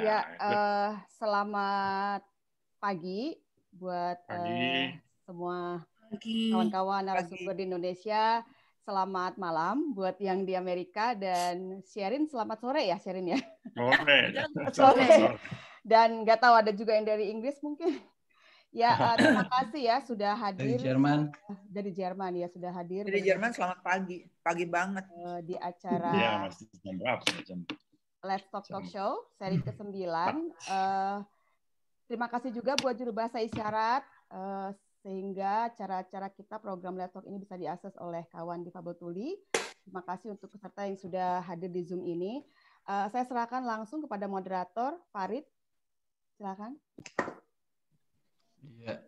Ya, selamat pagi buat semua kawan-kawan narasumber di Indonesia. Selamat malam buat yang di Amerika, dan Sherin selamat sore ya, Sherin ya. Sore. Dan nggak tahu ada juga yang dari Inggris mungkin. Ya, terima kasih ya sudah hadir. Dari Jerman ya sudah hadir. Dari Jerman selamat pagi, pagi banget. Di acara. Ya, masih jam berapa? Let's Talk Talk Show seri ke-9. Terima kasih juga buat juru bahasa isyarat, sehingga cara-cara kita program Let's Talk ini bisa diakses oleh kawan difabel tuli. Terima kasih untuk peserta yang sudah hadir di Zoom ini. Saya serahkan langsung kepada moderator Farid. Silakan. Ya.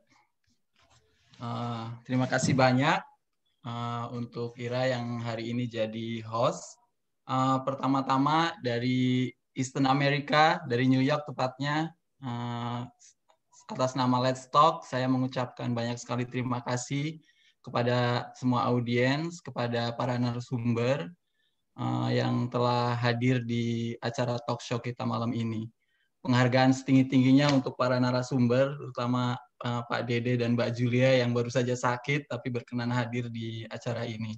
Terima kasih banyak untuk Ira yang hari ini jadi host. Pertama-tama dari Eastern America, dari New York tepatnya, atas nama Let's Talk, saya mengucapkan banyak sekali terima kasih kepada semua audiens, kepada para narasumber yang telah hadir di acara talk show kita malam ini. Penghargaan setinggi-tingginya untuk para narasumber, terutama Pak Dede dan Mbak Julia yang baru saja sakit tapi berkenan hadir di acara ini.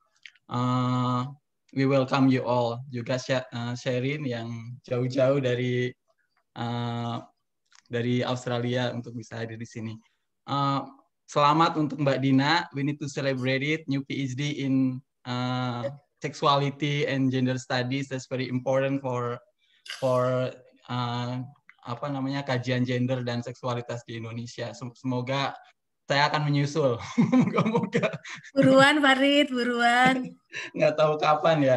We welcome you all, juga Sherin yang jauh-jauh dari Australia untuk bisa hadir di sini. Selamat untuk Mbak Dina. We need to celebrate it. New PhD in sexuality and gender studies. That's very important for kajian gender dan seksualitas di Indonesia. Semoga saya akan menyusul. Moga-moga. Buruan Farid, buruan. Nggak tahu kapan ya.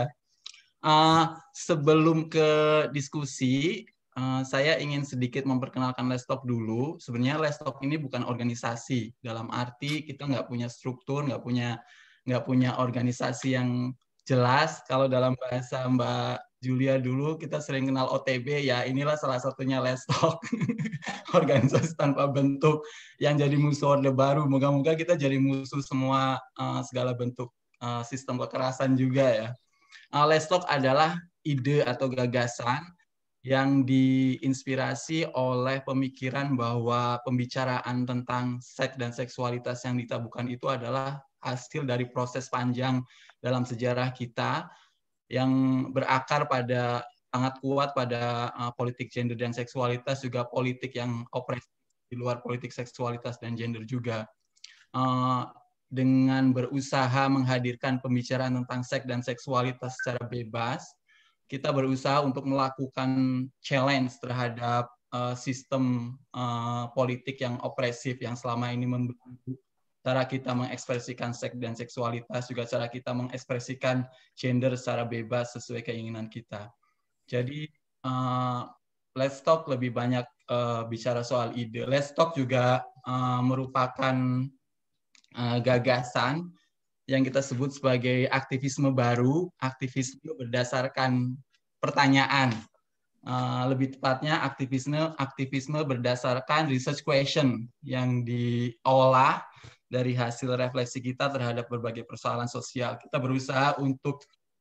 Sebelum ke diskusi, saya ingin sedikit memperkenalkan Let's Talk dulu. Sebenarnya Let's Talk ini bukan organisasi. Dalam arti kita nggak punya struktur, nggak punya organisasi yang jelas. Kalau dalam bahasa Mbak Julia dulu, kita sering kenal OTB, ya inilah salah satunya Let's Talk. Organisasi tanpa bentuk yang jadi musuh Orde Baru. Moga-moga kita jadi musuh semua segala bentuk sistem kekerasan juga ya. Let's Talk adalah ide atau gagasan yang diinspirasi oleh pemikiran bahwa pembicaraan tentang seks dan seksualitas yang ditabukan itu adalah hasil dari proses panjang dalam sejarah kita yang berakar pada sangat kuat pada politik gender dan seksualitas, juga politik yang opresif di luar politik seksualitas dan gender juga. Dengan berusaha menghadirkan pembicaraan tentang seks dan seksualitas secara bebas, kita berusaha untuk melakukan challenge terhadap sistem politik yang opresif yang selama ini membelenggu cara kita mengekspresikan seks dan seksualitas, juga cara kita mengekspresikan gender secara bebas sesuai keinginan kita. Jadi Let's Talk lebih banyak bicara soal ide. Let's Talk juga merupakan gagasan yang kita sebut sebagai aktivisme baru, aktivisme berdasarkan pertanyaan. Lebih tepatnya aktivisme berdasarkan research question yang diolah dari hasil refleksi kita terhadap berbagai persoalan sosial. Kita berusaha untuk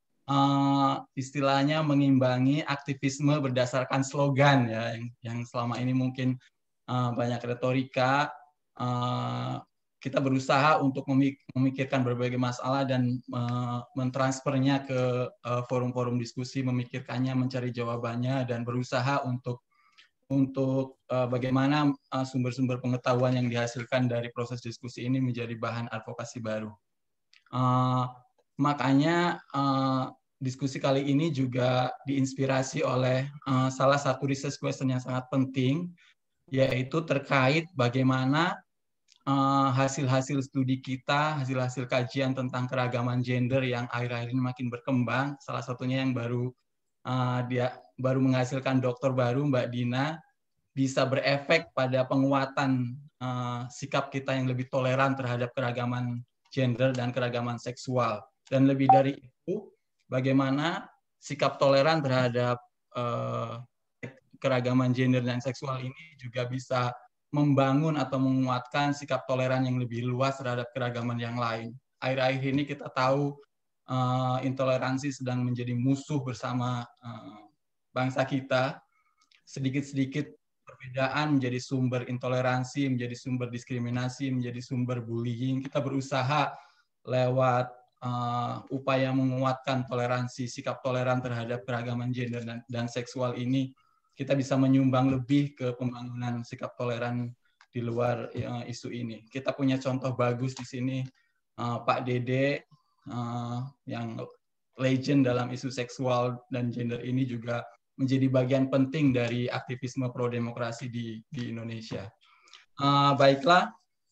istilahnya mengimbangi aktivisme berdasarkan slogan ya, yang selama ini mungkin banyak retorika. Kita berusaha untuk memikirkan berbagai masalah dan mentransfernya ke forum-forum diskusi, memikirkannya, mencari jawabannya, dan berusaha untuk bagaimana sumber-sumber pengetahuan yang dihasilkan dari proses diskusi ini menjadi bahan advokasi baru. Makanya diskusi kali ini juga diinspirasi oleh salah satu research question yang sangat penting, yaitu terkait bagaimana hasil-hasil studi kita, hasil-hasil kajian tentang keragaman gender yang akhir-akhir ini makin berkembang. Salah satunya yang dia baru menghasilkan doktor baru, Mbak Dina, bisa berefek pada penguatan sikap kita yang lebih toleran terhadap keragaman gender dan keragaman seksual. Dan lebih dari itu, bagaimana sikap toleran terhadap keragaman gender dan seksual ini juga bisa membangun atau menguatkan sikap toleran yang lebih luas terhadap keragaman yang lain. Akhir-akhir ini kita tahu intoleransi sedang menjadi musuh bersama bangsa kita. sedikit-sedikit perbedaan menjadi sumber intoleransi, menjadi sumber diskriminasi, menjadi sumber bullying. Kita berusaha lewat upaya menguatkan toleransi, sikap toleran terhadap keragaman gender dan seksual ini, kita bisa menyumbang lebih ke pembangunan sikap toleran di luar isu ini. Kita punya contoh bagus di sini, Pak Dede, yang legend dalam isu seksual dan gender ini juga menjadi bagian penting dari aktivisme pro-demokrasi di Indonesia. Baiklah,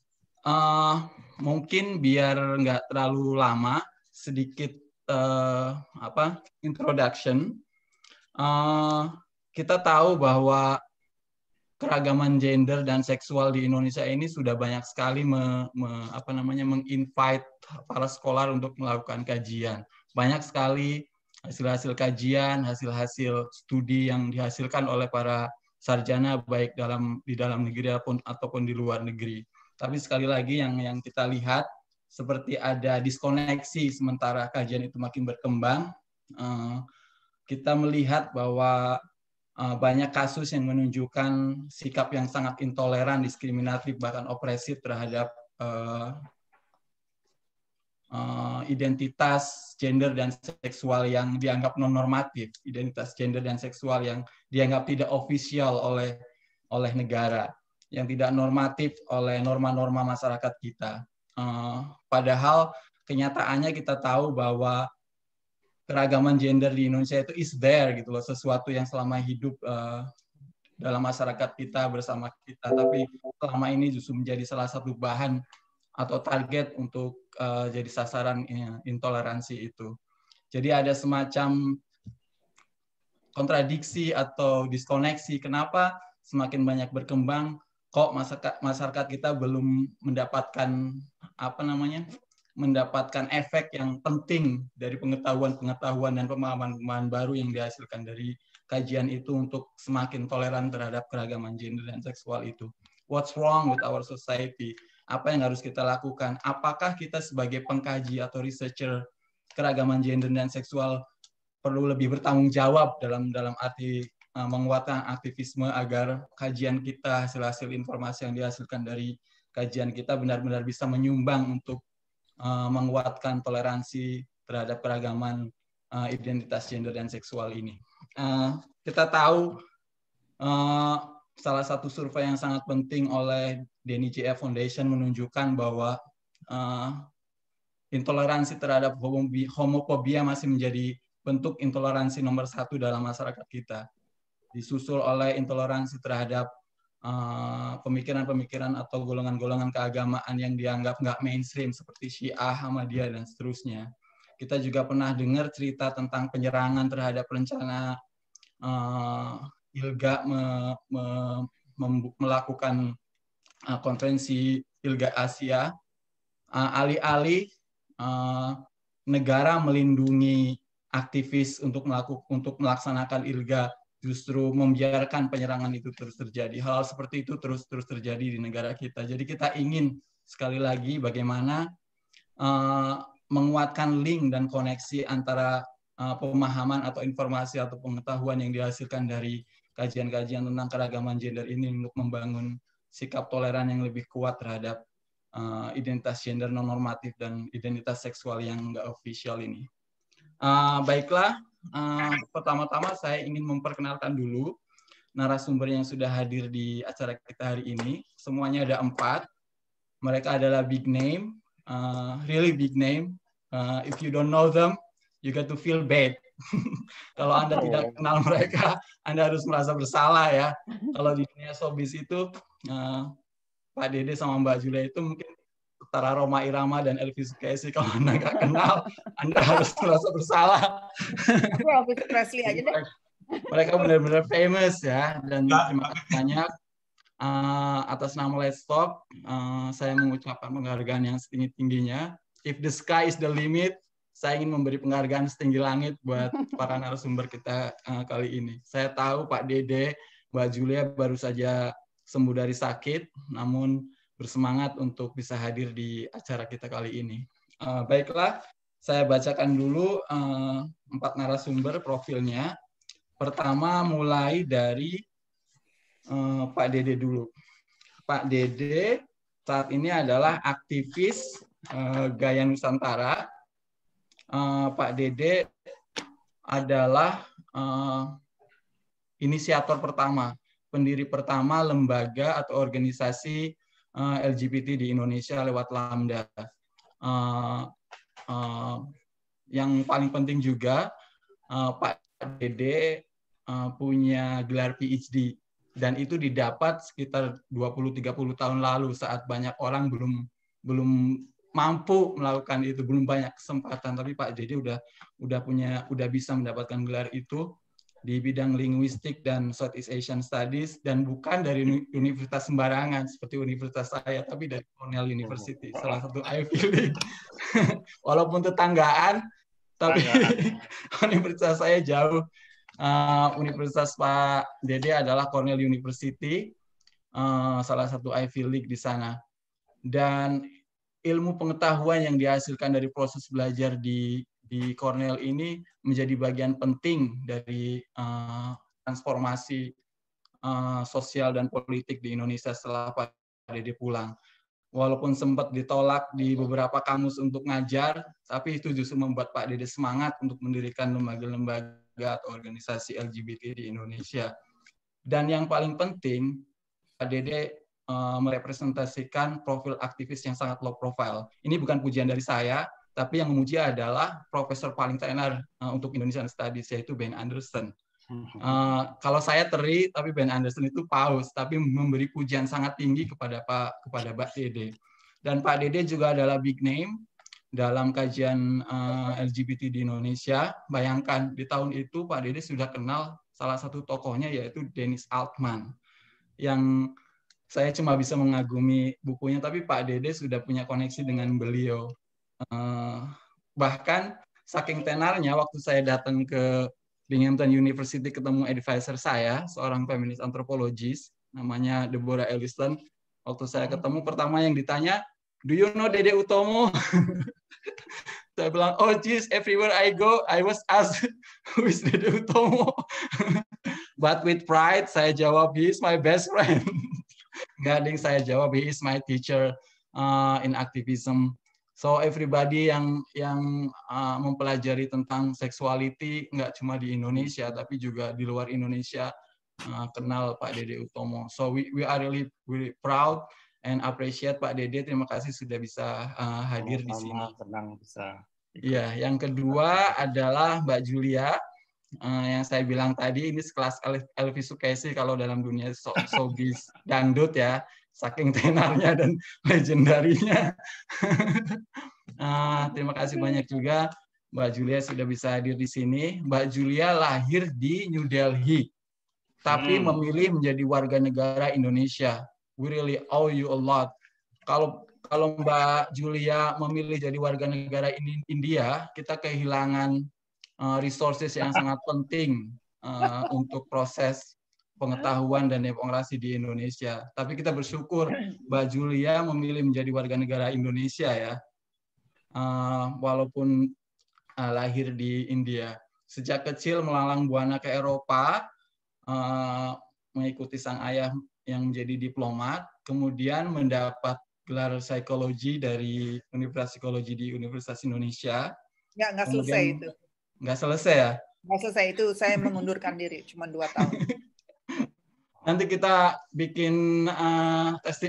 mungkin biar nggak terlalu lama, sedikit introduction. Kita tahu bahwa keragaman gender dan seksual di Indonesia ini sudah banyak sekali menginvite para scholar untuk melakukan kajian. Banyak sekali hasil-hasil kajian, hasil-hasil studi yang dihasilkan oleh para sarjana baik di dalam negeri ataupun di luar negeri. Tapi sekali lagi yang kita lihat seperti ada diskoneksi sementara kajian itu makin berkembang. Kita melihat bahwa banyak kasus yang menunjukkan sikap yang sangat intoleran, diskriminatif, bahkan opresif terhadap identitas gender dan seksual yang dianggap non-normatif, identitas gender dan seksual yang dianggap tidak ofisial oleh negara, yang tidak normatif oleh norma-norma masyarakat kita. Padahal kenyataannya kita tahu bahwa keragaman gender di Indonesia itu is there gitu loh, sesuatu yang selama hidup dalam masyarakat kita bersama kita, tapi selama ini justru menjadi salah satu bahan atau target untuk jadi sasaran intoleransi itu. Jadi ada semacam kontradiksi atau diskoneksi. Kenapa semakin banyak berkembang, kok masyarakat kita belum mendapatkan mendapatkan efek yang penting dari pengetahuan dan pemahaman baru yang dihasilkan dari kajian itu untuk semakin toleran terhadap keragaman gender dan seksual itu. What's wrong with our society? Apa yang harus kita lakukan? Apakah kita sebagai pengkaji atau researcher keragaman gender dan seksual perlu lebih bertanggung jawab dalam arti menguatkan aktivisme agar kajian kita, hasil-hasil informasi yang dihasilkan dari kajian kita benar-benar bisa menyumbang untuk menguatkan toleransi terhadap keragaman identitas gender dan seksual ini. Kita tahu salah satu survei yang sangat penting oleh Denny J.F. Foundation menunjukkan bahwa intoleransi terhadap homofobia masih menjadi bentuk intoleransi nomor 1 dalam masyarakat kita. Disusul oleh intoleransi terhadap pemikiran-pemikiran atau golongan-golongan keagamaan yang dianggap nggak mainstream seperti Syiah, Ahmadiyah, dan seterusnya. Kita juga pernah dengar cerita tentang penyerangan terhadap rencana ILGA melakukan konferensi ILGA Asia. Alih-alih negara melindungi aktivis untuk melaksanakan ILGA, justru membiarkan penyerangan itu terus terjadi. Hal seperti itu terus terjadi di negara kita. Jadi kita ingin sekali lagi bagaimana menguatkan link dan koneksi antara pemahaman atau informasi atau pengetahuan yang dihasilkan dari kajian-kajian tentang keragaman gender ini untuk membangun sikap toleran yang lebih kuat terhadap identitas gender non normatif dan identitas seksual yang nggak official ini. Baiklah, pertama-tama saya ingin memperkenalkan dulu narasumber yang sudah hadir di acara kita hari ini. Semuanya ada 4. Mereka adalah big name, really big name. If you don't know them, you got to feel bad. Kalau Anda tidak kenal mereka, Anda harus merasa bersalah ya. Kalau di dunia showbiz itu, Pak Dede sama Mbak Julia itu mungkin setara Rhoma Irama dan Elvis Presley. Kalau Anda nggak kenal, Anda harus merasa bersalah. Elvis Presley aja deh. Mereka benar-benar famous ya. Dan terima kasih banyak atas nama Let's Talk. Saya mengucapkan penghargaan yang setinggi-tingginya. If the sky is the limit, saya ingin memberi penghargaan setinggi langit buat para narasumber kita kali ini. Saya tahu Pak Dede, Mbak Julia baru saja sembuh dari sakit, namun bersemangat untuk bisa hadir di acara kita kali ini. Baiklah, saya bacakan dulu 4 narasumber profilnya. Pertama mulai dari Pak Dede dulu. Pak Dede saat ini adalah aktivis Gaya Nusantara. Pak Dede adalah inisiator pertama, pendiri pertama lembaga atau organisasi LGBT di Indonesia lewat Lambda. Yang paling penting juga, Pak Dede punya gelar PhD, dan itu didapat sekitar 20-30 tahun lalu saat banyak orang belum mampu melakukan itu, belum banyak kesempatan, tapi Pak Dede udah bisa mendapatkan gelar itu di bidang linguistik dan Southeast Asian Studies, dan bukan dari universitas sembarangan seperti universitas saya, tapi dari Cornell University, salah satu Ivy League. Walaupun tetanggaan, tapi universitas saya jauh. Universitas Pak Dede adalah Cornell University, salah satu Ivy League di sana. Dan ilmu pengetahuan yang dihasilkan dari proses belajar di Cornell ini menjadi bagian penting dari transformasi sosial dan politik di Indonesia setelah Pak Dede pulang. Walaupun sempat ditolak di beberapa kampus untuk ngajar, tapi itu justru membuat Pak Dede semangat untuk mendirikan lembaga-lembaga atau organisasi LGBT di Indonesia. Dan yang paling penting, Pak Dede merepresentasikan profil aktivis yang sangat low profile. Ini bukan pujian dari saya, tapi yang memuji adalah profesor paling tenar untuk Indonesian Studies, yaitu Ben Anderson. Kalau saya teri, tapi Ben Anderson itu paus, tapi memberi pujian sangat tinggi kepada Pak Dede. Dan Pak Dede juga adalah big name dalam kajian LGBT di Indonesia. Bayangkan di tahun itu Pak Dede sudah kenal salah satu tokohnya, yaitu Dennis Altman, yang saya cuma bisa mengagumi bukunya, tapi Pak Dede sudah punya koneksi dengan beliau. Bahkan saking tenarnya, waktu saya datang ke Binghamton University ketemu advisor saya, seorang feminis antropologis, namanya Deborah Ellison. Waktu saya ketemu, pertama yang ditanya, "Do you know Dede Utomo?" Saya bilang, "Oh geez, everywhere I go, I was asked, who is Dede Utomo?" But with pride, saya jawab, "He is my best friend." Gading saya jawab, "He is my teacher in activism." So everybody yang mempelajari tentang sexuality nggak cuma di Indonesia tapi juga di luar Indonesia kenal Pak Dede Utomo. So we are really proud and appreciate Pak Dede. Terima kasih sudah bisa hadir di sini. Senang bisa. Iya, yang kedua adalah Mbak Julia. Yang saya bilang tadi, ini sekelas Elvi Sukaisi kalau dalam dunia showbiz dangdut ya, saking tenarnya dan legendarinya. Terima kasih banyak juga Mbak Julia sudah bisa hadir di sini. Mbak Julia lahir di New Delhi, tapi memilih menjadi warga negara Indonesia. We really owe you a lot. Kalau Mbak Julia memilih jadi warga negara India, kita kehilangan resources yang sangat penting untuk proses pengetahuan dan demokrasi di Indonesia. Tapi kita bersyukur Mbak Julia memilih menjadi warga negara Indonesia ya, walaupun lahir di India. Sejak kecil melalang buana ke Eropa, mengikuti sang ayah yang menjadi diplomat, kemudian mendapat gelar psikologi dari Universitas Psikologi di Universitas Indonesia. Nggak selesai itu. Nggak selesai ya? Nggak selesai itu, saya mengundurkan diri, cuma 2 tahun. Nanti kita bikin testing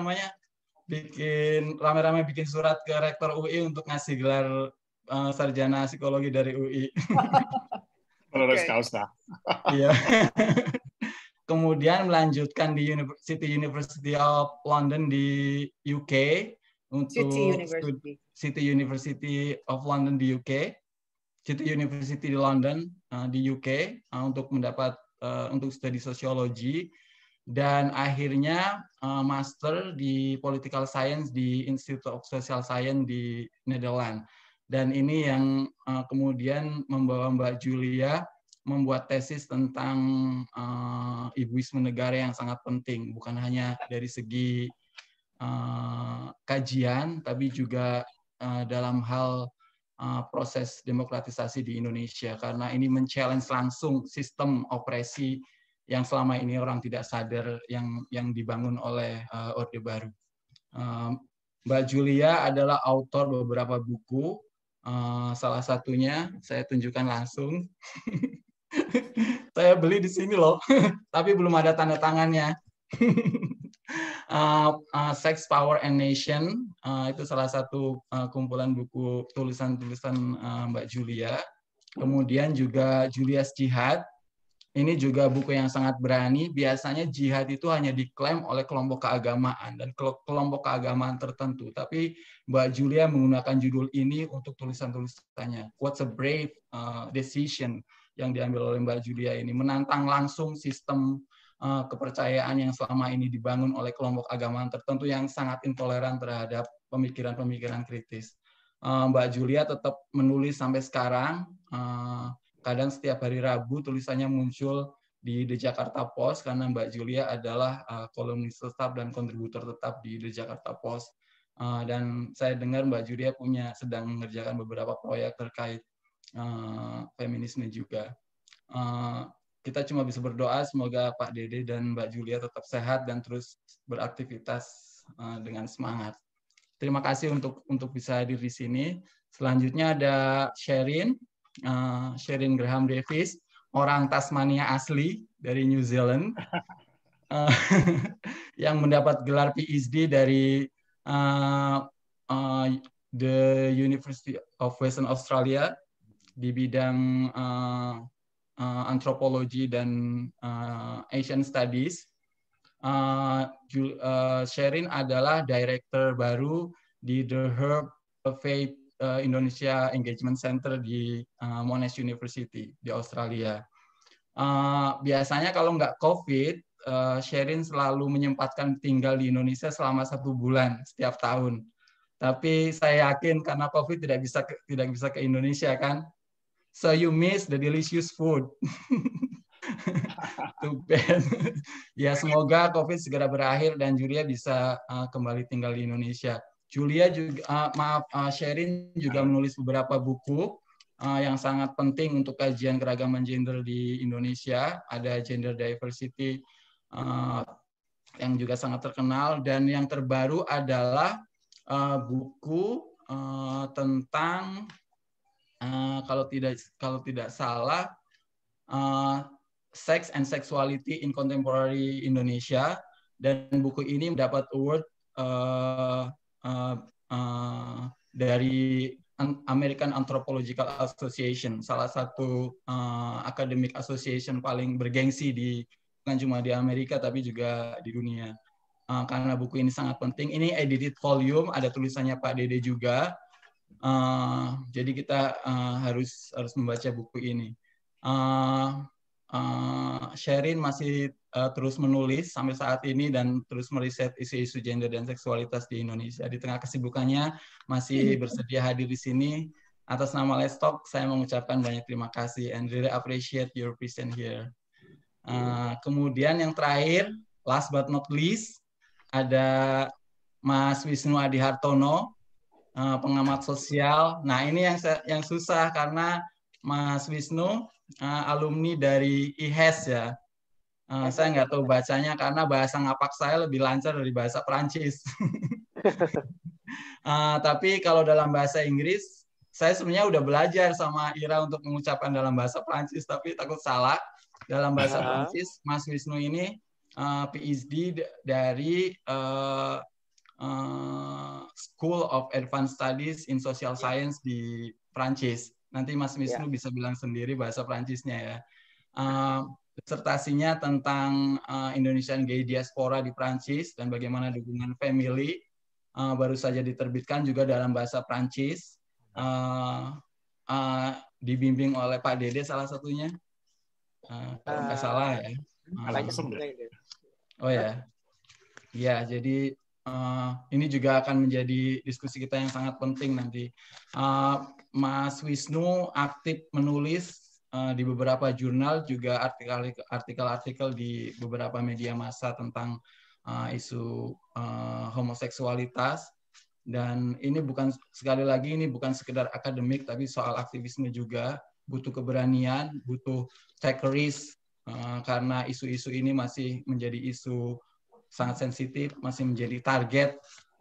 bikin rame-rame bikin surat ke Rektor UI untuk ngasih gelar sarjana psikologi dari UI. Honoris causa. Iya. Kemudian melanjutkan di University of London di UK untuk City University of London di UK. City University di London di UK untuk mendapat untuk studi sosiologi, dan akhirnya master di Political Science di Institute of Social Science di Netherlands. Dan ini yang kemudian membawa Mbak Julia membuat tesis tentang ibuisme negara yang sangat penting, bukan hanya dari segi kajian, tapi juga dalam hal proses demokratisasi di Indonesia, karena ini men-challenge langsung sistem opresi yang selama ini orang tidak sadar yang dibangun oleh Orde Baru. Mbak Julia adalah autor beberapa buku. Salah satunya saya tunjukkan langsung. Saya beli di sini loh, tapi belum ada tanda tangannya. Sex, Power, and Nation itu salah satu kumpulan buku tulisan-tulisan Mbak Julia. Kemudian juga Julia's Jihad. Ini juga buku yang sangat berani. Biasanya jihad itu hanya diklaim oleh kelompok keagamaan dan kelompok keagamaan tertentu. Tapi Mbak Julia menggunakan judul ini untuk tulisan-tulisannya. What's a brave decision yang diambil oleh Mbak Julia ini. Menantang langsung sistem kepercayaan yang selama ini dibangun oleh kelompok agamaan tertentu yang sangat intoleran terhadap pemikiran-pemikiran kritis. Mbak Julia tetap menulis sampai sekarang. Kadang setiap hari Rabu tulisannya muncul di The Jakarta Post karena Mbak Julia adalah kolumnis tetap dan kontributor tetap di The Jakarta Post. Dan saya dengar Mbak Julia sedang mengerjakan beberapa proyek terkait feminisme juga. Kita cuma bisa berdoa semoga Pak Dede dan Mbak Julia tetap sehat dan terus beraktivitas dengan semangat. Terima kasih untuk bisa hadir di sini. Selanjutnya ada Sherin Graham Davis, orang Tasmania asli dari New Zealand, yang mendapat gelar PhD dari the University of Western Australia di bidang antropologi dan Asian Studies. Sherin adalah director baru di The Herb Faith Indonesia Engagement Center di Monash University di Australia. Biasanya kalau nggak COVID, Sherin selalu menyempatkan tinggal di Indonesia selama 1 bulan setiap tahun. Tapi saya yakin karena COVID tidak bisa ke Indonesia kan. So you miss the delicious food. Too bad. Ya semoga COVID segera berakhir dan Julia bisa kembali tinggal di Indonesia. Julia juga, Sherin juga menulis beberapa buku yang sangat penting untuk kajian keragaman gender di Indonesia. Ada Gender Diversity yang juga sangat terkenal, dan yang terbaru adalah buku tentang kalau tidak salah Sex and Sexuality in Contemporary Indonesia, dan buku ini mendapat award dari American Anthropological Association, salah satu academic association paling bergengsi bukan cuma di Amerika tapi juga di dunia. Karena buku ini sangat penting. Ini edited volume, ada tulisannya Pak Dede juga. Jadi kita harus membaca buku ini. Sherin masih terus menulis sampai saat ini dan terus meriset isu-isu gender dan seksualitas di Indonesia. Di tengah kesibukannya masih bersedia hadir di sini. Atas nama Let's Talk, saya mengucapkan banyak terima kasih and really appreciate your presence here. Kemudian yang terakhir, last but not least, ada Mas Wisnu Adi Hartono, pengamat sosial. Nah ini yang susah karena Mas Wisnu alumni dari IHES ya. Saya nggak tahu bacanya karena bahasa ngapak saya lebih lancar dari bahasa Perancis. Tapi kalau dalam bahasa Inggris, saya sebenarnya udah belajar sama Ira untuk mengucapkan dalam bahasa Perancis, tapi takut salah. Dalam bahasa Perancis, Mas Wisnu ini PhD dari School of Advanced Studies in Social Science di Perancis. Nanti Mas Wisnu bisa bilang sendiri bahasa Perancisnya ya. Disertasinya tentang Indonesian Gay Diaspora di Perancis dan bagaimana dukungan family baru saja diterbitkan juga dalam bahasa Perancis. Dibimbing oleh Pak Dede salah satunya. Kalau nggak salah ya. Oh ya. Ya, jadi ini juga akan menjadi diskusi kita yang sangat penting nanti. Mas Wisnu aktif menulis di beberapa jurnal, juga artikel-artikel di beberapa media massa tentang isu homoseksualitas. Dan ini sekali lagi ini bukan sekedar akademik, tapi soal aktivisme juga. Butuh keberanian, butuh take risk karena isu-isu ini masih menjadi isu sangat sensitif, masih menjadi target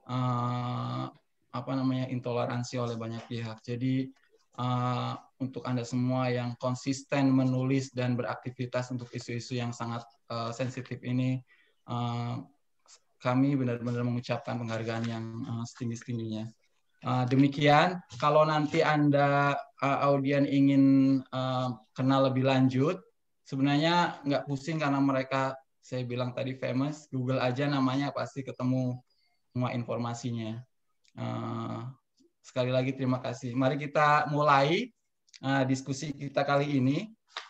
intoleransi oleh banyak pihak. Jadi untuk Anda semua yang konsisten menulis dan beraktivitas untuk isu-isu yang sangat sensitif ini, kami benar-benar mengucapkan penghargaan yang setinggi-tingginya. Demikian, kalau nanti Anda audien ingin kenal lebih lanjut, sebenarnya nggak pusing karena mereka, saya bilang tadi famous, Google aja namanya pasti ketemu semua informasinya. Sekali lagi terima kasih. Mari kita mulai diskusi kita kali ini.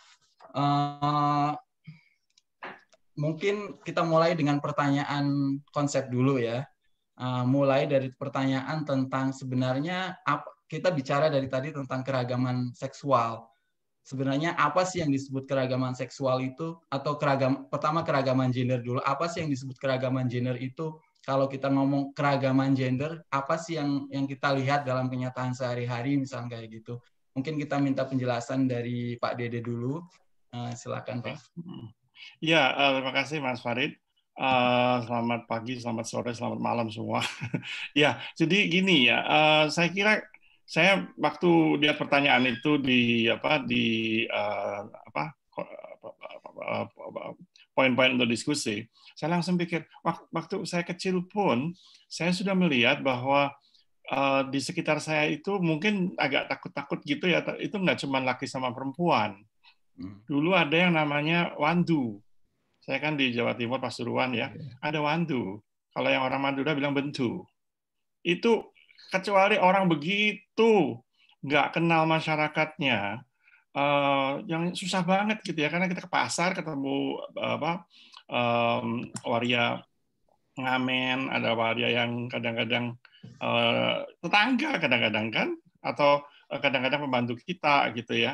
Mungkin kita mulai dengan pertanyaan konsep dulu ya. Mulai dari pertanyaan tentang sebenarnya kita bicara dari tadi tentang keragaman seksual. Sebenarnya apa sih yang disebut keragaman seksual itu, atau pertama keragaman gender dulu. Apa sih yang disebut keragaman gender itu? Kalau kita ngomong keragaman gender, apa sih yang kita lihat dalam kenyataan sehari-hari misalnya kayak gitu. Mungkin kita minta penjelasan dari Pak Dede dulu. Silakan Pak. Ya, terima kasih Mas Farid. Selamat pagi, selamat sore, selamat malam semua. Ya, jadi gini ya, saya kira saya waktu lihat pertanyaan itu di poin-poin untuk diskusi, saya langsung pikir waktu saya kecil pun saya sudah melihat bahwa di sekitar saya itu mungkin agak takut-takut gitu ya, itu nggak cuma laki sama perempuan. Dulu ada yang namanya wandu. Saya kan di Jawa Timur, Pasuruan ya, ada wandu. Kalau yang orang Madura bilang bentu. Itu kecuali orang begitu nggak kenal masyarakatnya, yang susah banget gitu ya, karena kita ke pasar ketemu waria ngamen, ada waria yang kadang-kadang tetangga kadang-kadang kan, atau kadang-kadang pembantu kita gitu ya,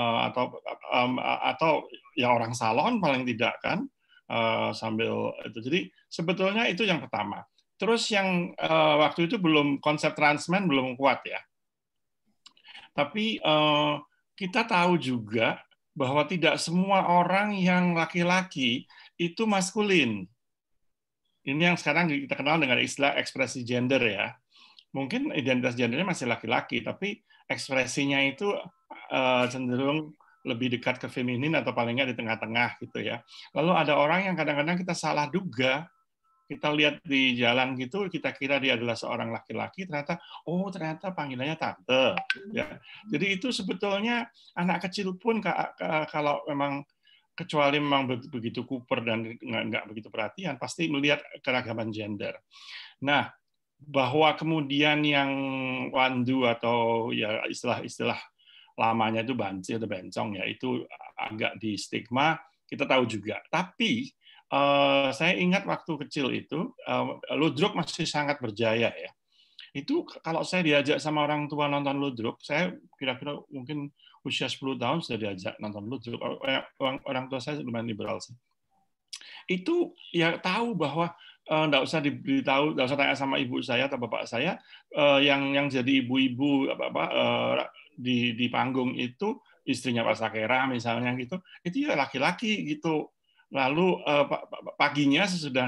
atau ya orang salon paling tidak kan. Sambil itu. Jadi sebetulnya itu yang pertama. Terus yang waktu itu konsep transmen belum kuat ya. Tapi kita tahu juga bahwa tidak semua orang yang laki-laki itu maskulin. Ini yang sekarang kita kenal dengan istilah ekspresi gender ya. Mungkin identitas gendernya masih laki-laki, tapi ekspresinya itu cenderung lebih dekat ke feminin atau paling nggak di tengah-tengah gitu ya. Lalu ada orang yang kadang-kadang kita salah duga, kita lihat di jalan gitu, kita kira dia adalah seorang laki-laki, ternyata panggilannya tante. Ya. Jadi itu sebetulnya anak kecil pun kalau memang kecuali memang begitu kuper dan nggak begitu perhatian, pasti melihat keragaman gender. Nah, bahwa kemudian yang wandu atau ya istilah-istilah lamanya itu banci atau bencong ya, itu agak di stigma, kita tahu juga. Tapi saya ingat waktu kecil itu ludruk masih sangat berjaya ya. Itu kalau saya diajak sama orang tua nonton ludruk, saya kira-kira mungkin usia 10 tahun sudah diajak nonton ludruk. Orang tua saya lumayan liberal sih. Itu ya tahu bahwa nggak usah diberitahu, nggak usah tanya sama ibu saya atau bapak saya, yang jadi ibu-ibu di panggung itu istrinya Pak Sakera misalnya gitu, itu ya laki-laki gitu. Lalu paginya sesudah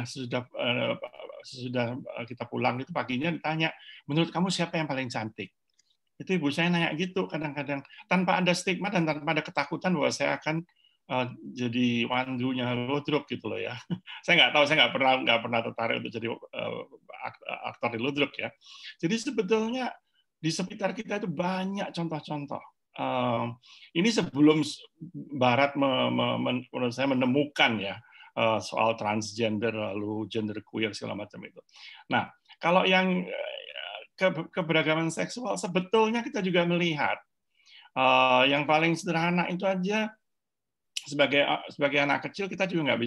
kita pulang itu paginya ditanya, menurut kamu siapa yang paling cantik? Itu ibu saya nanya gitu kadang-kadang, tanpa ada stigma dan tanpa ada ketakutan bahwa saya akan jadi wandunya ludruk gitu loh ya. Saya nggak tahu, saya nggak pernah tertarik untuk jadi aktor di ludruk ya. Jadi sebetulnya di sekitar kita itu banyak contoh-contoh. Ini sebelum Barat menurut saya menemukan ya soal transgender lalu gender queer segala macam itu. Nah, kalau yang keberagaman seksual sebetulnya kita juga melihat yang paling sederhana itu aja, sebagai anak kecil kita juga nggak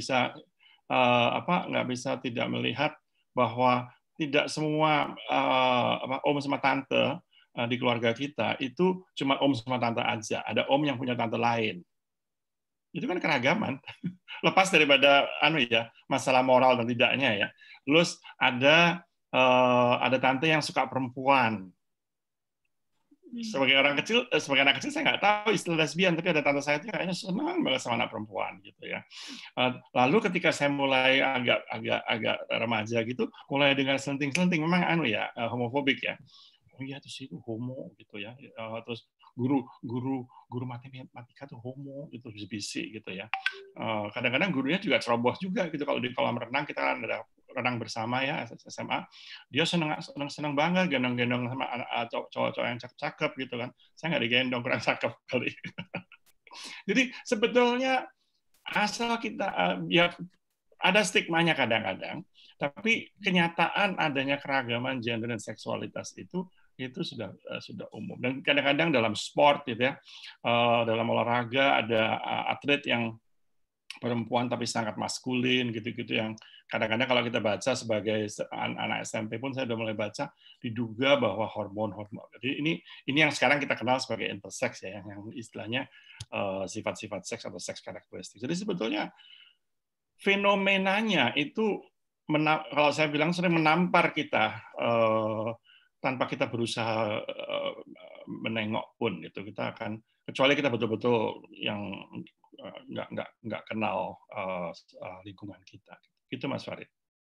bisa tidak melihat bahwa tidak semua om sama tante di keluarga kita itu cuma om sama tante aja, ada om yang punya tante lain. Itu kan keragaman. Lepas daripada masalah moral dan tidaknya ya. Terus ada tante yang suka perempuan. sebagai orang kecil, sebagai anak kecil saya nggak tahu istilah lesbian, tapi ada tante saya itu kayaknya senang banget sama anak perempuan gitu ya. Lalu ketika saya mulai agak remaja gitu, mulai dengar selenting-selenting, memang homofobik ya. Oh iya, terus itu homo gitu ya. Terus guru matematika tuh homo gitu, bisik gitu ya. Kadang-kadang gurunya juga ceroboh juga gitu. Kalau di kolam renang kita kan ada renang bersama ya SMA, dia senang banget gendong-gendong sama cowok-cowok yang cakep gitu kan. Saya nggak digendong, kurang cakep kali. Jadi sebetulnya asal kita ya ada stigmanya kadang-kadang, tapi kenyataan adanya keragaman gender dan seksualitas itu sudah umum. Dan kadang-kadang dalam sport gitu ya, dalam olahraga ada atlet yang perempuan tapi sangat maskulin gitu-gitu, yang kadang-kadang kalau kita baca sebagai anak SMP pun saya sudah mulai baca, diduga bahwa hormon. Jadi ini yang sekarang kita kenal sebagai intersex ya, yang istilahnya sifat-sifat seks atau seks karakteristik. Jadi sebetulnya fenomenanya itu kalau saya bilang sering menampar kita tanpa kita berusaha menengok pun gitu. Kita akan, kecuali kita betul-betul yang nggak kenal lingkungan kita. Gitu Mas Farid.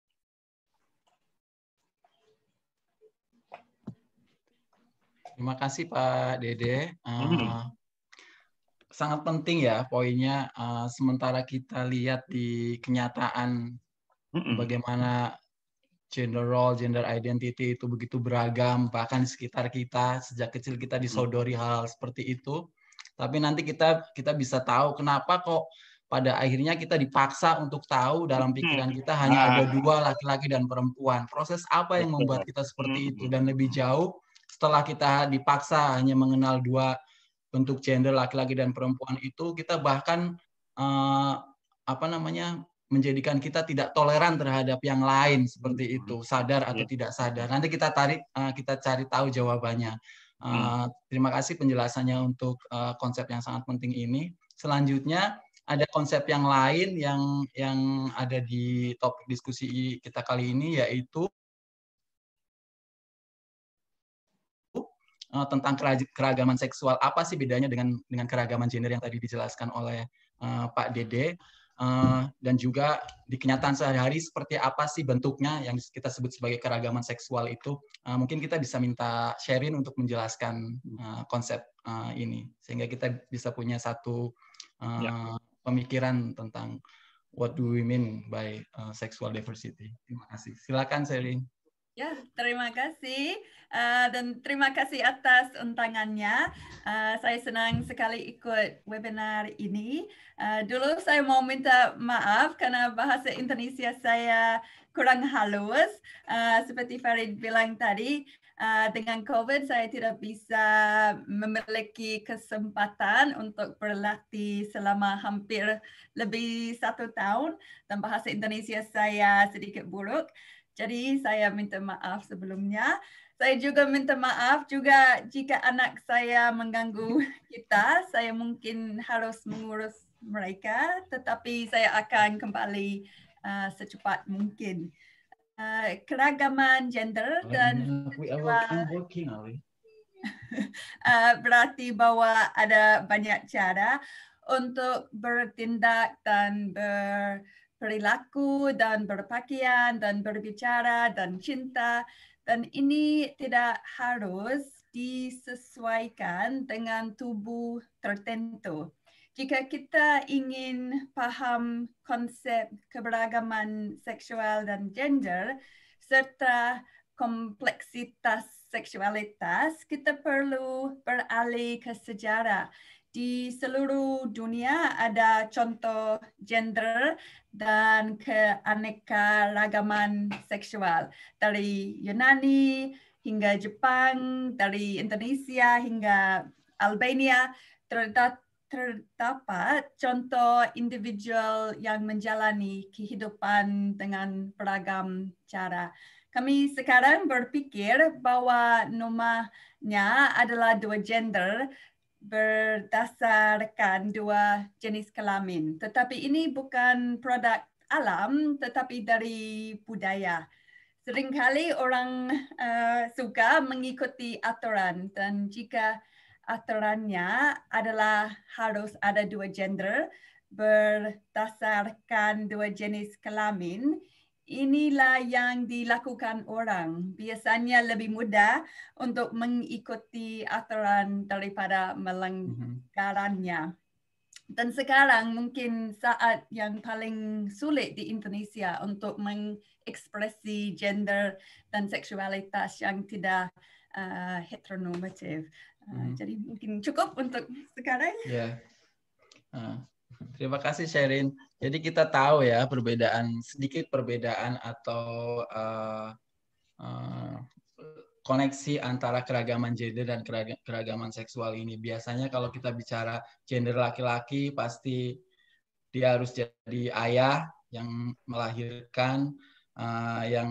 Terima kasih Pak Dede. Sangat penting ya poinnya. Sementara kita lihat di kenyataan bagaimana gender role, gender identity itu begitu beragam, bahkan di sekitar kita sejak kecil kita disodori hal seperti itu. Tapi nanti kita bisa tahu kenapa kok pada akhirnya kita dipaksa untuk tahu dalam pikiran kita hanya ada dua, laki-laki dan perempuan. Proses apa yang membuat kita seperti itu? Dan lebih jauh, setelah kita dipaksa hanya mengenal dua bentuk gender, laki-laki dan perempuan itu, kita bahkan menjadikan kita tidak toleran terhadap yang lain seperti itu, sadar atau tidak sadar. Nanti kita cari tahu jawabannya. Terima kasih penjelasannya untuk konsep yang sangat penting ini. Selanjutnya ada konsep yang lain yang ada di topik diskusi kita kali ini, yaitu tentang keragaman seksual. Apa sih bedanya dengan keragaman gender yang tadi dijelaskan oleh Pak Dede? Dan juga di kenyataan sehari-hari seperti apa sih bentuknya yang kita sebut sebagai keragaman seksual itu. Mungkin kita bisa minta Sherin untuk menjelaskan konsep ini, sehingga kita bisa punya satu pemikiran tentang what do we mean by sexual diversity. Terima kasih. Silakan Sherin. Ya, terima kasih. Dan terima kasih atas undangannya. Saya senang sekali ikut webinar ini. Dulu saya mau minta maaf karena bahasa Indonesia saya kurang halus. Seperti Farid bilang tadi, dengan COVID saya tidak bisa memiliki kesempatan untuk berlatih selama hampir lebih 1 tahun. Dan bahasa Indonesia saya sedikit buruk. Jadi saya minta maaf sebelumnya. Saya juga minta maaf juga jika anak saya mengganggu kita. Saya mungkin harus mengurus mereka, tetapi saya akan kembali secepat mungkin. Keragaman gender dan berarti bahwa ada banyak cara untuk bertindak dan perilaku dan berpakaian dan berbicara dan cinta, dan ini tidak harus disesuaikan dengan tubuh tertentu. Jika kita ingin paham konsep keberagaman seksual dan gender serta kompleksitas seksualitas, kita perlu beralih ke sejarah. Di seluruh dunia ada contoh gender dan keanekaragaman seksual. Dari Yunani hingga Jepang, dari Indonesia hingga Albania, terdapat contoh individual yang menjalani kehidupan dengan beragam cara. Kami sekarang berpikir bahwa namanya adalah dua gender, berdasarkan dua jenis kelamin. Tetapi ini bukan produk alam, tetapi dari budaya. seringkali orang suka mengikuti aturan, dan jika aturannya adalah harus ada dua gender berdasarkan dua jenis kelamin, inilah yang dilakukan orang. Biasanya lebih mudah untuk mengikuti aturan daripada melanggarannya. Dan sekarang mungkin saat yang paling sulit di Indonesia untuk mengekspresi gender dan seksualitas yang tidak heteronormatif. Jadi mungkin cukup untuk sekarang. Ya. Terima kasih Sherin. Jadi kita tahu ya sedikit perbedaan atau koneksi antara keragaman gender dan keragaman seksual ini. Biasanya kalau kita bicara gender laki-laki, pasti dia harus jadi ayah yang melahirkan, yang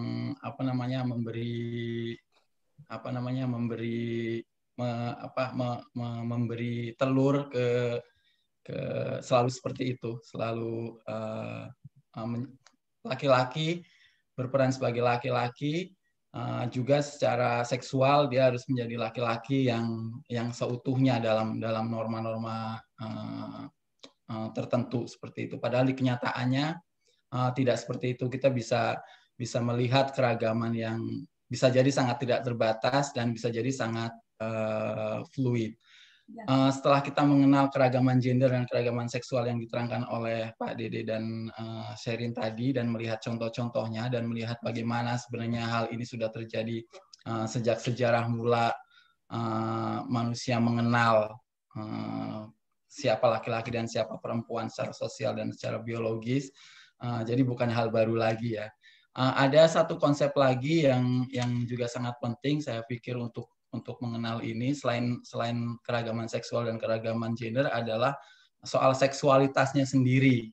memberi telur ke selalu seperti itu, selalu laki-laki berperan sebagai laki-laki, juga secara seksual dia harus menjadi laki-laki yang seutuhnya dalam norma-norma tertentu seperti itu. Padahal di kenyataannya tidak seperti itu. Kita bisa melihat keragaman yang bisa jadi sangat tidak terbatas dan bisa jadi sangat fluid. Setelah kita mengenal keragaman gender dan keragaman seksual yang diterangkan oleh Pak Dede dan Sherin tadi, dan melihat contoh-contohnya dan melihat bagaimana sebenarnya hal ini sudah terjadi sejak sejarah mula manusia mengenal siapa laki-laki dan siapa perempuan secara sosial dan secara biologis, jadi bukan hal baru lagi ya. Ada satu konsep lagi yang juga sangat penting saya pikir untuk mengenal ini, selain keragaman seksual dan keragaman gender, adalah soal seksualitasnya sendiri.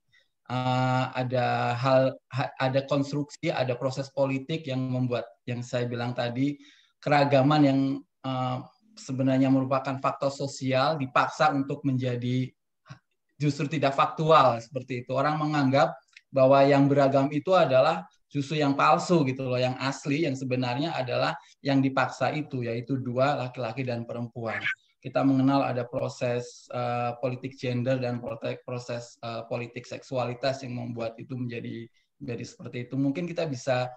Ada konstruksi, ada proses politik yang membuat, yang saya bilang tadi, keragaman yang sebenarnya merupakan faktor sosial dipaksa untuk menjadi justru tidak faktual seperti itu. Orang menganggap bahwa yang beragam itu adalah justru yang palsu gitu loh, yang asli, yang sebenarnya adalah yang dipaksa itu, yaitu dua, laki-laki dan perempuan. Kita mengenal ada proses politik gender dan proses politik seksualitas yang membuat itu menjadi seperti itu. Mungkin kita bisa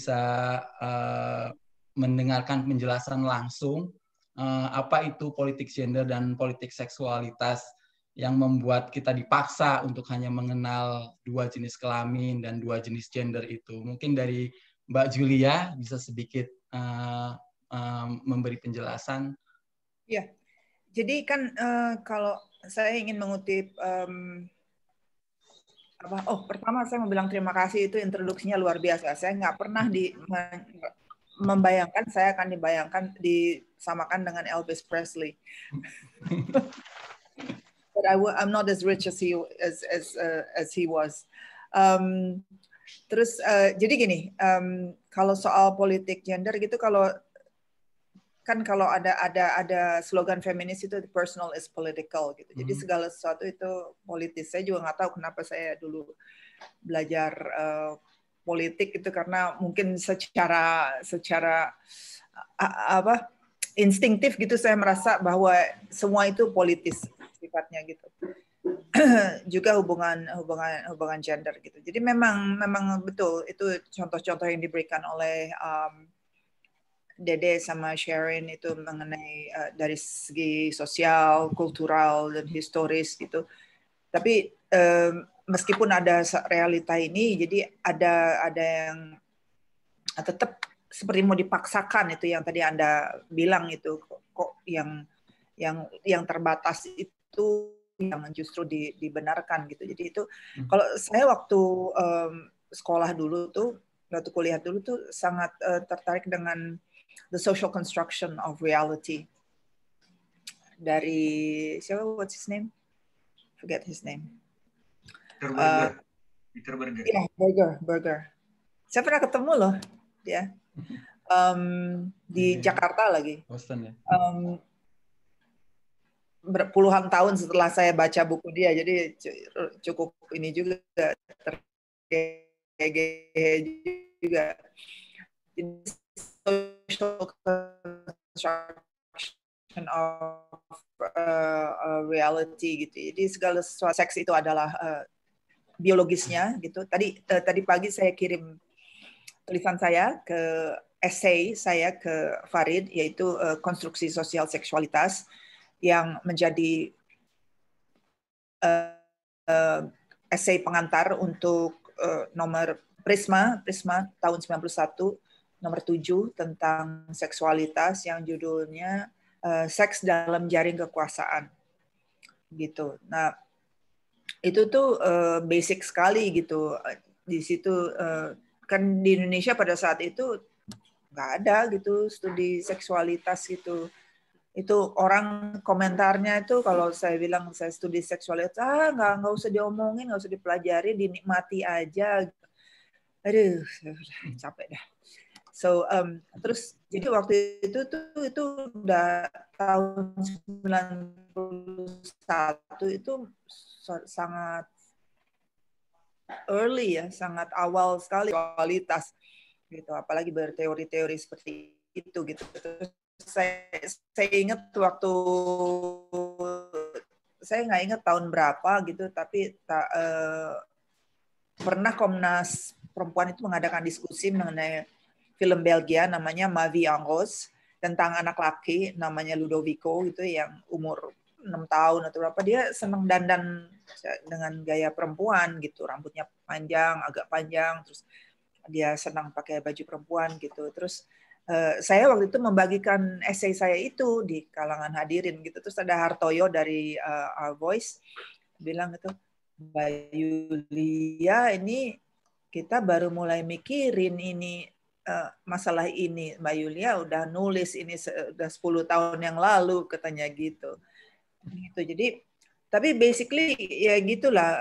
mendengarkan penjelasan langsung apa itu politik gender dan politik seksualitas yang membuat kita dipaksa untuk hanya mengenal dua jenis kelamin dan dua jenis gender itu. Mungkin dari Mbak Julia bisa sedikit memberi penjelasan. Ya, jadi kan kalau saya ingin mengutip pertama saya mau bilang terima kasih, itu introduksinya luar biasa. Saya nggak pernah membayangkan saya akan disamakan dengan Elvis Presley. But I'm not as rich as he was. Terus jadi gini, kalau soal politik gender gitu, kalau ada slogan feminis itu personal is political gitu. Jadi segala sesuatu itu politis. Saya juga nggak tahu kenapa saya dulu belajar politik itu, karena mungkin secara instingtif gitu saya merasa bahwa semua itu politis sifatnya gitu. Juga hubungan gender gitu. Jadi memang betul itu contoh-contoh yang diberikan oleh Dede sama Sherin itu mengenai dari segi sosial, kultural dan historis gitu. Tapi meskipun ada realita ini, jadi ada yang tetap seperti mau dipaksakan, itu yang tadi Anda bilang itu kok yang terbatas itu yang justru dibenarkan gitu. Jadi itu kalau saya waktu sekolah dulu tuh, waktu kuliah dulu tuh sangat tertarik dengan the social construction of reality dari siapa, what's his name? Forget his name. Peter Berger. Yeah, Berger. Saya pernah ketemu loh dia di Jakarta lagi. Boston ya. Berpuluhan tahun setelah saya baca buku dia, jadi cukup ini juga tergehe juga. Jadi social construction of reality gitu. Jadi segala sesuatu seks itu adalah biologisnya gitu. Tadi pagi saya kirim tulisan saya ke essay saya ke Farid, yaitu konstruksi sosial seksualitas, yang menjadi essay pengantar untuk nomor Prisma tahun 91, nomor 7 tentang seksualitas, yang judulnya Seks dalam Jaring Kekuasaan gitu. Nah, itu tuh basic sekali gitu. Di situ kan di Indonesia pada saat itu nggak ada gitu studi seksualitas gitu. Itu orang komentarnya itu kalau saya bilang saya studi seksualitas, nggak usah diomongin, nggak usah dipelajari, dinikmati aja. Aduh, capek dah. So terus jadi waktu itu udah tahun 91 itu sangat early ya, sangat awal sekali kualitas gitu, apalagi berteori-teori seperti itu gitu. Terus saya ingat waktu saya nggak ingat tahun berapa gitu, tapi pernah Komnas Perempuan itu mengadakan diskusi mengenai film Belgia namanya Ma Vie en Rose, tentang anak laki namanya Ludovico gitu yang umur 6 tahun atau berapa, dia senang dandan dengan gaya perempuan gitu, rambutnya panjang, agak panjang, terus dia senang pakai baju perempuan gitu. Terus saya waktu itu membagikan essay saya itu di kalangan hadirin gitu, terus ada Hartoyo dari Our Voice bilang gitu, Mbak Yulia, ini kita baru mulai mikirin ini masalah ini. Mbak Yulia udah nulis ini udah 10 tahun yang lalu, katanya gitu. Jadi, tapi basically ya gitulah.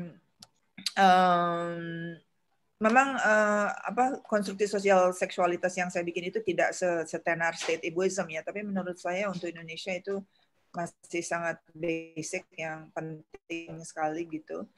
Memang konstruksi sosial seksualitas yang saya bikin itu tidak setenar state egoism ya, tapi menurut saya untuk Indonesia itu masih sangat basic yang penting sekali gitu.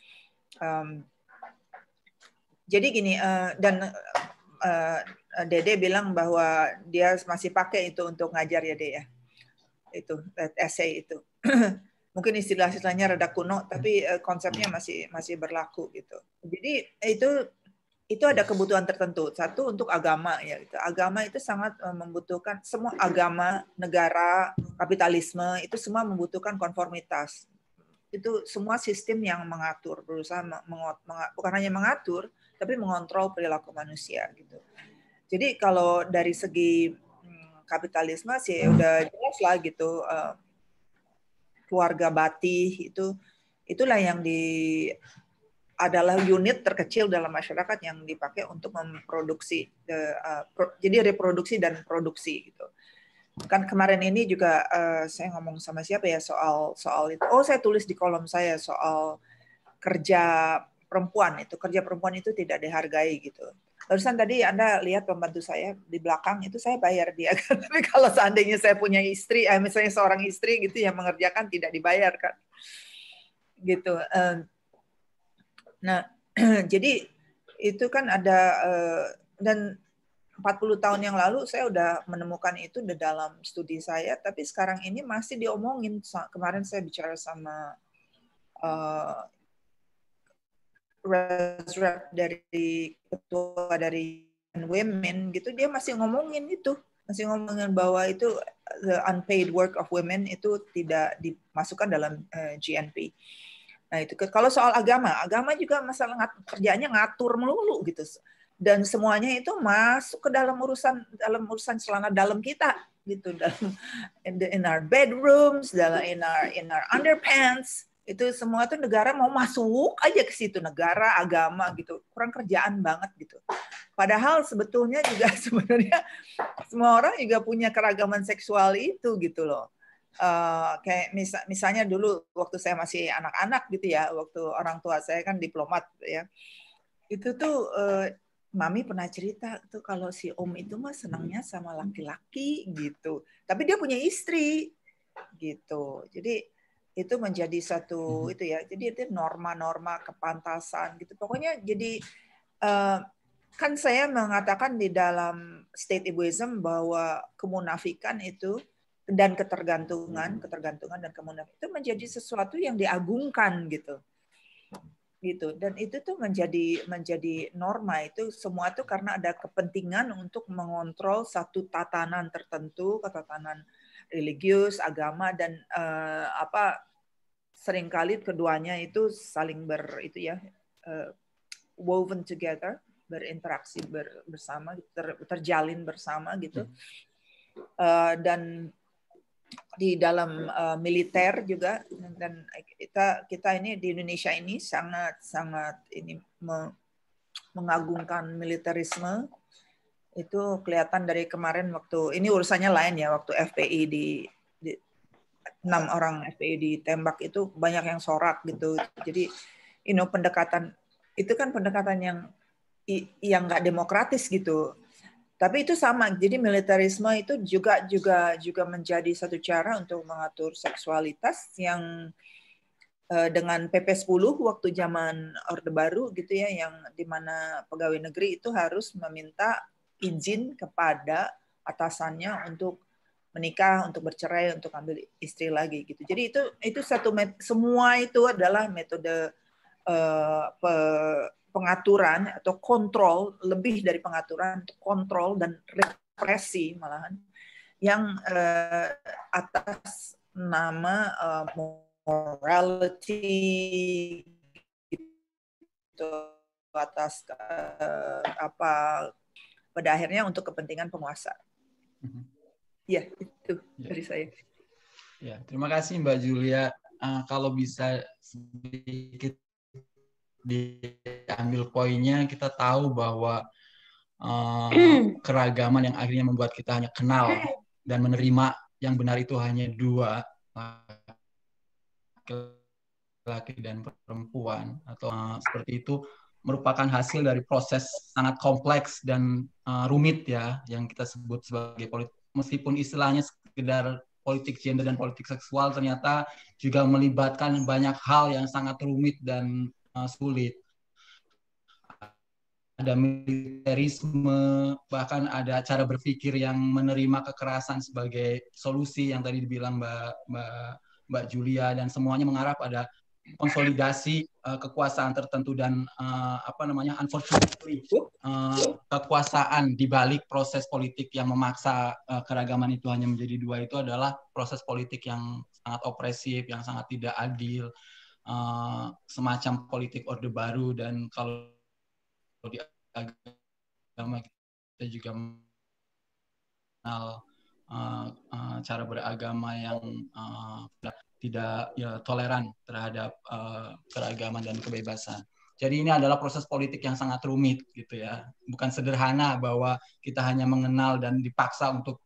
Jadi gini, dan Dede bilang bahwa dia masih pakai itu untuk ngajar ya, Dede ya. Itu essay itu. Mungkin istilah-istilahnya rada kuno, tapi konsepnya masih berlaku gitu. Jadi itu ada kebutuhan tertentu. Satu untuk agama ya. Gitu. Agama itu sangat membutuhkan, semua agama, negara, kapitalisme itu semua membutuhkan konformitas. Itu semua sistem yang mengatur, berusaha bukan hanya mengatur, tapi mengontrol perilaku manusia gitu. Jadi kalau dari segi kapitalisme sih udah jelas lah gitu, keluarga Batih itulah yang adalah unit terkecil dalam masyarakat yang dipakai untuk memproduksi, jadi reproduksi dan produksi gitu. Kan kemarin ini juga saya ngomong sama siapa ya soal itu. Oh, saya tulis di kolom saya soal kerja perempuan itu. Kerja perempuan itu tidak dihargai gitu. Barusan tadi Anda lihat pembantu saya di belakang itu, saya bayar dia. Tapi kalau seandainya saya punya istri, misalnya seorang istri gitu yang mengerjakan, tidak dibayar kan. Gitu. Nah, jadi itu kan ada, dan 40 tahun yang lalu saya udah menemukan itu di dalam studi saya, tapi sekarang ini masih diomongin. Kemarin saya bicara sama Rep dari ketua dari Women gitu, dia masih ngomongin itu, masih ngomongin bahwa itu the unpaid work of women itu tidak dimasukkan dalam GNP. Nah itu kalau soal agama juga masalah kerjaannya ngatur melulu gitu. Dan semuanya itu masuk ke dalam urusan celana dalam kita gitu, dalam in our bedrooms, dalam in our underpants, itu semua tuh negara mau masuk aja ke situ, negara, agama gitu, kurang kerjaan banget gitu. Padahal sebetulnya juga sebenarnya semua orang juga punya keragaman seksual itu gitu loh. Kayak misalnya dulu waktu saya masih anak-anak gitu ya, waktu orang tua saya kan diplomat ya, itu tuh Mami pernah cerita tuh kalau si Om itu mah senangnya sama laki-laki gitu. Tapi dia punya istri gitu. Jadi itu menjadi satu itu ya. Jadi itu norma-norma kepantasan gitu. Pokoknya jadi kan saya mengatakan di dalam state egoism bahwa kemunafikan itu dan ketergantungan dan kemunafikan itu menjadi sesuatu yang diagungkan gitu. Dan itu tuh menjadi norma, itu semua tuh karena ada kepentingan untuk mengontrol satu tatanan tertentu, tatanan religius, agama, dan seringkali keduanya itu saling woven together, berinteraksi bersama, terjalin bersama gitu. Dan di dalam militer juga, dan kita ini di Indonesia ini sangat ini mengagungkan militerisme. Itu kelihatan dari kemarin waktu ini, urusannya lain ya, waktu FPI di 6 orang FPI ditembak itu banyak yang sorak gitu. Jadi pendekatan itu kan pendekatan yang nggak demokratis gitu. Tapi itu sama. Jadi militerisme itu juga menjadi satu cara untuk mengatur seksualitas yang dengan PP 10 waktu zaman Orde Baru gitu ya, yang dimana pegawai negeri itu harus meminta izin kepada atasannya untuk menikah, untuk bercerai, untuk ambil istri lagi gitu. Jadi itu semua itu adalah metode pengaturan atau kontrol, lebih dari pengaturan, kontrol dan represi malahan, yang atas nama morality gitu, atas pada akhirnya untuk kepentingan penguasa. Ya, itu dari saya. Ya, terima kasih Mbak Julia. Kalau bisa sedikit diambil poinnya, kita tahu bahwa keragaman yang akhirnya membuat kita hanya kenal dan menerima yang benar itu hanya dua, laki-laki dan perempuan, atau seperti itu, merupakan hasil dari proses sangat kompleks dan rumit ya, yang kita sebut sebagai politik. Meskipun istilahnya sekedar politik gender dan politik seksual, ternyata juga melibatkan banyak hal yang sangat rumit dan sulit. Ada militerisme, bahkan ada cara berpikir yang menerima kekerasan sebagai solusi yang tadi dibilang Mbak Julia, dan semuanya mengarah pada konsolidasi kekuasaan tertentu dan unfortunately kekuasaan di balik proses politik yang memaksa keragaman itu hanya menjadi dua itu adalah proses politik yang sangat opresif, yang sangat tidak adil, semacam politik Orde Baru. Dan kalau di agama kita juga mengenal cara beragama yang tidak toleran terhadap keragaman dan kebebasan. Jadi ini adalah proses politik yang sangat rumit gitu ya. Bukan sederhana bahwa kita hanya mengenal dan dipaksa untuk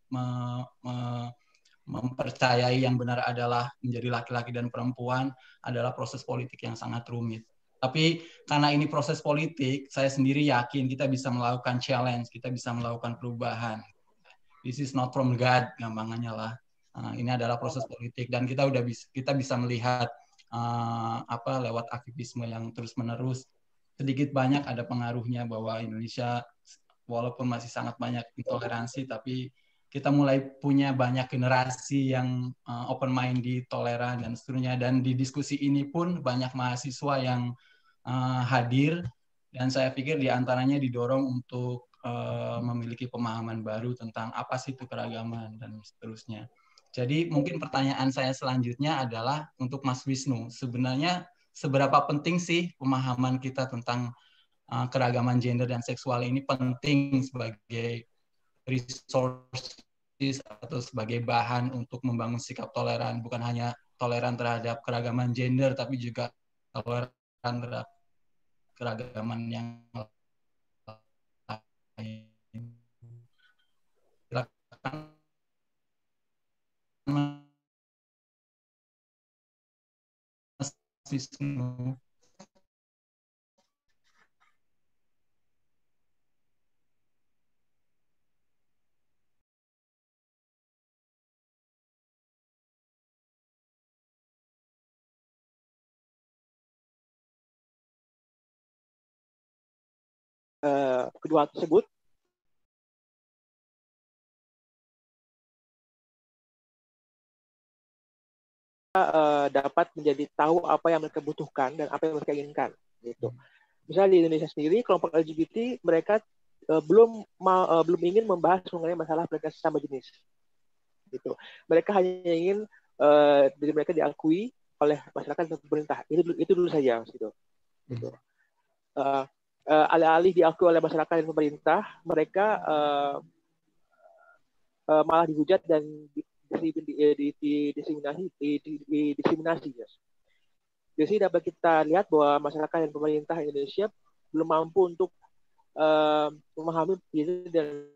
mempercayai yang benar adalah menjadi laki-laki dan perempuan, adalah proses politik yang sangat rumit. Tapi karena ini proses politik, saya sendiri yakin kita bisa melakukan challenge, kita bisa melakukan perubahan. This is not from God, gampangannya lah. Ini adalah proses politik, dan kita bisa melihat lewat aktivisme yang terus-menerus, sedikit banyak ada pengaruhnya bahwa Indonesia walaupun masih sangat banyak intoleransi, tapi kita mulai punya banyak generasi yang open-minded, toleran, dan seterusnya. Dan di diskusi ini pun banyak mahasiswa yang hadir, dan saya pikir diantaranya didorong untuk memiliki pemahaman baru tentang apa sih itu keragaman dan seterusnya. Jadi mungkin pertanyaan saya selanjutnya adalah untuk Mas Wisnu, sebenarnya seberapa penting sih pemahaman kita tentang keragaman gender dan seksual ini penting sebagai resources atau sebagai bahan untuk membangun sikap toleran, bukan hanya toleran terhadap keragaman gender, tapi juga toleran terhadap keragaman yang lain. Silakan Mas Wisnu. kedua tersebut dapat menjadi tahu apa yang mereka butuhkan dan apa yang mereka inginkan gitu. Misalnya di Indonesia sendiri kelompok LGBT mereka belum ingin membahas mengenai masalah pernikahan sesama jenis gitu. Mereka hanya ingin diri mereka diakui oleh masyarakat dan pemerintah. Itu dulu saja gitu. Alih-alih diakui oleh masyarakat dan pemerintah, mereka malah dihujat dan didiskriminasi. Jadi dapat kita lihat bahwa masyarakat dan pemerintah Indonesia belum mampu untuk memahami diri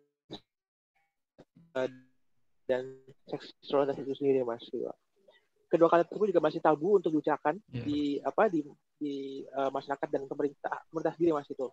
dan seksualitas itu sendiri, Mas. Kedua kata tersebut juga masih tabu untuk diucapkan di masyarakat dan pemerintah sendiri, Mas, itu.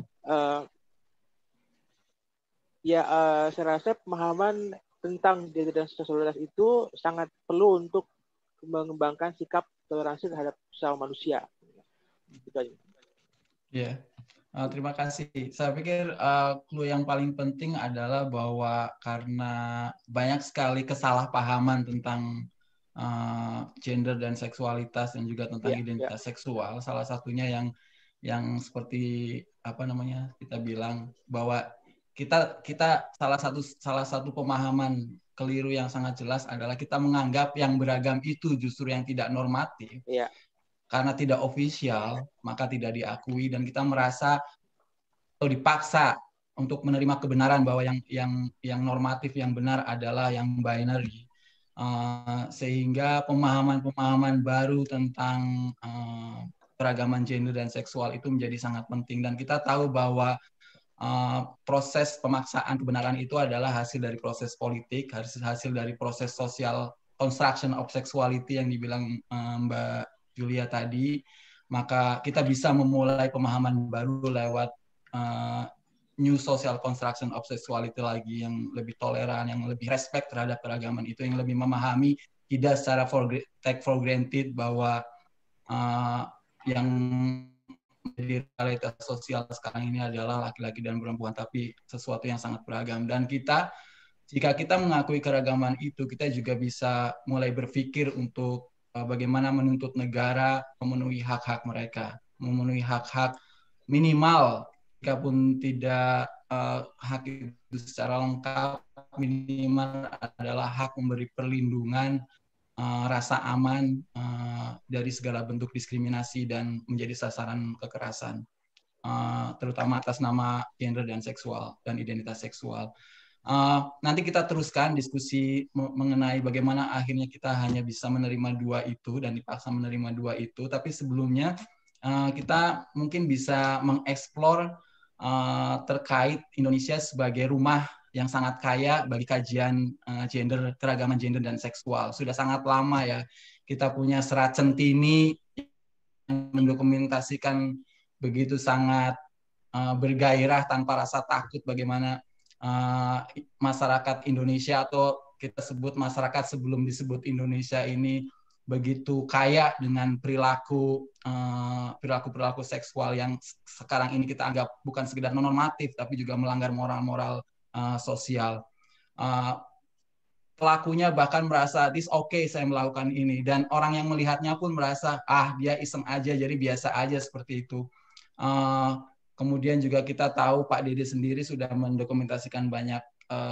Saya rasa pemahaman tentang gender dan seksualitas itu sangat perlu untuk mengembangkan sikap toleransi terhadap sesama manusia. Gitu aja. Ya, terima kasih. Saya pikir clue yang paling penting adalah bahwa karena banyak sekali kesalahpahaman tentang gender dan seksualitas dan juga tentang identitas seksual. Salah satunya yang seperti kita bilang bahwa kita salah satu pemahaman keliru yang sangat jelas adalah kita menganggap yang beragam itu justru yang tidak normatif. Karena tidak ofisial, maka tidak diakui dan kita merasa atau dipaksa untuk menerima kebenaran bahwa yang normatif, yang benar adalah yang binary. Sehingga pemahaman baru tentang keragaman gender dan seksual itu menjadi sangat penting. Dan kita tahu bahwa proses pemaksaan kebenaran itu adalah hasil dari proses politik, hasil dari proses social construction of sexuality yang dibilang Mbak Julia tadi, maka kita bisa memulai pemahaman baru lewat new social construction of sexuality lagi yang lebih toleran, yang lebih respect terhadap keragaman itu, yang lebih memahami tidak secara take for granted bahwa yang menjadi realitas sosial sekarang ini adalah laki-laki dan perempuan, tapi sesuatu yang sangat beragam. Dan jika kita mengakui keragaman itu, kita juga bisa mulai berpikir untuk bagaimana menuntut negara memenuhi hak-hak mereka, memenuhi hak-hak minimal, jikapun tidak hak itu secara lengkap, minimal adalah hak memberi perlindungan, rasa aman dari segala bentuk diskriminasi dan menjadi sasaran kekerasan, terutama atas nama gender dan seksual dan identitas seksual. Nanti kita teruskan diskusi mengenai bagaimana akhirnya kita hanya bisa menerima dua itu dan dipaksa menerima dua itu. Tapi sebelumnya kita mungkin bisa mengeksplor terkait Indonesia sebagai rumah yang sangat kaya bagi kajian keragaman gender dan seksual. Sudah sangat lama ya kita punya Serat Centini yang mendokumentasikan begitu sangat bergairah tanpa rasa takut bagaimana masyarakat Indonesia, atau kita sebut masyarakat sebelum disebut Indonesia ini, begitu kaya dengan perilaku seksual yang sekarang ini kita anggap bukan sekedar normatif tapi juga melanggar moral-moral sosial. Pelakunya bahkan merasa this okay saya melakukan ini, dan orang yang melihatnya pun merasa dia iseng aja, jadi biasa aja seperti itu. Kemudian juga kita tahu Pak Dede sendiri sudah mendokumentasikan banyak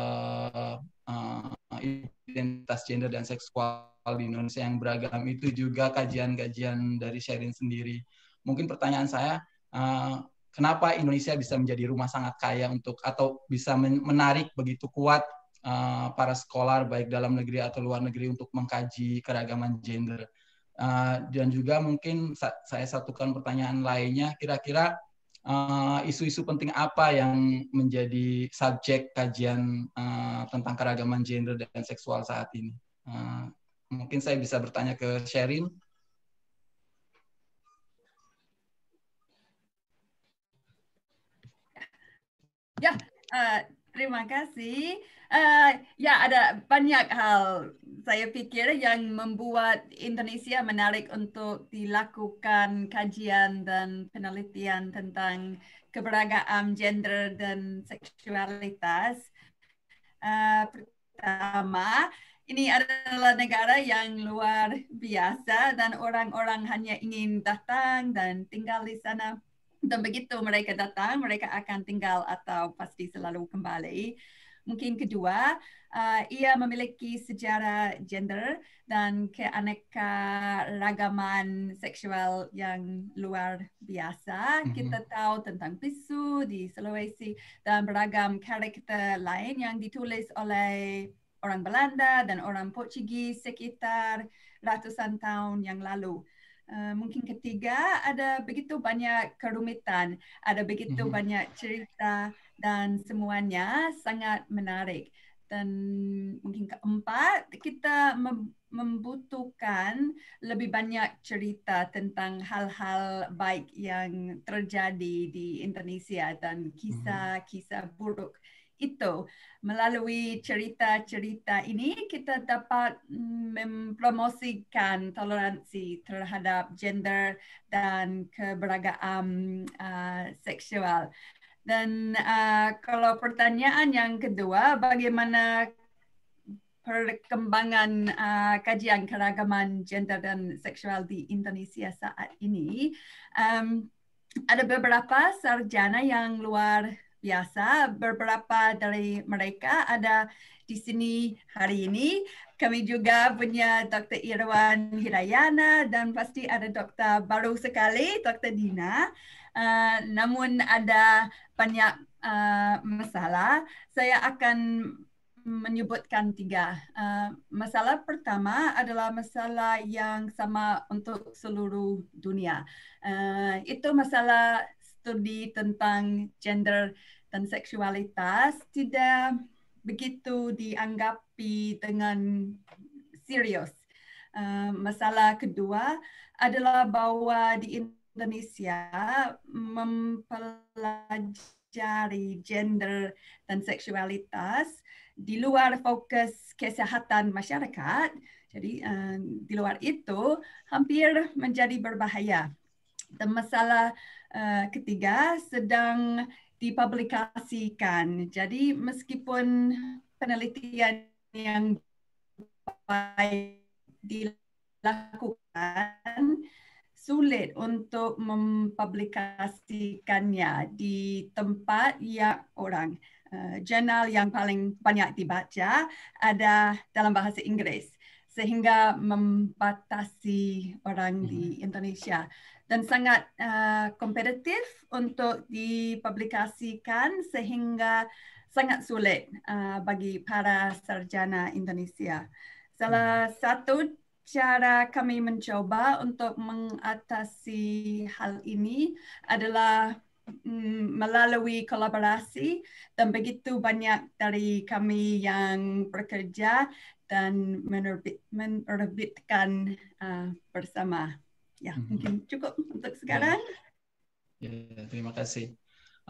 identitas gender dan seksual di Indonesia yang beragam. Itu juga kajian-kajian dari Sherin sendiri. Mungkin pertanyaan saya, kenapa Indonesia bisa menjadi rumah sangat kaya atau bisa menarik begitu kuat para scholar baik dalam negeri atau luar negeri untuk mengkaji keragaman gender? Dan juga mungkin saya satukan pertanyaan lainnya, kira-kira isu-isu penting apa yang menjadi subjek kajian tentang keragaman gender dan seksual saat ini? Mungkin saya bisa bertanya ke Sherin. Ya, terima kasih. Ya, ada banyak hal saya pikir yang membuat Indonesia menarik untuk dilakukan kajian dan penelitian tentang keberagaman gender dan seksualitas. Pertama, ini adalah negara yang luar biasa dan orang-orang hanya ingin datang dan tinggal di sana. Dan begitu mereka datang, mereka akan tinggal atau pasti selalu kembali. Mungkin kedua, ia memiliki sejarah gender dan keanekaragaman seksual yang luar biasa. Kita tahu tentang bisu di Sulawesi dan beragam karakter lain yang ditulis oleh orang Belanda dan orang Portugis sekitar ratusan tahun yang lalu. Mungkin ketiga, ada begitu banyak kerumitan, ada begitu banyak cerita dan semuanya sangat menarik. Dan mungkin keempat, kita membutuhkan lebih banyak cerita tentang hal-hal baik yang terjadi di Indonesia dan kisah-kisah buruk itu. Melalui cerita-cerita ini kita dapat mempromosikan toleransi terhadap gender dan keberagaman seksual. Dan kalau pertanyaan yang kedua, bagaimana perkembangan kajian keragaman gender dan seksual di Indonesia saat ini? Ada beberapa sarjana yang luar biasa, beberapa dari mereka ada di sini hari ini. Kami juga punya Dr. Irwan Hirayana dan pasti ada dokter baru sekali, Dr. Dina. Namun ada banyak masalah. Saya akan menyebutkan tiga. Masalah pertama adalah masalah yang sama untuk seluruh dunia. Itu masalah studi tentang gender dan seksualitas tidak begitu dianggapi dengan serius. Masalah kedua adalah bahwa di Indonesia mempelajari gender dan seksualitas di luar fokus kesehatan masyarakat. Jadi di luar itu hampir menjadi berbahaya. Dan masalah ketiga sedang dipublikasikan. Jadi meskipun penelitian yang baik dilakukan, sulit untuk mempublikasikannya di tempat yang orang. Jurnal yang paling banyak dibaca ada dalam bahasa Inggris, sehingga membatasi orang di Indonesia. Dan sangat kompetitif untuk dipublikasikan sehingga sangat sulit bagi para sarjana Indonesia. Salah satu cara kami mencoba untuk mengatasi hal ini adalah melalui kolaborasi, dan begitu banyak dari kami yang bekerja dan menerbitkan bersama. Ya, mungkin cukup untuk sekarang. Ya, terima kasih.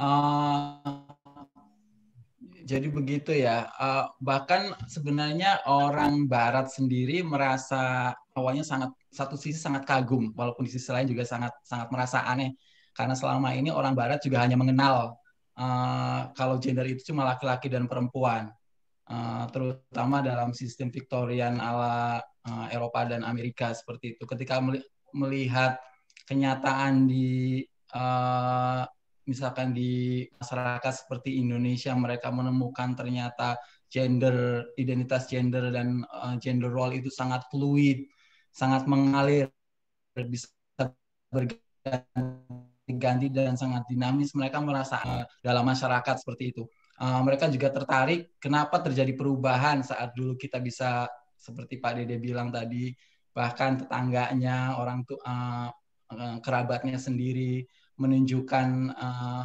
Jadi begitu ya. Bahkan sebenarnya orang Barat sendiri merasa awalnya satu sisi sangat kagum, walaupun di sisi lain juga sangat merasa aneh, karena selama ini orang Barat juga hanya mengenal kalau gender itu cuma laki-laki dan perempuan, terutama dalam sistem Victorian ala Eropa dan Amerika seperti itu. Ketika melihat kenyataan di misalkan di masyarakat seperti Indonesia, mereka menemukan ternyata identitas gender dan gender role itu sangat fluid, sangat mengalir, bisa berganti dan sangat dinamis. Mereka merasa dalam masyarakat seperti itu. Mereka juga tertarik kenapa terjadi perubahan saat dulu kita bisa seperti Pak Dede bilang tadi, bahkan tetangganya, orang tua, kerabatnya sendiri menunjukkan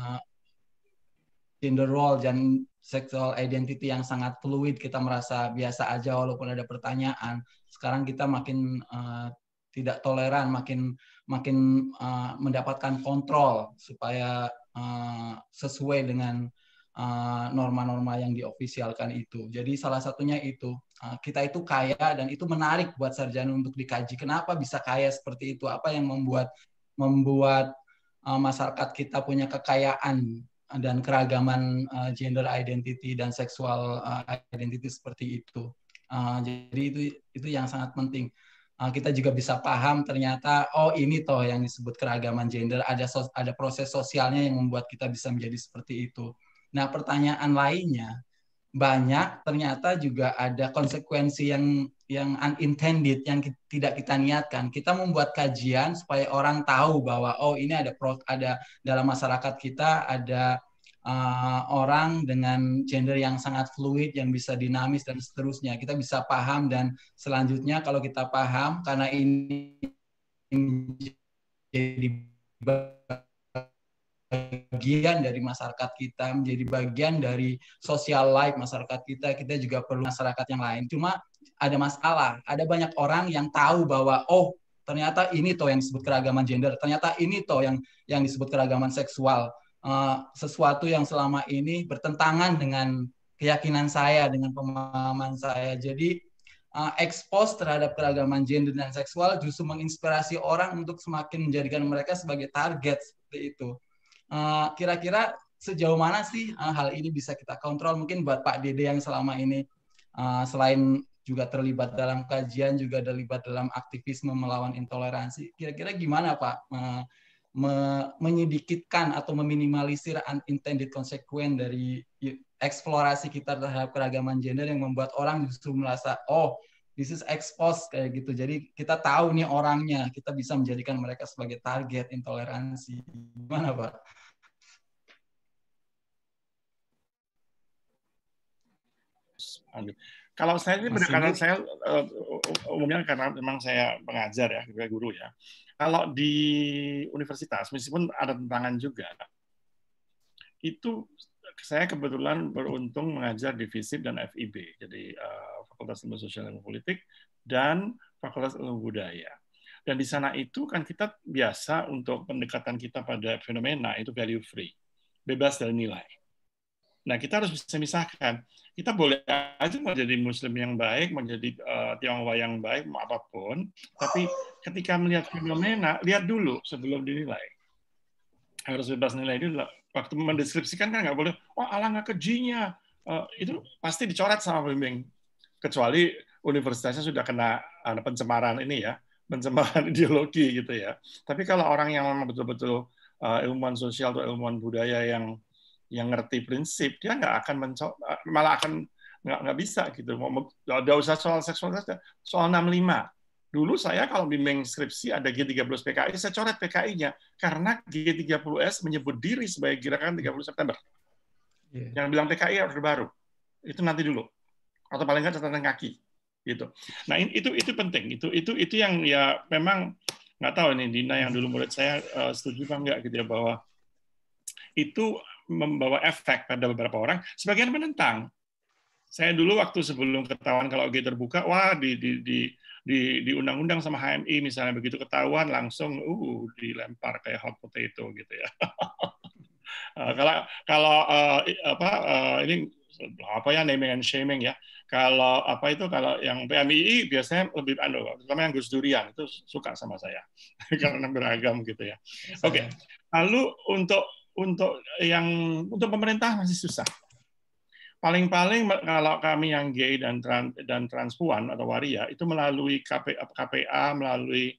gender role dan sexual identity yang sangat fluid. Kita merasa biasa aja walaupun ada pertanyaan. Sekarang kita makin tidak toleran, makin mendapatkan kontrol supaya sesuai dengan norma-norma yang diofisialkan itu. Jadi salah satunya itu, kita itu kaya dan itu menarik buat sarjana untuk dikaji. Kenapa bisa kaya seperti itu? Apa yang membuat masyarakat kita punya kekayaan dan keragaman gender identity dan sexual identity seperti itu. Jadi itu yang sangat penting. Kita juga bisa paham ternyata ini toh yang disebut keragaman gender, ada proses sosialnya yang membuat kita bisa menjadi seperti itu. Nah, pertanyaan lainnya, banyak ternyata juga ada konsekuensi yang unintended, yang tidak kita niatkan. Kita membuat kajian supaya orang tahu bahwa ini ada dalam masyarakat kita ada orang dengan gender yang sangat fluid, yang bisa dinamis dan seterusnya. Kita bisa paham dan selanjutnya kalau kita paham, karena ini jadi bagian dari masyarakat kita, menjadi bagian dari social life masyarakat kita, kita juga perlu masyarakat yang lain. Cuma ada masalah, ada banyak orang yang tahu bahwa ternyata ini toh yang disebut keragaman gender, ternyata ini toh yang disebut keragaman seksual, sesuatu yang selama ini bertentangan dengan keyakinan saya, dengan pemahaman saya. Jadi expose terhadap keragaman gender dan seksual justru menginspirasi orang untuk semakin menjadikan mereka sebagai target seperti itu. Kira-kira sejauh mana sih hal ini bisa kita kontrol? Mungkin buat Pak Dede yang selama ini selain juga terlibat dalam kajian, juga terlibat dalam aktivisme melawan intoleransi. Kira-kira gimana Pak menyedikitkan atau meminimalisir unintended consequence dari eksplorasi kita terhadap keragaman gender yang membuat orang justru merasa this is exposed kayak gitu. Jadi kita tahu nih orangnya, kita bisa menjadikan mereka sebagai target intoleransi. Gimana Pak? Kalau saya ini pendekatan saya umumnya karena memang saya pengajar ya, guru ya. Kalau di universitas, meskipun ada tantangan juga, itu saya kebetulan beruntung mengajar di FISIP dan FIB, jadi Fakultas Ilmu Sosial dan Politik dan Fakultas Ilmu Budaya. Dan di sana itu kan kita biasa untuk pendekatan kita pada fenomena itu value free, bebas dari nilai. Nah, kita harus bisa misahkan. Kita boleh aja menjadi Muslim yang baik, menjadi Tionghoa yang baik, mau apapun. Tapi ketika melihat fenomena, lihat dulu sebelum dinilai. Harus bebas nilai dulu. Waktu mendeskripsikan kan nggak boleh, alangkah kejinya. Itu pasti dicoret sama pembimbing. Kecuali universitasnya sudah kena pencemaran ini ya, pencemaran ideologi gitu ya. Tapi kalau orang yang memang betul-betul ilmuwan sosial atau ilmuwan budaya yang ngerti prinsip, dia nggak akan malah akan nggak bisa gitu. Nggak usah soal seksualitas, soal 65. Dulu saya kalau bimbing skripsi ada G30 PKI, saya coret PKI-nya karena G30S menyebut diri sebagai gerakan 30 September. Yang bilang PKI harus baru. Itu nanti dulu. Atau paling nggak catatan kaki. Gitu. Nah itu penting. Itu yang ya memang nggak tahu ini Dina yang dulu murid saya setuju apa enggak gitu ya, bahwa itu membawa efek pada beberapa orang. Sebagian menentang. Saya dulu waktu sebelum ketahuan kalau G terbuka, di undang-undang sama HMI misalnya, begitu ketahuan langsung dilempar kayak hot potato gitu ya. Kalau ini apa ya, naming and shaming ya. Kalau yang PMII biasanya lebih terutama yang Gus Durian itu suka sama saya karena beragam gitu ya. Oke. Lalu untuk pemerintah masih susah. Paling-paling kalau kami yang gay dan transpuan atau waria itu melalui KPA, melalui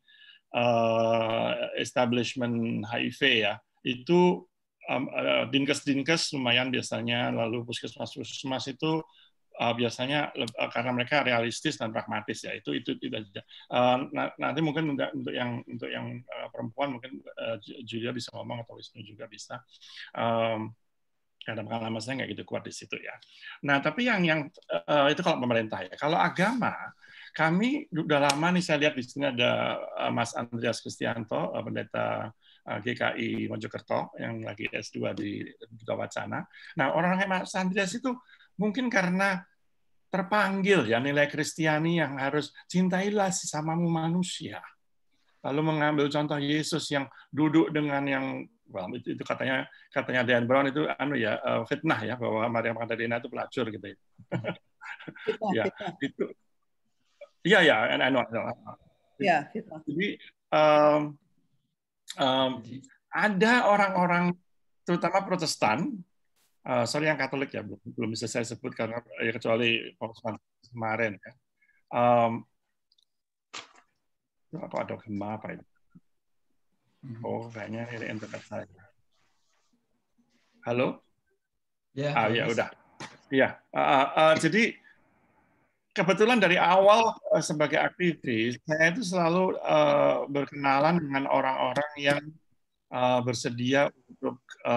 establishment HIV ya, itu dinkes lumayan biasanya, lalu puskesmas itu biasanya karena mereka realistis dan pragmatis ya, itu tidak. Nanti mungkin untuk yang perempuan mungkin Julia bisa ngomong atau Wisnu juga bisa. Karena pengalaman saya nggak gitu kuat di situ ya. Nah, tapi yang itu kalau pemerintah ya. Kalau agama, kami udah lama nih, saya lihat di sini ada Mas Andreas Kristianto, pendeta GKI Mojokerto yang lagi S2 di Duta Wacana. Nah, orang kayak Mas Andreas itu mungkin karena terpanggil ya nilai Kristiani yang harus cintailah sesamamu manusia. Lalu mengambil contoh Yesus yang duduk dengan yang Well, itu katanya Dan Brown itu fitnah ya, bahwa Maria Magdalena itu pelacur gitu ya. Ya, itu. Iya, I know. Ya, fitnah. Jadi ada orang-orang terutama Protestan, sorry yang Katolik ya, belum bisa saya sebut karena ya kecuali kemarin ya. Apa ada gempa apa itu? Oh, kayaknya ini internet saya. Halo? Ya, ya udah. Iya. Jadi kebetulan dari awal sebagai aktivis, saya itu selalu berkenalan dengan orang-orang yang bersedia untuk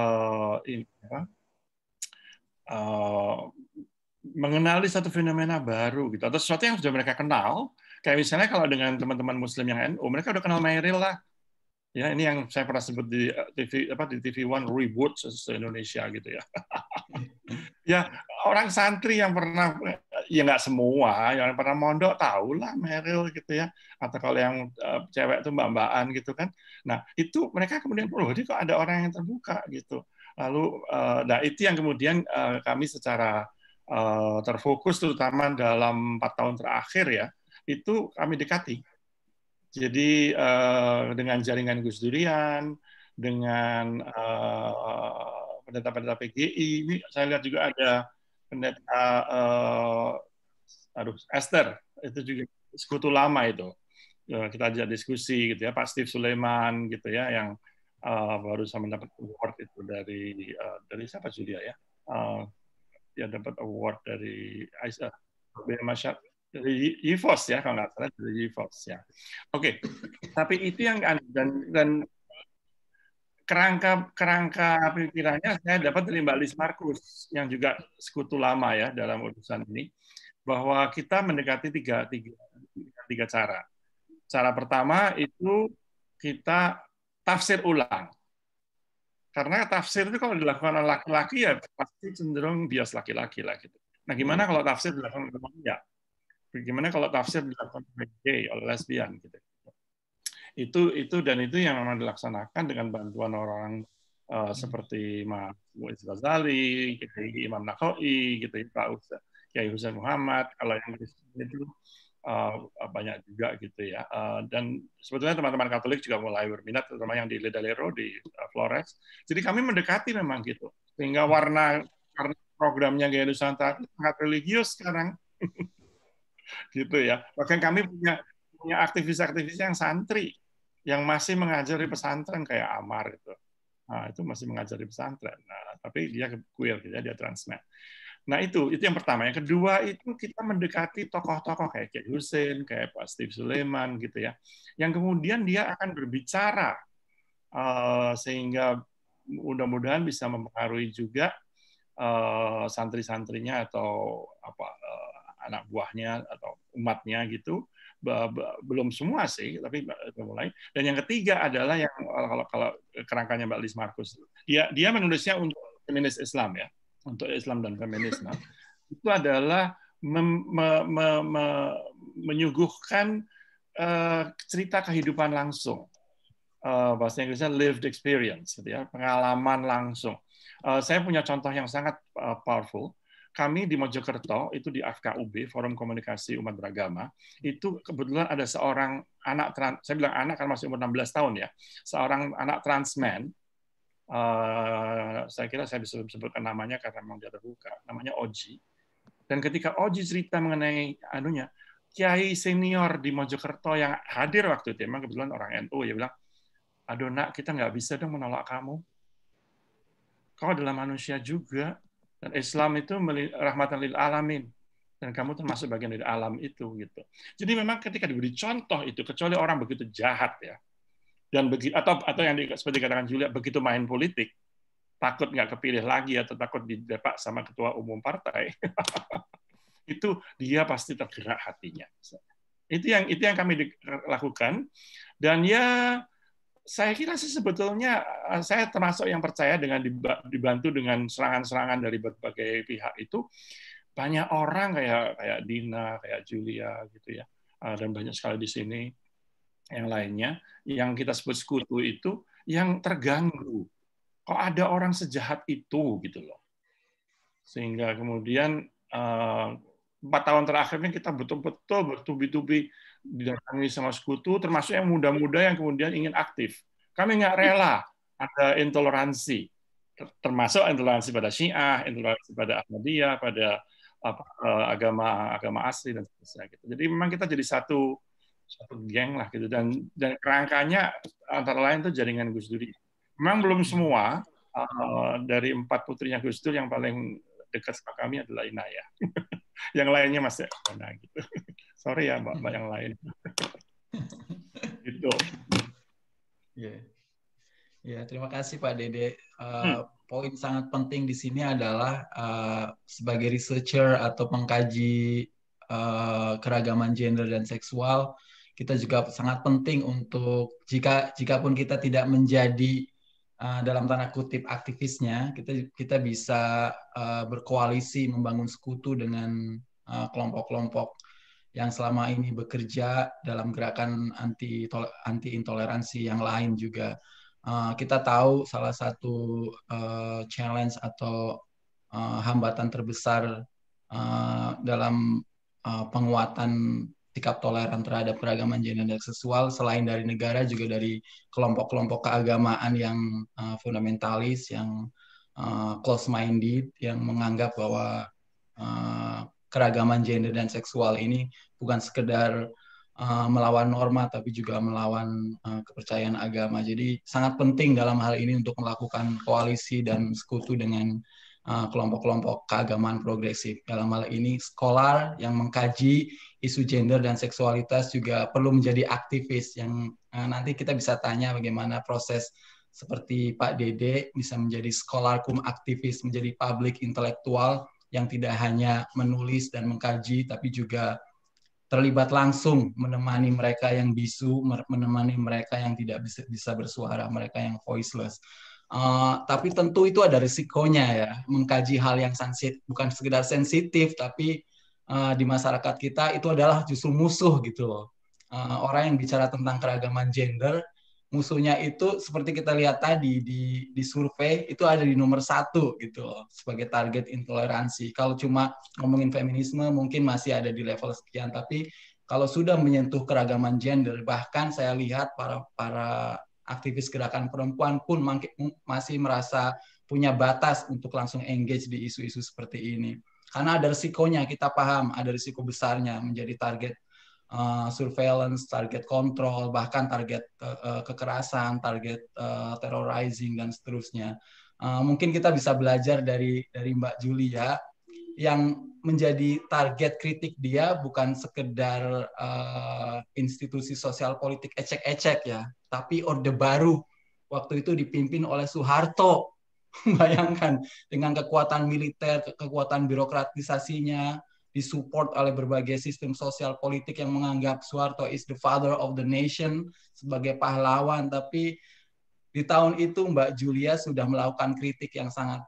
mengenali satu fenomena baru gitu, atau sesuatu yang sudah mereka kenal. Kayak misalnya kalau dengan teman-teman Muslim yang NU, mereka udah kenal Meryl lah. Ya, ini yang saya pernah sebut di TV One Reboot se-Indonesia gitu ya. Ya, orang santri yang pernah, ya nggak semua, yang pernah mondok tahu lah Meryl gitu ya. Atau kalau yang cewek itu mbak-mbakan gitu kan. Nah, itu mereka kemudian, ini kok ada orang yang terbuka gitu. Lalu, nah itu yang kemudian kami secara terfokus, terutama dalam 4 tahun terakhir ya, itu kami dekati. Jadi dengan jaringan Gus Durian, dengan pendeta-pendeta PGI, ini saya lihat juga ada pendeta Esther, itu juga sekutu lama itu. Kita ajak diskusi gitu ya, Pak Steve Sulaiman gitu ya, yang baru saya mendapat award itu dari siapa Julia ya? Dia dapat award dari Aisyah dari YIVOS ya, kalau nggak salah dari YIVOS ya. Oke, tapi itu yang dan kerangka pikirannya saya dapat dari Mbak Liz Markus yang juga sekutu lama ya dalam urusan ini, bahwa kita mendekati tiga cara. Cara pertama itu kita tafsir ulang. Karena tafsir itu kalau dilakukan oleh laki-laki ya pasti cenderung bias laki-laki lah gitu. Nah, gimana kalau tafsir dilakukan oleh pria? Bagaimana kalau tafsir dilakukan oleh gay, oleh lesbian gitu. Itu yang memang dilaksanakan dengan bantuan orang seperti Mas Muiz Ghazali, Imam Nakhoi, gitu ya, Pak Kiai Husain Muhammad. Kalau yang itu banyak juga gitu ya. Dan sebetulnya teman-teman Katolik juga mulai berminat, terutama yang di Ledalero, di Flores. Jadi kami mendekati memang gitu. Sehingga warna programnya Gaya Nusantara sangat religius sekarang. Gitu ya. Bahkan kami punya aktivis-aktivis yang santri, yang masih mengajari pesantren kayak Amar gitu. Nah, itu masih mengajari pesantren. Nah, tapi dia queer, dia transmen. Nah, itu yang pertama. Yang kedua itu kita mendekati tokoh-tokoh kayak Kiai Husain, kayak Pak Steve Sulaiman gitu ya. Yang kemudian dia akan berbicara sehingga mudah-mudahan bisa mempengaruhi juga santri-santrinya atau anak buahnya atau umatnya gitu. Belum semua sih, tapi mulai. Dan yang ketiga adalah yang kalau kerangkanya Mbak Liz Markus. Dia menulisnya untuk feminis Islam ya. Untuk Islam dan feminisme, itu adalah menyuguhkan cerita kehidupan langsung. Bahasa Inggrisnya lived experience, gitu ya, pengalaman langsung. Saya punya contoh yang sangat powerful. Kami di Mojokerto, itu di FKUB, Forum Komunikasi Umat Beragama, itu kebetulan ada seorang anak, saya bilang anak karena masih umur 16 tahun ya, seorang anak transman. Saya kira saya bisa sebutkan namanya karena memang dia terbuka. Namanya Oji. Dan ketika Oji cerita mengenai Kiai senior di Mojokerto yang hadir waktu itu, memang kebetulan orang NU, dia bilang, aduh nak, kita nggak bisa dong menolak kamu. Kau adalah manusia juga. Dan Islam itu rahmatan lil alamin. Dan kamu termasuk bagian dari alam itu. Gitu. Jadi memang ketika diberi contoh itu, kecuali orang begitu jahat ya, dan atau yang seperti katakan Julia, begitu main politik, takut nggak kepilih lagi atau takut didepak sama ketua umum partai, itu dia pasti tergerak hatinya. Itu yang kami lakukan. Dan ya saya kira sih sebetulnya saya termasuk yang percaya dengan dibantu dengan serangan-serangan dari berbagai pihak itu, banyak orang kayak Dina, kayak Julia gitu ya, dan banyak sekali di sini yang lainnya, yang kita sebut sekutu itu, yang terganggu kok ada orang sejahat itu gitu loh. Sehingga kemudian 4 tahun terakhir ini kita betul-betul bertubi-tubi didatangi sama sekutu, termasuk yang muda-muda yang kemudian ingin aktif. Kami nggak rela ada intoleransi, termasuk intoleransi pada Syiah, intoleransi pada Ahmadiyah, pada agama asli dan sebagainya. Gitu. Jadi memang kita jadi satu geng lah gitu, dan kerangkanya antara lain itu jaringan Gus Dur. Memang belum semua, dari 4 putrinya Gus Dur yang paling dekat sama kami adalah Inayah. Yang lainnya masih gitu. Sorry ya Mbak yang lain. Gitu. Ya, terima kasih Pak Dede. Poin sangat penting di sini adalah sebagai researcher atau pengkaji keragaman gender dan seksual, kita juga sangat penting untuk jikapun kita tidak menjadi dalam tanda kutip aktivisnya, kita bisa berkoalisi membangun sekutu dengan kelompok-kelompok yang selama ini bekerja dalam gerakan anti intoleransi yang lain juga. Kita tahu salah satu challenge atau hambatan terbesar dalam penguatan sikap toleran terhadap keragaman gender dan seksual selain dari negara juga dari kelompok-kelompok keagamaan yang fundamentalis, yang close-minded, yang menganggap bahwa keragaman gender dan seksual ini bukan sekedar melawan norma tapi juga melawan kepercayaan agama. Jadi sangat penting dalam hal ini untuk melakukan koalisi dan sekutu dengan kelompok-kelompok keagamaan progresif. Dalam hal ini scholar yang mengkaji isu gender dan seksualitas juga perlu menjadi aktivis yang nanti kita bisa tanya bagaimana proses seperti Pak Dede bisa menjadi scholar cum aktivis, menjadi public intelektual yang tidak hanya menulis dan mengkaji tapi juga terlibat langsung menemani mereka yang bisu, menemani mereka yang tidak bisa bersuara, mereka yang voiceless. Tapi tentu itu ada risikonya ya, mengkaji hal yang bukan sekedar sensitif, tapi di masyarakat kita itu adalah justru musuh gitu loh. Orang yang bicara tentang keragaman gender, musuhnya itu seperti kita lihat tadi di survei itu ada di nomor 1 gitu loh, sebagai target intoleransi. Kalau cuma ngomongin feminisme mungkin masih ada di level sekian, tapi kalau sudah menyentuh keragaman gender, bahkan saya lihat para aktivis gerakan perempuan pun masih merasa punya batas untuk langsung engage di isu-isu seperti ini. Karena ada risikonya, kita paham ada risiko besarnya menjadi target surveillance, target kontrol, bahkan target kekerasan, target terrorizing dan seterusnya. Mungkin kita bisa belajar dari Mbak Julia yang menjadi target kritik dia bukan sekedar institusi sosial politik ecek-ecek ya, tapi Orde Baru waktu itu dipimpin oleh Soeharto. Bayangkan dengan kekuatan militer, kekuatan birokratisasinya, disupport oleh berbagai sistem sosial politik yang menganggap Soeharto is the father of the nation sebagai pahlawan. Tapi di tahun itu Mbak Julia sudah melakukan kritik yang sangat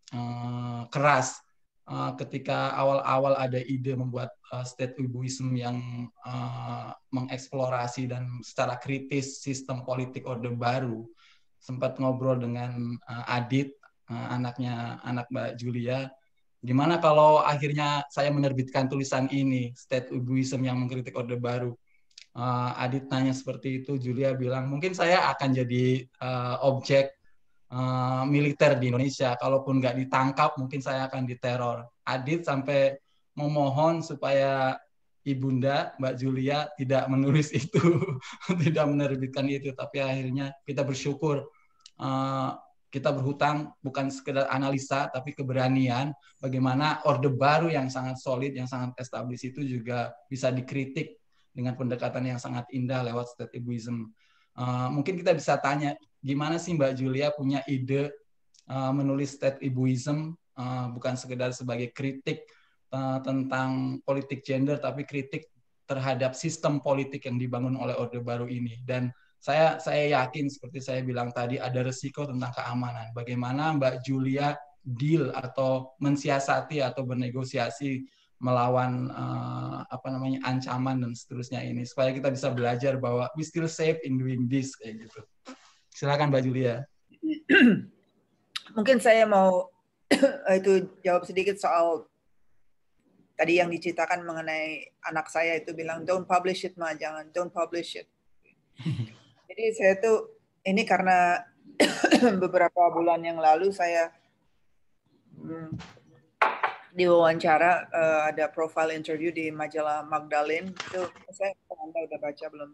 keras ketika awal-awal ada ide membuat state ibuism yang mengeksplorasi dan secara kritis sistem politik Orde Baru. Sempat ngobrol dengan Adit, anak Mbak Julia, gimana kalau akhirnya saya menerbitkan tulisan ini, State Ibuism yang mengkritik Orde Baru. Adit nanya seperti itu, Julia bilang, mungkin saya akan jadi objek militer di Indonesia. Kalaupun nggak ditangkap, mungkin saya akan diteror. Adit sampai memohon supaya Ibunda, Mbak Julia, tidak menulis itu, tidak menerbitkan itu. Tapi akhirnya kita bersyukur kita berhutang bukan sekedar analisa, tapi keberanian bagaimana Orde Baru yang sangat solid, yang sangat established itu juga bisa dikritik dengan pendekatan yang sangat indah lewat state ibuism. Mungkin kita bisa tanya, gimana sih Mbak Julia punya ide menulis state ibuism, bukan sekedar sebagai kritik tentang politik gender, tapi kritik terhadap sistem politik yang dibangun oleh Orde Baru ini. Dan saya yakin seperti saya bilang tadi ada resiko tentang keamanan. Bagaimana Mbak Julia deal atau mensiasati atau bernegosiasi melawan ancaman dan seterusnya ini supaya kita bisa belajar bahwa we still safe in doing this kayak gitu. Silakan Mbak Julia. mungkin saya mau itu jawab sedikit soal tadi yang diceritakan mengenai anak saya itu bilang don't publish it Ma, jangan don't publish it. Jadi saya tuh ini karena beberapa bulan yang lalu saya diwawancara ada profile interview di majalah Magdalene itu saya Anda udah baca belum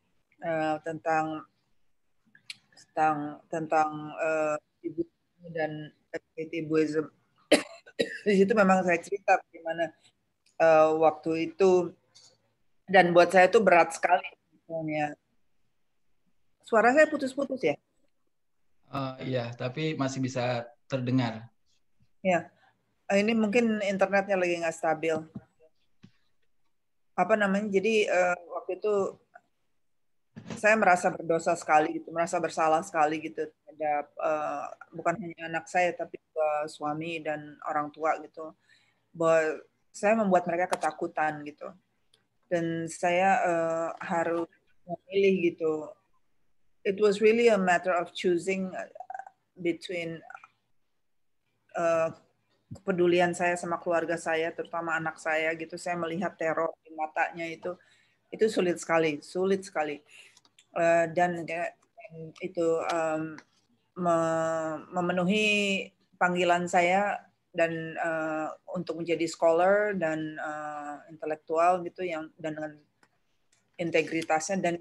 tentang ibu dan ibuism. Di situ memang saya cerita bagaimana waktu itu dan buat saya itu berat sekali misalnya. Suara saya putus-putus ya? Iya, tapi masih bisa terdengar. Ya, ini mungkin internetnya lagi nggak stabil. Apa namanya? Jadi waktu itu saya merasa berdosa sekali, gitu, merasa bersalah sekali gitu terhadap bukan hanya anak saya tapi juga suami dan orang tua gitu. Bahwa saya membuat mereka ketakutan gitu. Dan saya harus memilih gitu. It was really a matter of choosing between kepedulian saya sama keluarga saya, terutama anak saya gitu. Saya melihat teror di matanya itu sulit sekali. Dan itu memenuhi panggilan saya dan untuk menjadi scholar dan intelektual gitu yang dan dengan integritasnya dan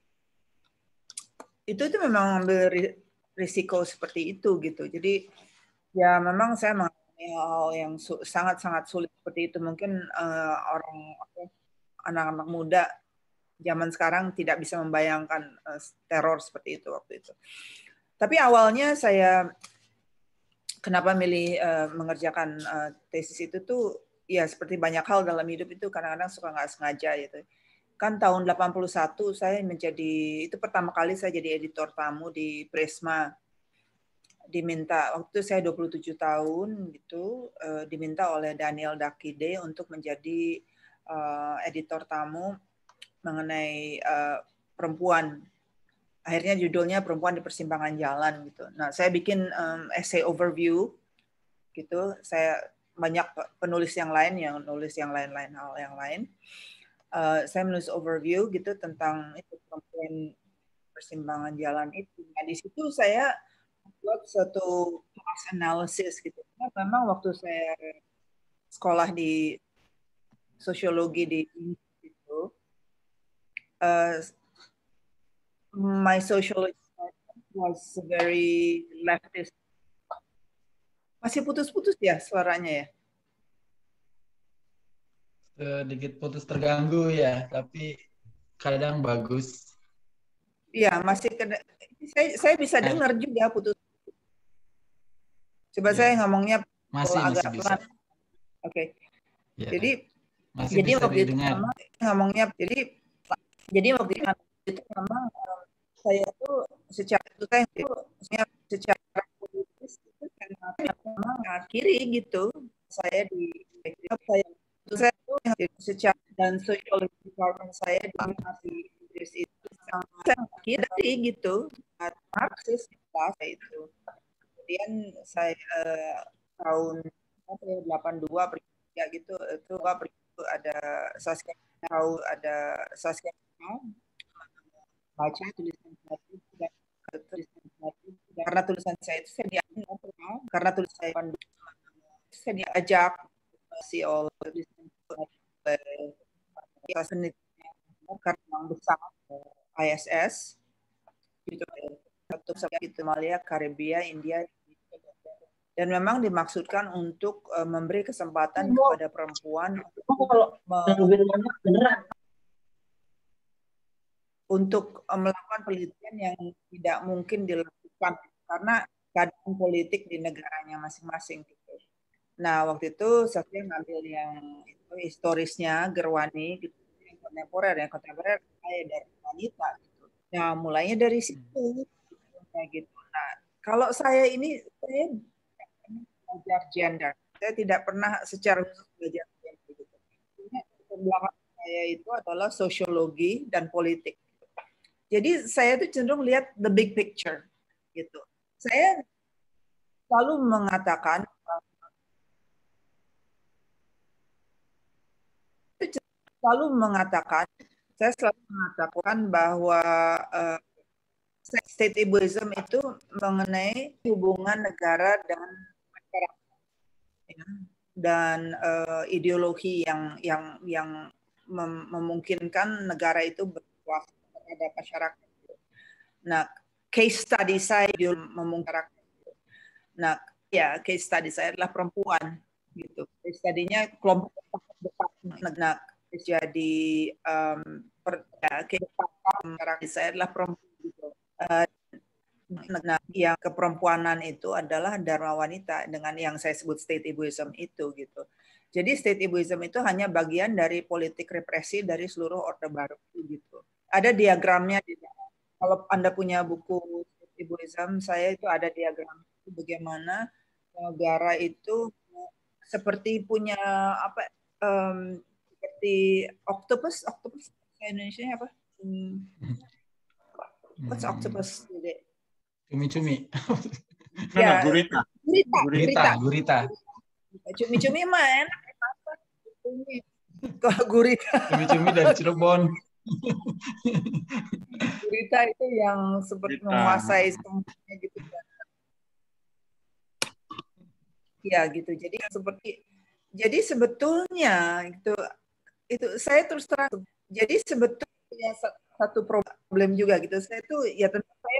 itu memang ambil risiko seperti itu gitu. Jadi ya memang saya mengalami hal yang sangat-sangat sulit seperti itu. Mungkin anak-anak muda zaman sekarang tidak bisa membayangkan teror seperti itu waktu itu. Tapi awalnya saya kenapa milih mengerjakan tesis itu tuh ya seperti banyak hal dalam hidup itu kadang-kadang suka nggak sengaja gitu. Kan tahun 81 saya itu pertama kali saya jadi editor tamu di Prisma. Diminta waktu itu saya 27 tahun gitu diminta oleh Daniel Dakide untuk menjadi editor tamu mengenai perempuan. Akhirnya judulnya Perempuan di Persimpangan Jalan gitu. Nah, saya bikin essay overview gitu. Saya banyak penulis yang lain yang nulis yang lain-lain hal yang lain. Saya menulis overview gitu tentang itu perempuan persimpangan jalan itu. Nah, di situ saya buat satu class analysis gitu. Nah, memang waktu saya sekolah di sosiologi di itu, my sociology was very leftist. Masih putus-putus ya suaranya ya? Sedikit putus terganggu ya, tapi kadang bagus. Iya, masih saya bisa dengar juga putus. Coba saya ngomongnya agak pelan. Oke. Ya. Jadi waktu itu ngomongnya jadi waktu itu memang saya tuh secara politis itu memang kiri gitu. Saya tuh secara dan social department saya di Inggris itu sangat kiri gitu, Marxis itu. Kemudian saya tahun 82 ya gitu itu ada Saskia baca tulisan saya karena tulisan saya itu saya diajak si oleh karena besar ISS gitu Somalia, Karibia, India dan memang dimaksudkan untuk memberi kesempatan kepada perempuan untuk melakukan penelitian yang tidak mungkin dilakukan karena keadaan politik di negaranya masing-masing gitu. Nah, waktu itu saya ngambil yang historisnya Gerwani gitu, yang kontemporer saya dari wanita gitu. Nah, mulainya dari situ kayak gitu. Nah, kalau saya belajar gender. Saya tidak pernah secara khusus belajar gender gitu. Belakang saya itu adalah sosiologi dan politik. Jadi saya itu cenderung lihat the big picture gitu. Saya selalu mengatakan saya selalu mengatakan bahwa state egoism itu mengenai hubungan negara dan masyarakat, ya, dan ideologi yang memungkinkan negara itu berkuasa terhadap masyarakat. Nah, case study saya memungkinkan. Nah, ya case study saya adalah perempuan, gitu. Case study-nya kelompok depan. Nah, jadi case saya adalah perempuan, gitu. Nah, yang keperempuanan itu adalah dharma wanita dengan yang saya sebut state egoism itu, gitu. Jadi state egoism itu hanya bagian dari politik represi dari seluruh Orde Baru, gitu. Ada diagramnya di dalam. Kalau Anda punya buku state egoism, saya itu ada diagram bagaimana negara itu seperti punya apa, seperti octopus Indonesia apa? What's octopus? Cumi-cumi. Ya, gurita. Cumi-cumi mah enak. Kalau gurita. Cumi-cumi dari Cirebon. Gurita itu yang seperti menguasai semuanya gitu kan. Ya gitu. Jadi sebetulnya itu saya terus terang. Jadi sebetulnya satu problem juga gitu. Saya tuh ya tentu saya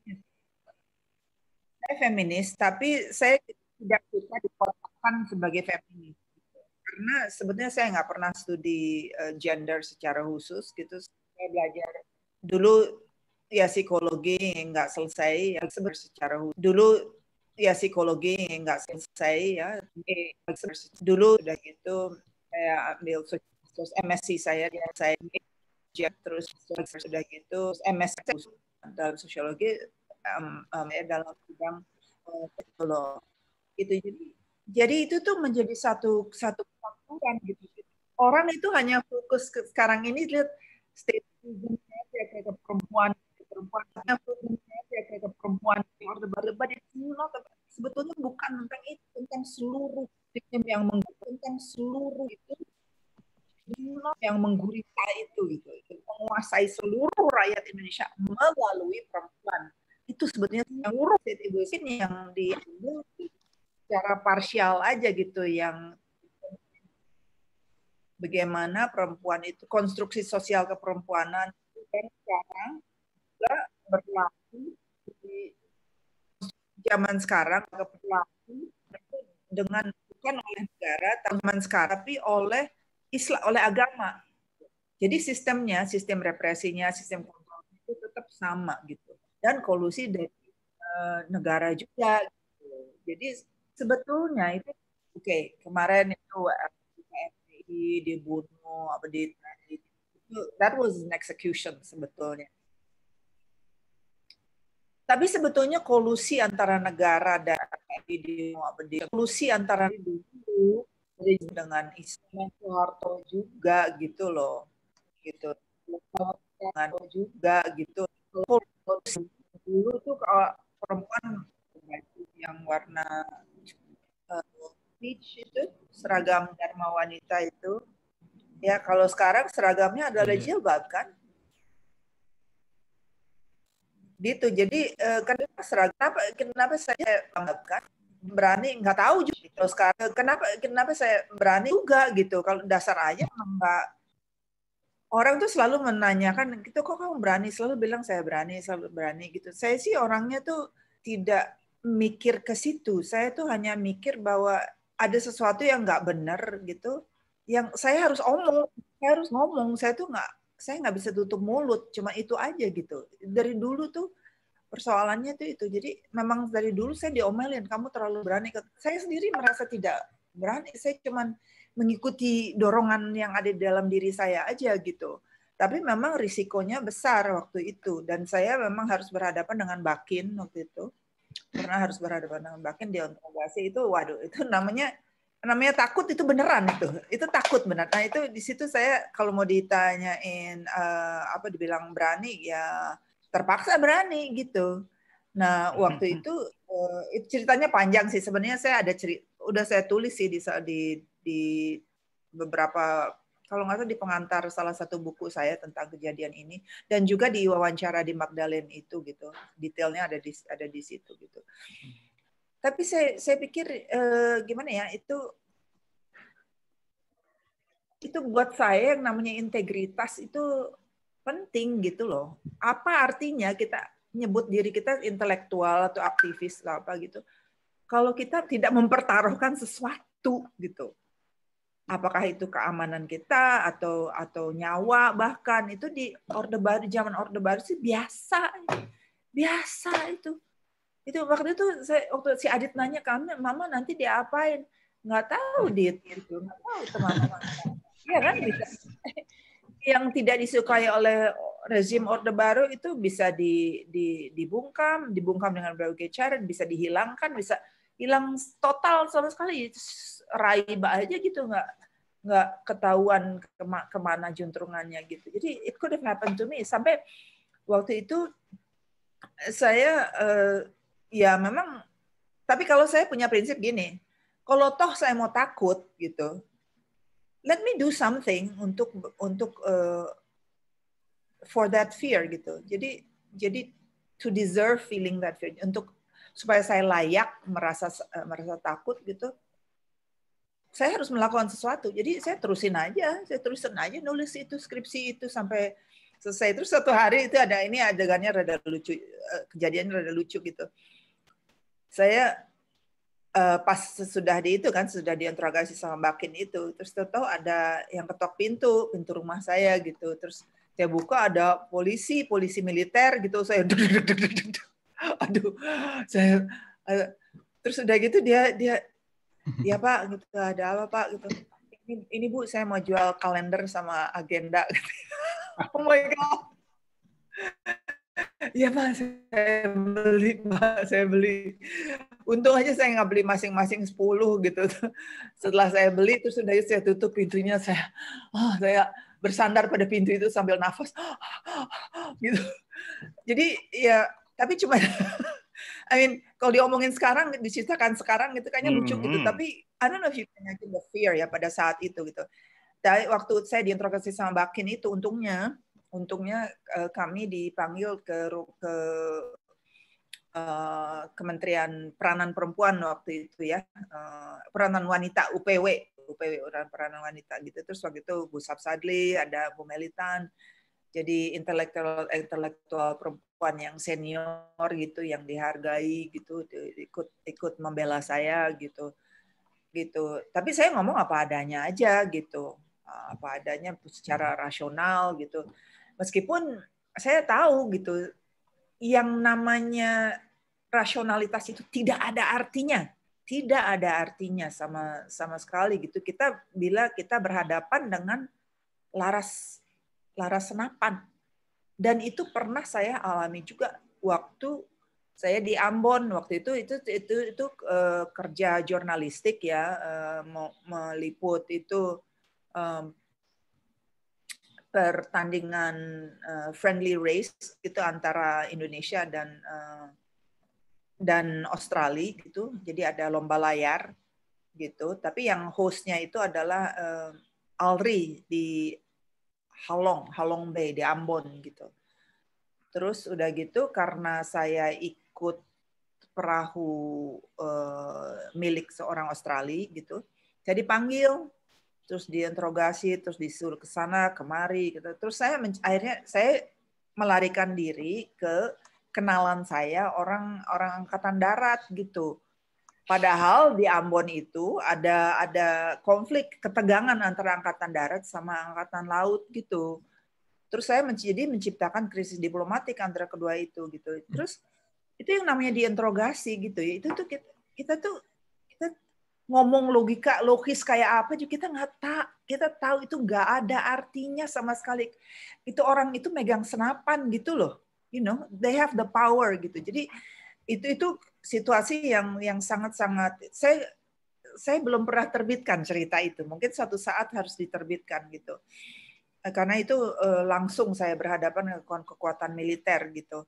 feminis, tapi saya tidak suka dikotakkan sebagai feminis. Karena sebetulnya saya nggak pernah studi gender secara khusus gitu. Saya belajar dulu ya psikologi nggak selesai ya secara khusus. Dulu ya psikologi nggak selesai ya. Dulu udah gitu saya ambil terus MSc saya terus sudah gitu MSc dalam sosiologi dalam bidang gitu. Jadi itu tuh menjadi satu kesatuan gitu. Orang itu hanya fokus sekarang ini lihat state kayak perempuan kayak perempuan Orde Baru, sebetulnya bukan tentang itu, tentang seluruh sistem yang menggurita itu gitu, menguasai seluruh rakyat Indonesia melalui perempuan. Itu sebetulnya seluruh state egoism yang diambil secara parsial aja gitu, yang bagaimana perempuan itu konstruksi sosial keperempuanan dan sekarang juga berlaku di zaman sekarang berlaku dengan bukan oleh negara zaman sekarang tapi oleh Islam, oleh agama. Jadi sistem represinya, sistem kontrol itu tetap sama gitu. Dan kolusi dari negara juga. Gitu. Jadi sebetulnya itu kemarin itu FPI dibunuh apa that was an execution sebetulnya. Tapi sebetulnya kolusi antara negara dan kolusi antara dulu dengan Islam Soeharto juga gitu loh, gitu. Dengan juga gitu. Dulu tuh kalau perempuan yang warna peach itu seragam dharma wanita itu, ya kalau sekarang seragamnya adalah jilbab kan? Gitu. Jadi kenapa saya anggapkan berani, nggak tahu juga terus sekarang kenapa saya berani juga gitu. Kalau dasar aja enggak, orang tuh selalu menanyakan gitu, kok kamu berani, selalu bilang saya berani, selalu berani gitu. Saya sih orangnya tuh tidak mikir ke situ, saya tuh hanya mikir bahwa ada sesuatu yang nggak benar gitu, yang saya harus ngomong, saya nggak bisa tutup mulut, cuma itu aja gitu. Dari dulu tuh persoalannya tuh itu. Jadi memang dari dulu saya diomelin, kamu terlalu berani. Saya sendiri merasa tidak berani, saya cuman mengikuti dorongan yang ada di dalam diri saya aja gitu. Tapi memang risikonya besar waktu itu, dan saya memang harus berhadapan dengan Bakin waktu itu. Pernah harus berhadapan dengan Bakin di interogasi itu, waduh, itu namanya takut, itu beneran itu takut benar. Nah itu di situ saya kalau mau ditanyain dibilang berani ya terpaksa berani gitu. Nah, waktu itu ceritanya panjang sih. Sebenarnya saya ada udah saya tulis sih di beberapa, kalau nggak salah di pengantar salah satu buku saya tentang kejadian ini, dan juga di wawancara di Magdalene itu gitu. Detailnya ada di situ gitu. Tapi saya pikir gimana ya, itu buat saya yang namanya integritas itu penting gitu loh. Apa artinya kita nyebut diri kita intelektual atau aktivis atau apa gitu, kalau kita tidak mempertaruhkan sesuatu gitu. Apakah itu keamanan kita atau nyawa, bahkan itu di Orde Baru, zaman Orde Baru sih biasa itu. Itu waktu itu waktu si Adit nanya kami, Mama nanti diapain? Nggak tahu Dit gitu, nggak tahu teman-teman. Iya kan, bisa. Yang tidak disukai oleh rezim Orde Baru itu bisa dibungkam dengan berbagai cara, bisa dihilangkan, bisa hilang total sama sekali, raiba aja gitu, nggak ketahuan kemana juntrungannya gitu. Jadi it could have happened to me. Sampai waktu itu saya ya memang, tapi kalau saya punya prinsip gini, kalau toh saya mau takut gitu, let me do something untuk for that fear gitu. Jadi to deserve feeling that fear, untuk supaya saya layak merasa takut gitu, saya harus melakukan sesuatu. Jadi saya terusin aja nulis itu, skripsi itu sampai selesai. Terus suatu hari itu ada ini adegannya rada lucu, kejadiannya rada lucu gitu. Saya pas sudah diinterogasi sama Mbak Kin itu, terus tahu ada yang ketok pintu rumah saya gitu. Terus saya buka, ada polisi militer gitu. Saya aduh, terus udah gitu dia ya Pak gitu, ada apa Pak gitu. Ini Bu, saya mau jual kalender sama agenda. Oh my God. Iya Pak, saya beli. Untung aja saya nggak beli masing-masing 10 gitu. Setelah saya beli, terus sudah saya tutup pintunya, saya bersandar pada pintu itu sambil nafas, gitu. Jadi ya, tapi cuma, I mean, kalau diomongin sekarang, diceritakan sekarang gitu, kayaknya lucu gitu. Tapi I don't know if you can imagine the fear ya pada saat itu gitu. Dari waktu saya diinterogasi sama Mbak Kin itu, untungnya kami dipanggil ke Kementerian Peranan Perempuan waktu itu ya, peranan wanita, UPW peranan wanita gitu. Terus waktu itu Bu Sapsadli, ada Bu Melitan, jadi intelektual perempuan yang senior gitu, yang dihargai gitu, ikut membela saya gitu. Tapi saya ngomong apa adanya aja gitu, apa adanya secara rasional gitu. Meskipun saya tahu gitu, yang namanya rasionalitas itu tidak ada artinya sama sekali gitu. Bila kita berhadapan dengan laras senapan, dan itu pernah saya alami juga waktu saya di Ambon. Waktu itu kerja jurnalistik ya, meliput itu pertandingan friendly race itu antara Indonesia dan Australia gitu. Jadi ada lomba layar gitu. Tapi yang hostnya itu adalah ALRI di Halong Bay di Ambon gitu. Terus udah gitu, karena saya ikut perahu milik seorang Australia gitu, saya dipanggil, terus diinterogasi, terus disuruh ke sana kemari gitu. Terus akhirnya saya melarikan diri ke kenalan saya, orang angkatan darat gitu. Padahal di Ambon itu ada konflik, ketegangan antara angkatan darat sama angkatan laut gitu. Terus saya menciptakan krisis diplomatik antara kedua itu gitu. Terus itu yang namanya diinterogasi gitu ya. Itu tuh kita ngomong logis kayak apa juga kita tahu itu nggak ada artinya sama sekali. Itu orang itu megang senapan gitu loh. You know, they have the power gitu. Jadi itu situasi yang sangat-sangat, saya belum pernah terbitkan cerita itu. Mungkin suatu saat harus diterbitkan gitu. Karena itu langsung saya berhadapan dengan kekuatan militer gitu.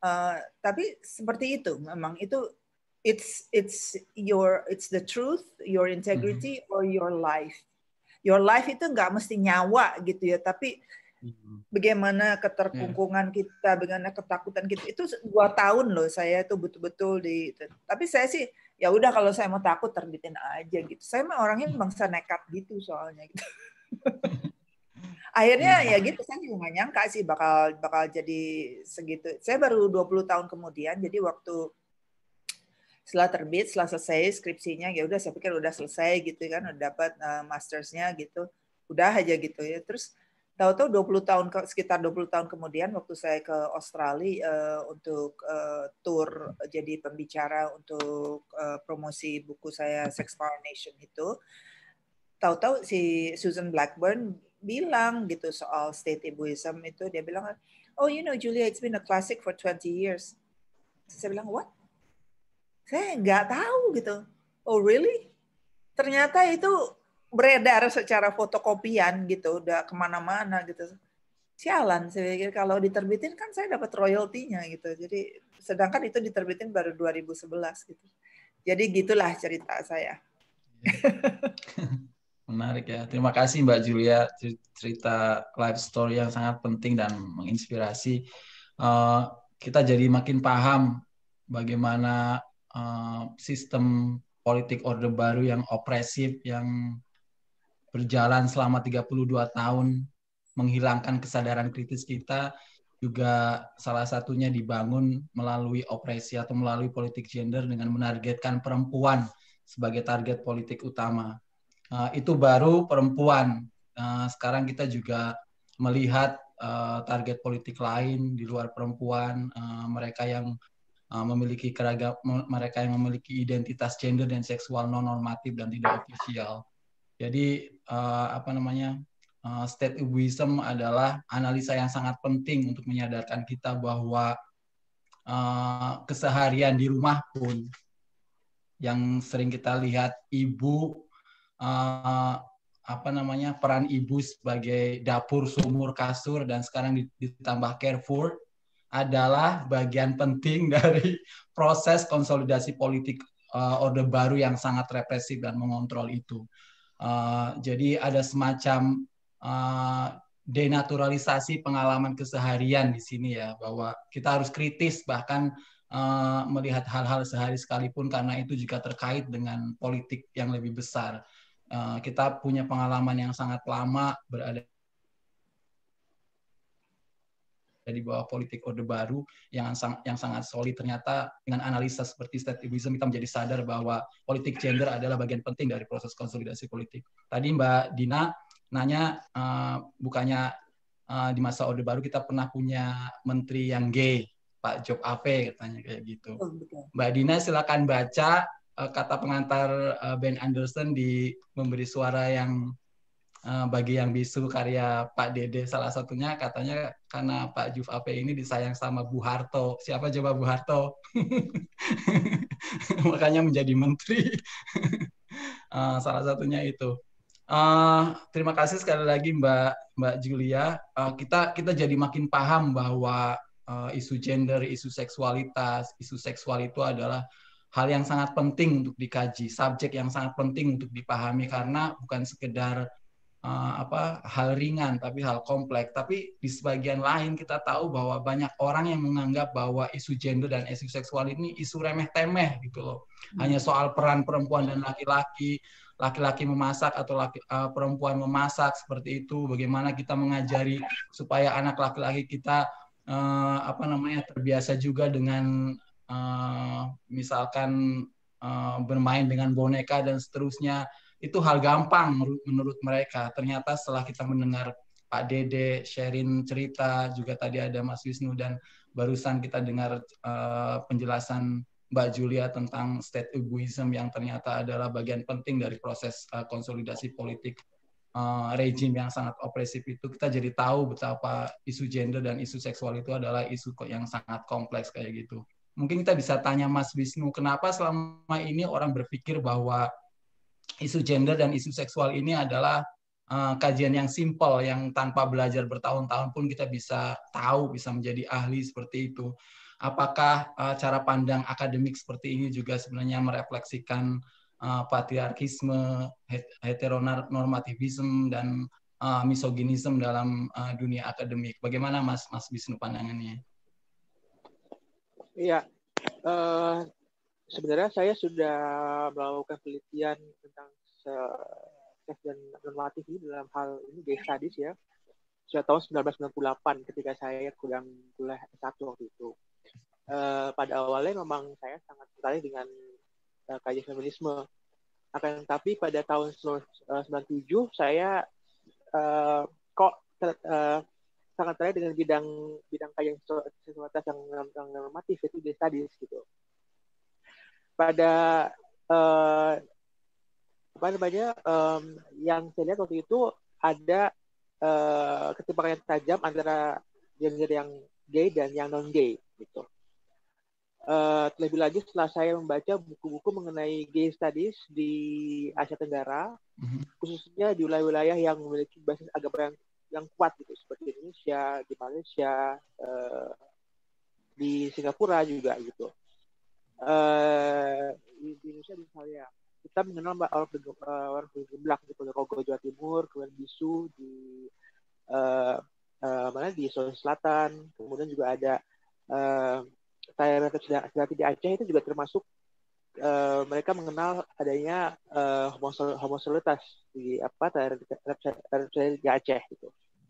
Tapi seperti itu, memang itu it's the truth, your integrity, or your life. Your life itu nggak mesti nyawa gitu ya, tapi bagaimana keterkungkungan kita, bagaimana ketakutan kita. Itu 2 tahun loh saya itu betul-betul di. Tapi saya sih ya udah, kalau saya mau takut terbitin aja gitu. Saya mah orangnya bangsa nekat gitu soalnya gitu. Akhirnya ya gitu, saya juga nggak nyangka sih bakal jadi segitu. Saya baru 20 tahun kemudian, jadi waktu setelah terbit, setelah selesai skripsinya, ya udah saya pikir udah selesai gitu kan, udah dapat mastersnya gitu, udah aja gitu ya. Terus tahu-tahu sekitar 20 tahun kemudian, waktu saya ke Australia untuk tour jadi pembicara untuk promosi buku saya Sex Power Nation itu, tahu-tahu si Susan Blackburn bilang gitu soal state Ibuism itu, dia bilang, oh you know Julia, it's been a classic for 20 years. Saya bilang, what? Saya nggak tahu gitu. Oh really? Ternyata itu beredar secara fotokopian gitu, udah kemana-mana gitu. Sialan, saya pikir kalau diterbitin kan saya dapat royaltinya gitu. Jadi sedangkan itu diterbitin baru 2011 gitu. Jadi gitulah cerita saya. Menarik ya. Terima kasih Mbak Julia, cerita life story yang sangat penting dan menginspirasi. Kita jadi makin paham bagaimana sistem politik Orde Baru yang opresif, yang berjalan selama 32 tahun, menghilangkan kesadaran kritis kita, juga salah satunya dibangun melalui opresi atau melalui politik gender dengan menargetkan perempuan sebagai target politik utama. Itu baru perempuan. Sekarang kita juga melihat target politik lain di luar perempuan, mereka yang memiliki mereka yang memiliki identitas gender dan seksual non normatif dan tidak ofisial. Jadi state Ibuism adalah analisa yang sangat penting untuk menyadarkan kita bahwa keseharian di rumah pun yang sering kita lihat ibu peran ibu sebagai dapur, sumur, kasur, dan sekarang ditambah Carrefour adalah bagian penting dari proses konsolidasi politik Orde Baru yang sangat represif dan mengontrol itu. Jadi ada semacam denaturalisasi pengalaman keseharian di sini ya, bahwa kita harus kritis bahkan melihat hal-hal sehari sekalipun karena itu juga terkait dengan politik yang lebih besar. Kita punya pengalaman yang sangat lama berada di bawah politik Orde Baru yang sangat solid. Ternyata dengan analisa seperti state Ibuism kita menjadi sadar bahwa politik gender adalah bagian penting dari proses konsolidasi politik. Tadi Mbak Dina nanya, bukannya di masa Orde Baru kita pernah punya menteri yang gay, Pak Job Ape, katanya kayak gitu. Mbak Dina silakan baca kata pengantar Ben Anderson di Memberi Suara yang bagi yang bisu karya Pak Dede, salah satunya katanya karena Pak Job Ape ini disayang sama Bu Harto. Siapa coba Bu Harto? Makanya menjadi menteri. Salah satunya itu. Terima kasih sekali lagi Mbak Julia. Kita jadi makin paham bahwa isu gender, isu seksualitas, isu seksual itu adalah hal yang sangat penting untuk dikaji, subjek yang sangat penting untuk dipahami karena bukan sekedar hal ringan tapi hal kompleks. Tapi di sebagian lain kita tahu bahwa banyak orang yang menganggap bahwa isu gender dan isu seksual ini isu remeh-temeh gitu loh. Hanya soal peran perempuan dan laki-laki memasak atau perempuan memasak seperti itu. Bagaimana kita mengajari supaya anak laki-laki kita terbiasa juga dengan misalkan bermain dengan boneka dan seterusnya. Itu hal gampang menurut mereka. Ternyata setelah kita mendengar Pak Dede sharing cerita, juga tadi ada Mas Wisnu, dan barusan kita dengar penjelasan Mbak Julia tentang state Ibuism yang ternyata adalah bagian penting dari proses konsolidasi politik rejim yang sangat opresif itu, kita jadi tahu betapa isu gender dan isu seksual itu adalah isu yang sangat kompleks kayak gitu. Mungkin kita bisa tanya Mas Wisnu, kenapa selama ini orang berpikir bahwa isu gender dan isu seksual ini adalah kajian yang simpel, yang tanpa belajar bertahun-tahun pun kita bisa tahu, bisa menjadi ahli seperti itu. apakah cara pandang akademik seperti ini juga sebenarnya merefleksikan patriarkisme, heteronormativisme, dan misoginisme dalam dunia akademik. Bagaimana Mas Wisnu pandangannya? Iya, sebenarnya saya sudah melakukan penelitian tentang seks dan normatif ini dalam hal ini gay studies ya. Sudah tahun 1998 ketika saya sedang kuliah S1 waktu itu. Pada awalnya memang saya sangat tertarik dengan kajian feminisme. Akan tetapi pada tahun 97 saya sangat tertarik dengan bidang kajian seksualitas yang normatif, itu gay studies gitu. Pada yang saya lihat waktu itu ada ketimpangan yang tajam antara gender yang gay dan yang non gay gitu. Terlebih lagi setelah saya membaca buku-buku mengenai gay studies di Asia Tenggara, khususnya di wilayah-wilayah yang memiliki basis agama yang kuat gitu, seperti Indonesia, di Malaysia, di Singapura juga gitu. Di Indonesia misalnya kita mengenal orang bergeblak di Ponorogo, Jawa Timur, kemudian Bisu di di Sulawesi Selatan, kemudian juga ada Tayarati di Aceh, itu juga termasuk mereka mengenal adanya homoseksualitas di Tayarati di Aceh gitu.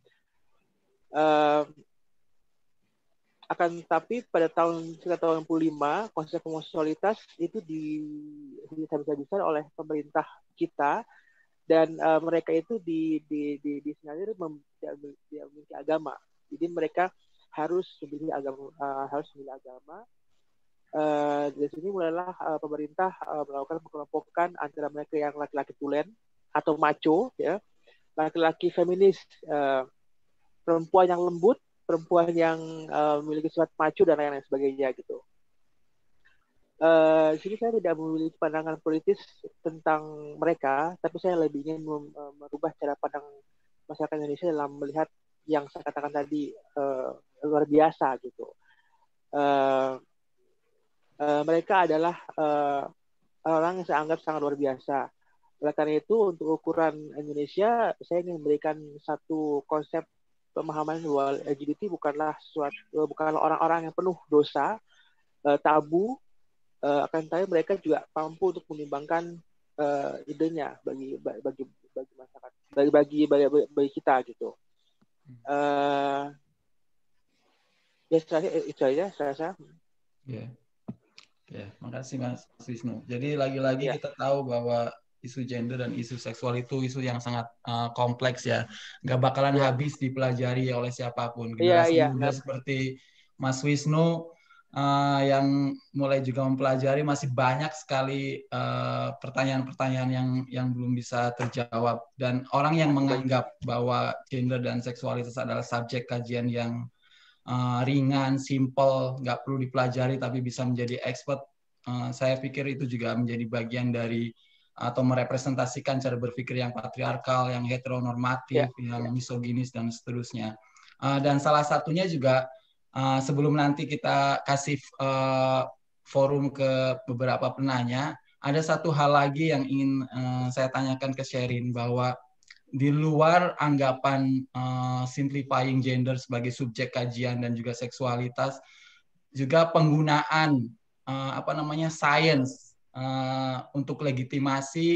Akan tapi pada tahun 1995 konsep homoseksualitas itu dihabis-habisan oleh pemerintah kita, dan mereka itu disinyalir tidak memiliki agama. Jadi mereka harus memilih agama. Dari sini mulailah pemerintah melakukan pengelompokan antara mereka yang laki-laki tulen atau macho, ya, laki-laki feminis, perempuan yang lembut, perempuan yang memiliki sifat macho dan lain-lain sebagainya gitu. Di sini saya tidak memiliki pandangan politis tentang mereka, tapi saya lebih ingin merubah cara pandang masyarakat Indonesia dalam melihat yang saya katakan tadi, luar biasa gitu. Mereka adalah orang yang saya anggap sangat luar biasa. Oleh karena itu, untuk ukuran Indonesia, saya ingin memberikan satu konsep pemahaman bahwa LGBT bukanlah orang-orang yang penuh dosa, tabu, akan tetapi mereka juga mampu untuk menimbangkan idenya bagi masyarakat, bagi kita gitu. Ya, itu saja saya rasa. Ya, makasih Mas Wisnu. Jadi lagi-lagi kita tahu bahwa isu gender dan isu seksual itu isu yang sangat kompleks ya, nggak bakalan habis dipelajari oleh siapapun. Generasi muda seperti Mas Wisnu yang mulai juga mempelajari, masih banyak sekali pertanyaan-pertanyaan yang belum bisa terjawab, dan orang yang menganggap bahwa gender dan seksualitas adalah subjek kajian yang ringan, simple, nggak perlu dipelajari tapi bisa menjadi expert. Saya pikir itu juga menjadi bagian dari atau merepresentasikan cara berpikir yang patriarkal, yang heteronormatif, yang misoginis dan seterusnya. Dan salah satunya juga sebelum nanti kita kasih forum ke beberapa penanya, ada satu hal lagi yang ingin saya tanyakan ke Sherin, bahwa di luar anggapan simplifying gender sebagai subjek kajian dan juga seksualitas, juga penggunaan science untuk legitimasi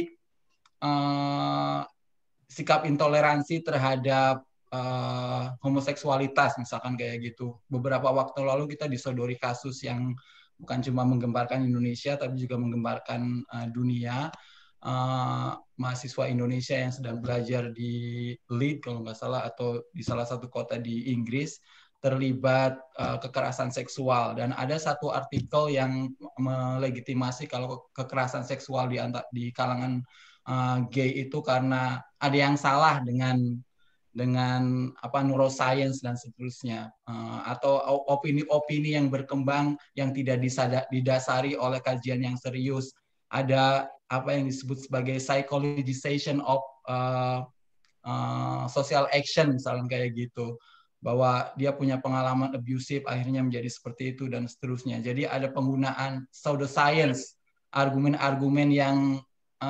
sikap intoleransi terhadap homoseksualitas, misalkan kayak gitu. Beberapa waktu lalu kita disodori kasus yang bukan cuma menggemparkan Indonesia tapi juga menggemparkan dunia. Mahasiswa Indonesia yang sedang belajar di Leeds kalau nggak salah, atau di salah satu kota di Inggris, terlibat kekerasan seksual, dan ada satu artikel yang melegitimasi kalau kekerasan seksual di kalangan gay itu karena ada yang salah dengan neuroscience dan seterusnya, atau opini-opini yang berkembang yang tidak didasari oleh kajian yang serius. Ada apa yang disebut sebagai psychologization of social action, misalnya kayak gitu. bahwa dia punya pengalaman abusive akhirnya menjadi seperti itu dan seterusnya. Jadi ada penggunaan pseudoscience, argumen-argumen yang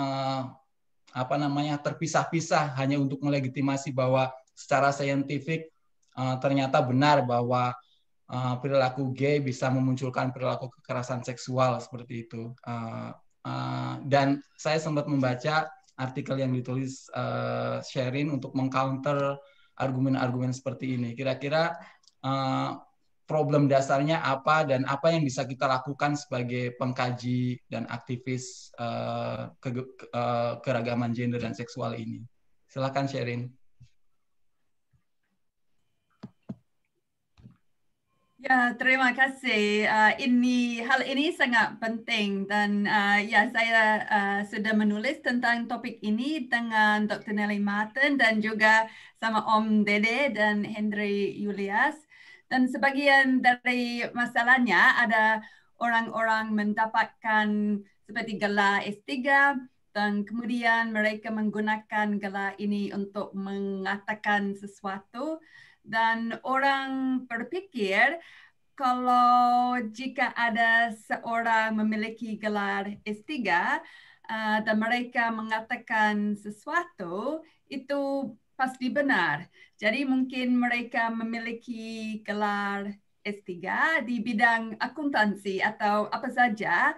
terpisah-pisah hanya untuk melegitimasi bahwa secara saintifik ternyata benar bahwa perilaku gay bisa memunculkan perilaku kekerasan seksual seperti itu. Dan saya sempat membaca artikel yang ditulis Sherin untuk mengcounter argumen-argumen seperti ini. Kira-kira problem dasarnya apa dan apa yang bisa kita lakukan sebagai pengkaji dan aktivis keragaman gender dan seksual ini. Silakan Sherin. Ya, terima kasih. Hal ini sangat penting dan ya saya sudah menulis tentang topik ini dengan Dr. Nelly Martin dan juga sama Om Dede dan Henry Julius. Dan sebagian dari masalahnya ada orang-orang mendapatkan seperti gelar S3 dan kemudian mereka menggunakan gelar ini untuk mengatakan sesuatu. Dan orang berpikir kalau jika ada seorang memiliki gelar S3 dan mereka mengatakan sesuatu, itu pasti benar. Jadi mungkin mereka memiliki gelar S3 di bidang akuntansi atau apa saja,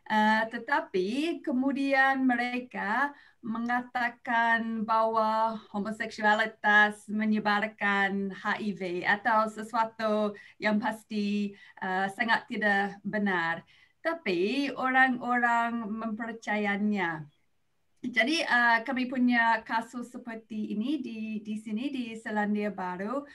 tetapi kemudian mereka mengatakan bahwa homoseksualitas menyebarkan HIV atau sesuatu yang pasti sangat tidak benar. Tapi orang-orang mempercayainya. Jadi kami punya kasus seperti ini di sini di Selandia Baru.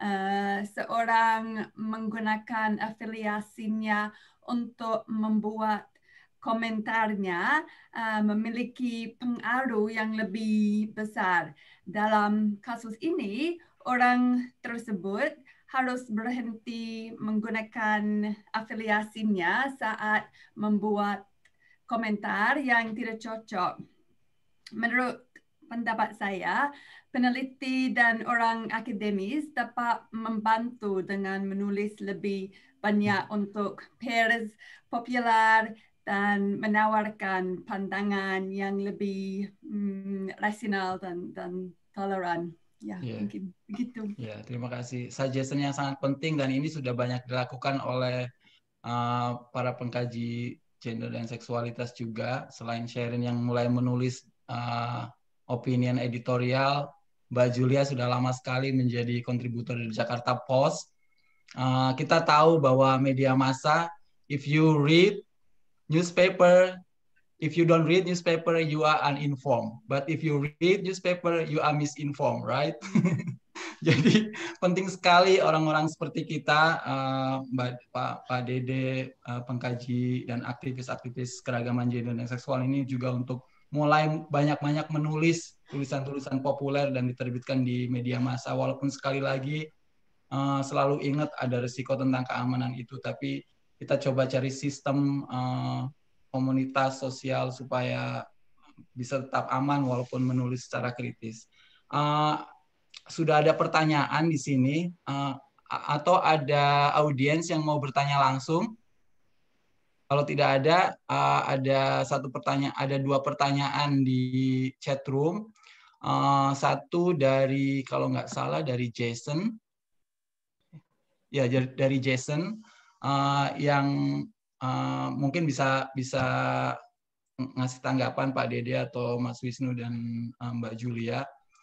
Seorang menggunakan afiliasinya untuk membuat komentarnya memiliki pengaruh yang lebih besar. Dalam kasus ini, orang tersebut harus berhenti menggunakan afiliasinya saat membuat komentar yang tidak cocok. Menurut pendapat saya, peneliti dan orang akademis dapat membantu dengan menulis lebih banyak untuk peers populer dan menawarkan pandangan yang lebih rasional dan toleran. Ya, mungkin begitu. Ya, terima kasih. Suggestion yang sangat penting dan ini sudah banyak dilakukan oleh para pengkaji gender dan seksualitas juga. Selain Sherin yang mulai menulis opinion editorial, Mbak Julia sudah lama sekali menjadi kontributor di Jakarta Post. Kita tahu bahwa media massa, if you read newspaper, if you don't read newspaper, you are uninformed. But if you read newspaper, you are misinformed, right? Jadi penting sekali orang-orang seperti kita, Pak Dede, pengkaji dan aktivis-aktivis keragaman gender dan seksual ini juga untuk mulai banyak-banyak menulis tulisan-tulisan populer dan diterbitkan di media massa. Walaupun sekali lagi selalu ingat ada risiko tentang keamanan itu, tapi kita coba cari sistem komunitas sosial supaya bisa tetap aman walaupun menulis secara kritis. Sudah ada pertanyaan di sini atau ada audiens yang mau bertanya langsung? Kalau tidak ada satu pertanyaan, ada dua pertanyaan di chat room. Satu dari kalau nggak salah dari Jason. Ya, dari Jason. Yang mungkin bisa ngasih tanggapan Pak Dede atau Mas Wisnu dan Mbak Julia.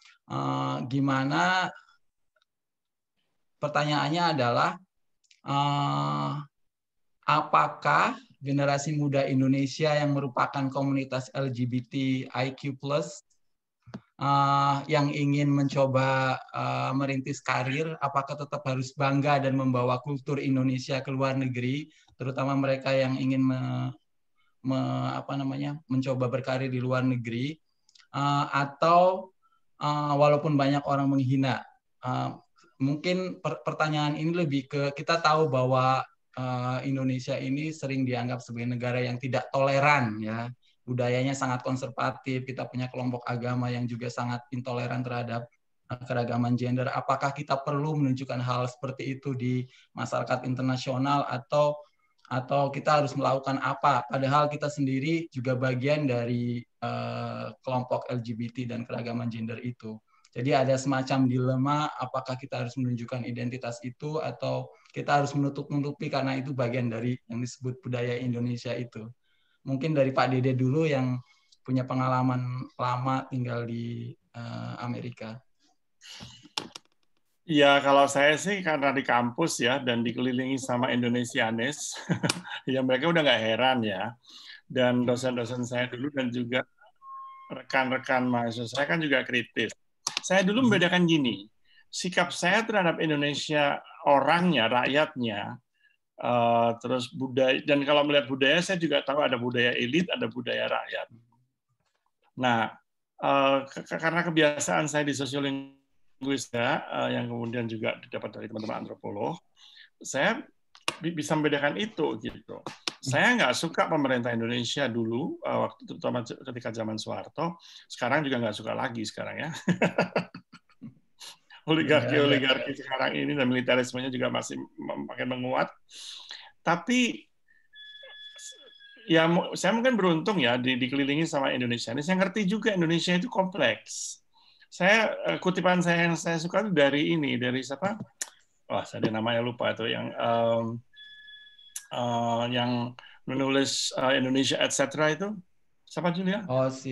Gimana pertanyaannya adalah apakah generasi muda Indonesia yang merupakan komunitas LGBTIQ+ yang ingin mencoba merintis karir, apakah tetap harus bangga dan membawa kultur Indonesia ke luar negeri, terutama mereka yang ingin mencoba berkarir di luar negeri, atau walaupun banyak orang menghina. Mungkin pertanyaan ini lebih ke, kita tahu bahwa Indonesia ini sering dianggap sebagai negara yang tidak toleran, ya. Budayanya sangat konservatif, kita punya kelompok agama yang juga sangat intoleran terhadap keragaman gender. Apakah kita perlu menunjukkan hal seperti itu di masyarakat internasional atau kita harus melakukan apa? Padahal kita sendiri juga bagian dari kelompok LGBT dan keragaman gender itu. Jadi ada semacam dilema, apakah kita harus menunjukkan identitas itu atau kita harus menutup-nutupi karena itu bagian dari yang disebut budaya Indonesia itu. Mungkin dari Pak Dede dulu yang punya pengalaman lama tinggal di Amerika. Ya, kalau saya sih karena di kampus ya dan dikelilingi sama Indonesianis, ya mereka udah nggak heran ya. Dan dosen-dosen saya dulu dan juga rekan-rekan mahasiswa saya kan juga kritis. Saya dulu membedakan gini, sikap saya terhadap Indonesia, orangnya, rakyatnya, terus budaya, dan kalau melihat budaya, saya juga tahu ada budaya elit, ada budaya rakyat. Nah, karena kebiasaan saya di sosiolinguis yang kemudian juga didapat dari teman-teman antropolog, saya bisa membedakan itu gitu. Saya nggak suka pemerintah Indonesia dulu, waktu terutama ketika zaman Soeharto, sekarang juga nggak suka lagi sekarang ya. Oligarki sekarang ini dan militerismenya juga masih makin menguat. Tapi ya saya mungkin beruntung ya dikelilingi sama Indonesia. Saya ngerti juga Indonesia itu kompleks. Kutipan saya yang saya suka itu dari siapa? Wah, saya namanya lupa itu yang menulis Indonesia etc. itu siapa Julia? Oh si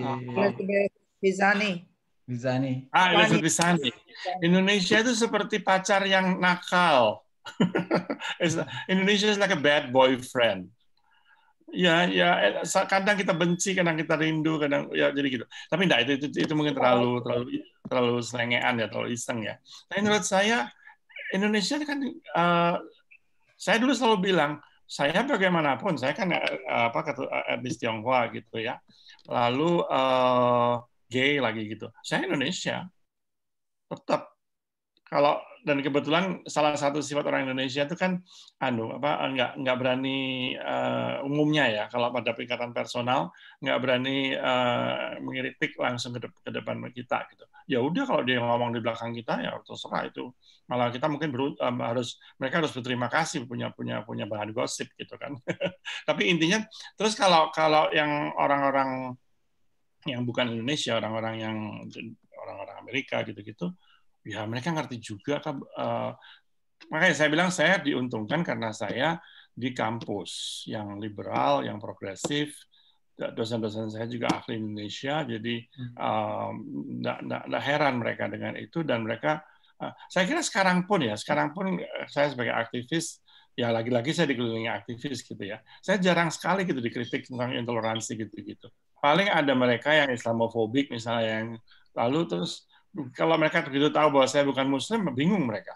Bizani. Elizabeth Bizani. Indonesia itu seperti pacar yang nakal. Indonesia is like a bad boyfriend. Ya, kadang kita benci, kadang kita rindu, kadang ya jadi gitu. Tapi enggak, itu mungkin terlalu selengean ya, terlalu iseng ya. Tapi menurut saya Indonesia kan saya dulu selalu bilang, saya bagaimanapun, saya kan etnis Tionghoa gitu ya. Lalu gay lagi gitu. Saya Indonesia. Tetap dan kebetulan salah satu sifat orang Indonesia itu kan nggak berani umumnya ya, kalau pada tingkatan personal nggak berani mengkritik langsung ke depan kita gitu. Ya udah, kalau dia ngomong di belakang kita ya terserah itu. Malah kita mungkin mereka harus berterima kasih punya bahan gosip gitu kan. Tapi intinya terus kalau yang orang-orang yang bukan Indonesia, orang-orang Amerika gitu-gitu, ya mereka ngerti juga. Makanya saya bilang saya diuntungkan karena saya di kampus yang liberal, yang progresif. Dosen-dosen saya juga ahli Indonesia, jadi nggak heran mereka dengan itu. Dan mereka, saya kira sekarang pun saya sebagai aktivis, ya lagi-lagi saya dikelilingi aktivis gitu ya. Saya jarang sekali gitu dikritik tentang intoleransi gitu-gitu. Paling ada mereka yang Islamofobik misalnya, yang lalu terus kalau mereka begitu tahu bahwa saya bukan Muslim, bingung mereka.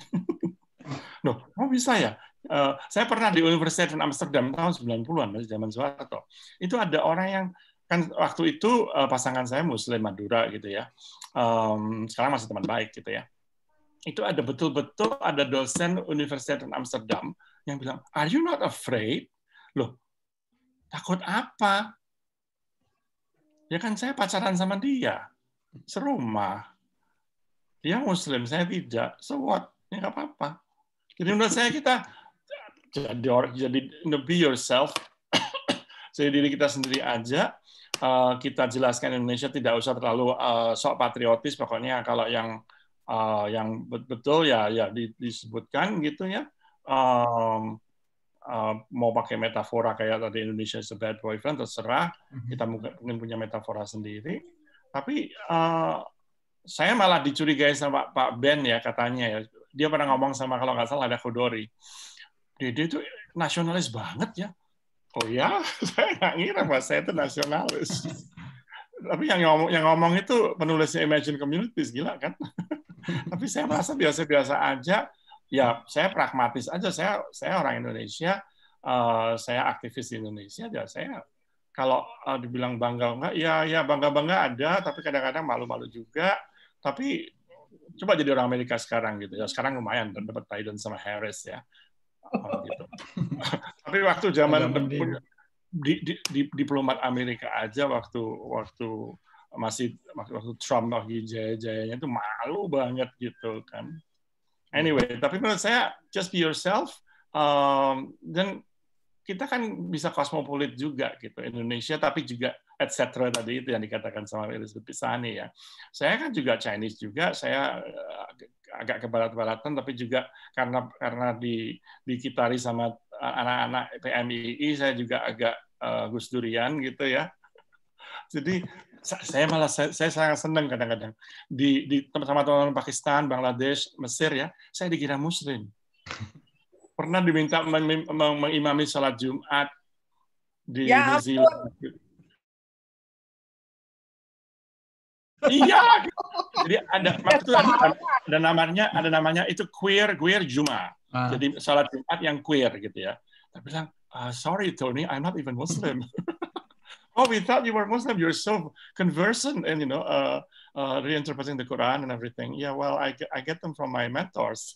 Loh, kok bisa ya? Saya pernah di Universitas Amsterdam tahun 90-an, masih zaman Soeharto. Itu ada orang yang, kan waktu itu pasangan saya Muslim Madura gitu ya. Sekarang masih teman baik gitu ya. Itu ada betul-betul ada dosen Universitas Amsterdam yang bilang, "Are you not afraid?" Loh, takut apa? Ya kan saya pacaran sama dia. Serumah. Dia Muslim, saya tidak. So what? Ya nggak apa-apa. Jadi menurut saya kita jadi be yourself. Jadi diri kita sendiri aja. Kita jelaskan Indonesia, tidak usah terlalu sok patriotis. Pokoknya kalau yang betul ya disebutkan gitu ya. Mau pakai metafora kayak tadi Indonesia is a bad boyfriend, terserah. Kita mungkin punya metafora sendiri. Tapi saya malah dicurigai sama Pak Ben ya, katanya ya. Dia pernah ngomong sama, kalau nggak salah ada Khodori. Dede itu nasionalis banget ya. Oh ya, saya nggak ngira bahwa saya itu nasionalis. Tapi yang ngomong itu penulisnya Imagine Communities, gila kan? Tapi saya merasa biasa-biasa aja. Ya, saya pragmatis aja. Saya orang Indonesia, saya aktivis di Indonesia. Ya, saya kalau dibilang bangga enggak, ya bangga-bangga ada, tapi kadang-kadang malu-malu juga. Tapi coba jadi orang Amerika sekarang gitu ya. Sekarang lumayan dapat Biden sama Harris ya. Gitu. Tapi waktu zaman diplomat Amerika aja waktu masih waktu Trump lagi jaya-jayanya itu malu banget gitu kan. Anyway, tapi menurut saya just be yourself, dan kita kan bisa kosmopolit juga gitu, Indonesia, tapi juga etc. tadi itu yang dikatakan sama Elizabeth Pisani ya. Saya kan juga Chinese juga, saya agak ke barat-baratan, tapi juga karena dikitari sama anak-anak PMII, saya juga agak Gus Durian gitu ya. Jadi saya sangat senang kadang-kadang di teman-teman Pakistan, Bangladesh, Mesir ya, saya dikira Muslim. Pernah diminta mengimami sholat Jumat di New Zealand. Iya, jadi ada namanya itu queer Jumat. Jadi sholat Jumat yang queer gitu ya. Tapi bilang, sorry Tony, I'm not even Muslim. Oh, we thought you were Muslim. You're so conversant and reinterpreting the Quran and everything. Yeah, well, I get them from my mentors.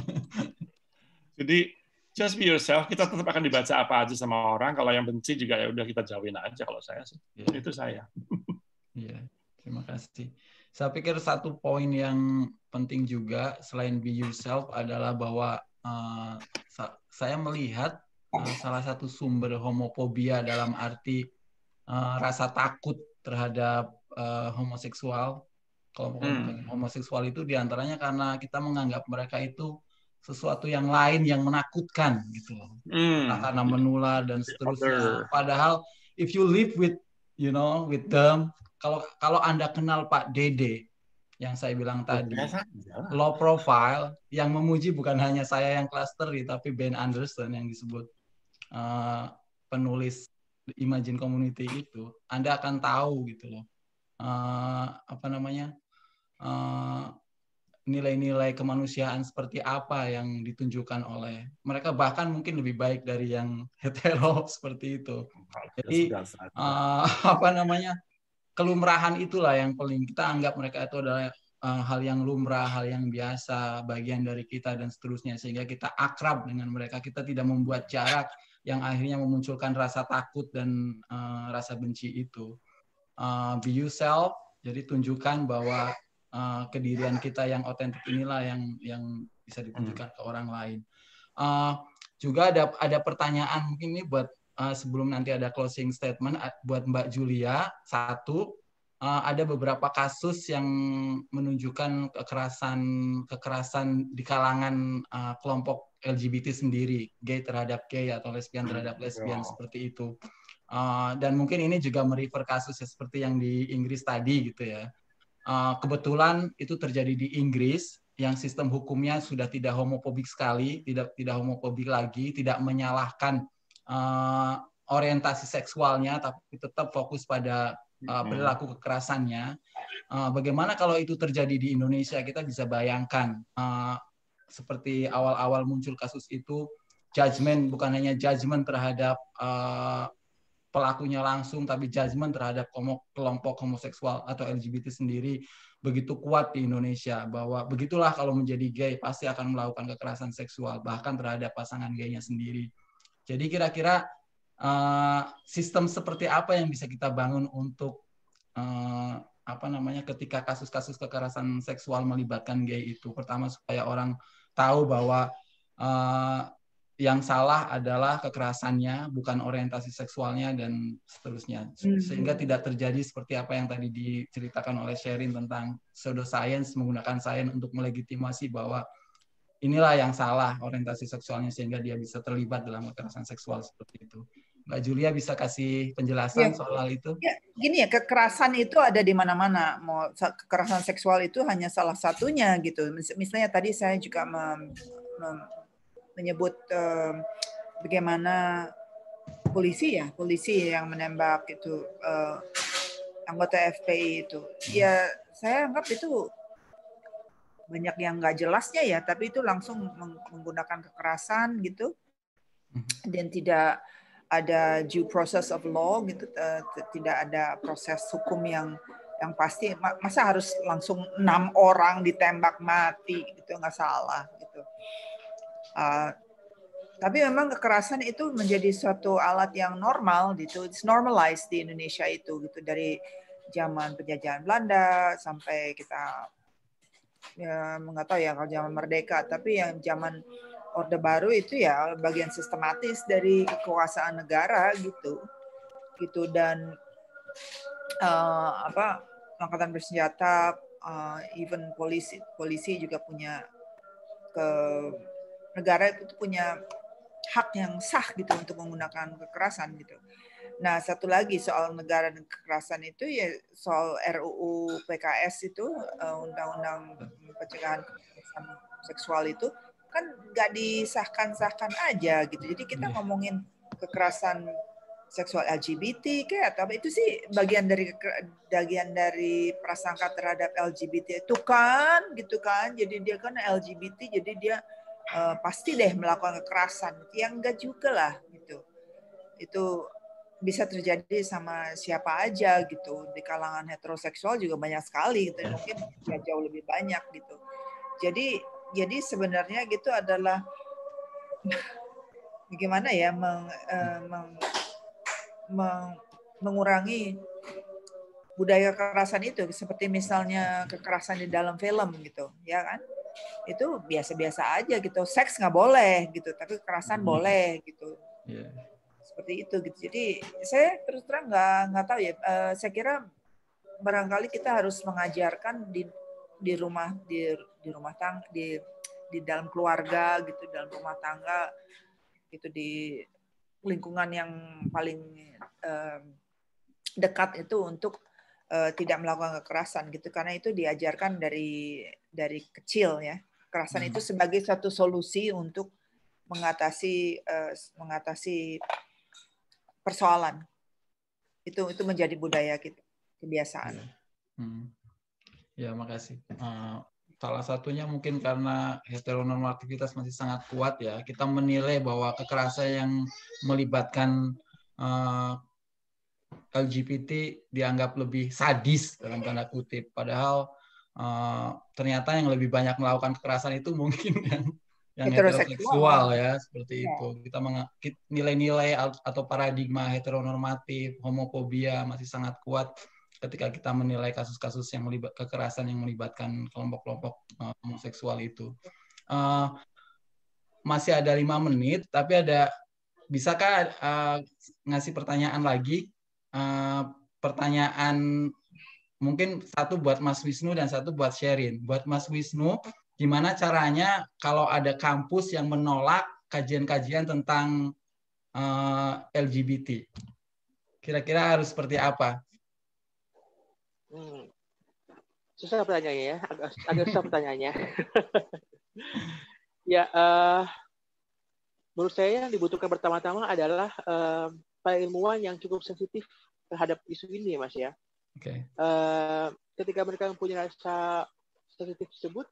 Jadi just be yourself. Kita tetap akan dibaca apa aja sama orang. Kalau yang benci juga ya udah kita jauhin aja. Kalau saya sih, itu saya. Iya, terima kasih. Saya pikir satu poin yang penting juga selain be yourself adalah bahwa saya melihat salah satu sumber homofobia dalam arti rasa takut terhadap homoseksual, kelompok homoseksual itu diantaranya karena kita menganggap mereka itu sesuatu yang lain yang menakutkan gitu loh, karena menular dan seterusnya. Padahal if you live with them, kalau Anda kenal Pak Dede yang saya bilang tadi, low profile, yang memuji bukan hanya saya yang clustery, tapi Ben Anderson yang disebut penulis Imagine Community itu, Anda akan tahu gitu loh, nilai-nilai kemanusiaan seperti apa yang ditunjukkan oleh mereka, bahkan mungkin lebih baik dari yang hetero seperti itu. Jadi kelumrahan itulah yang paling kita anggap mereka itu adalah hal yang lumrah, hal yang biasa, bagian dari kita dan seterusnya, sehingga kita akrab dengan mereka. Kita tidak membuat jarak yang akhirnya memunculkan rasa takut dan rasa benci itu. Be yourself, jadi tunjukkan bahwa kedirian kita yang otentik inilah yang bisa ditunjukkan ke orang lain. Juga ada pertanyaan mungkin ini buat sebelum nanti ada closing statement buat Mbak Julia. Satu, ada beberapa kasus yang menunjukkan kekerasan di kalangan kelompok LGBT sendiri, gay terhadap gay atau lesbian terhadap lesbian seperti itu. Dan mungkin ini juga merefer kasus seperti yang di Inggris tadi gitu ya. Kebetulan itu terjadi di Inggris yang sistem hukumnya sudah tidak homofobik sekali, tidak homofobik lagi, tidak menyalahkan orientasi seksualnya, tapi tetap fokus pada perilaku kekerasannya. Bagaimana kalau itu terjadi di Indonesia? Kita bisa bayangkan seperti awal-awal muncul kasus itu, judgement bukan hanya judgement terhadap pelakunya langsung, tapi judgement terhadap kelompok homoseksual atau LGBT sendiri begitu kuat di Indonesia, bahwa begitulah kalau menjadi gay pasti akan melakukan kekerasan seksual bahkan terhadap pasangan gaynya sendiri. Jadi kira-kira sistem seperti apa yang bisa kita bangun untuk ketika kasus-kasus kekerasan seksual melibatkan gay itu? Pertama, supaya orang tahu bahwa yang salah adalah kekerasannya, bukan orientasi seksualnya dan seterusnya. Sehingga tidak terjadi seperti apa yang tadi diceritakan oleh Sherin tentang pseudoscience, menggunakan sains untuk melegitimasi bahwa inilah yang salah orientasi seksualnya sehingga dia bisa terlibat dalam kekerasan seksual seperti itu. Mbak Julia bisa kasih penjelasan soal itu? Ya, gini ya, kekerasan itu ada di mana-mana. Mau kekerasan seksual itu hanya salah satunya gitu. Misalnya tadi saya juga menyebut bagaimana polisi yang menembak itu anggota FPI itu. Ya, saya anggap itu banyak yang nggak jelasnya ya, tapi itu langsung menggunakan kekerasan gitu, dan tidak ada due process of law gitu, tidak ada proses hukum yang pasti. Masa harus langsung 6 orang ditembak mati gitu, nggak salah gitu. Tapi memang kekerasan itu menjadi suatu alat yang normal gitu, it's normalized di Indonesia itu gitu, zaman penjajahan Belanda sampai kita ya nggak tahu ya kalau zaman merdeka, tapi yang zaman Orde Baru itu ya bagian sistematis dari kekuasaan negara gitu dan angkatan bersenjata, even polisi juga punya negara itu punya hak yang sah gitu untuk menggunakan kekerasan gitu. Nah, satu lagi soal negara dan kekerasan itu ya soal RUU PKS itu, Undang-Undang Pencegahan Kekerasan Seksual itu kan nggak disahkan-sahkan aja gitu. Jadi kita ngomongin kekerasan seksual LGBT kayak atau apa itu sih bagian dari prasangka terhadap LGBT itu kan gitu kan. Jadi dia kan LGBT, jadi dia pasti deh melakukan kekerasan. Yang enggak juga lah gitu. Itu bisa terjadi sama siapa aja gitu. Di kalangan heteroseksual juga banyak sekali gitu. Mungkin ya jauh lebih banyak gitu. Jadi sebenarnya gitu adalah bagaimana ya mengurangi budaya kekerasan itu, seperti misalnya kekerasan di dalam film gitu, ya kan? Itu biasa-biasa aja gitu. Seks nggak boleh gitu, tapi kekerasan boleh gitu. Seperti itu gitu. Jadi saya terus terang nggak tahu ya. Saya kira barangkali kita harus mengajarkan di rumah tangga, di dalam keluarga gitu, dalam rumah tangga gitu, di lingkungan yang paling dekat itu untuk tidak melakukan kekerasan gitu, karena itu diajarkan dari kecil ya. Kekerasan itu sebagai satu solusi untuk mengatasi persoalan. Itu menjadi budaya kita, kebiasaan. Ya, makasih. Salah satunya mungkin karena heteronormativitas masih sangat kuat ya. Kita menilai bahwa kekerasan yang melibatkan LGBT dianggap lebih sadis dalam tanda kutip. Padahal ternyata yang lebih banyak melakukan kekerasan itu mungkin yang heteroseksual ya, seperti itu. Kita nilai-nilai atau paradigma heteronormatif, homofobia masih sangat kuat ketika kita menilai kasus-kasus yang kekerasan yang melibatkan kelompok-kelompok homoseksual itu. Masih ada 5 menit, tapi bisakah ngasih pertanyaan lagi? Pertanyaan mungkin satu buat Mas Wisnu dan satu buat Sherin. Buat Mas Wisnu, gimana caranya kalau ada kampus yang menolak kajian-kajian tentang LGBT? Kira-kira harus seperti apa? Susah pertanyaannya ya, agak susah pertanyaannya. Ya, menurut saya yang dibutuhkan pertama-tama adalah para ilmuwan yang cukup sensitif terhadap isu ini, Mas ya. Okay. Ketika mereka mempunyai rasa sensitif tersebut,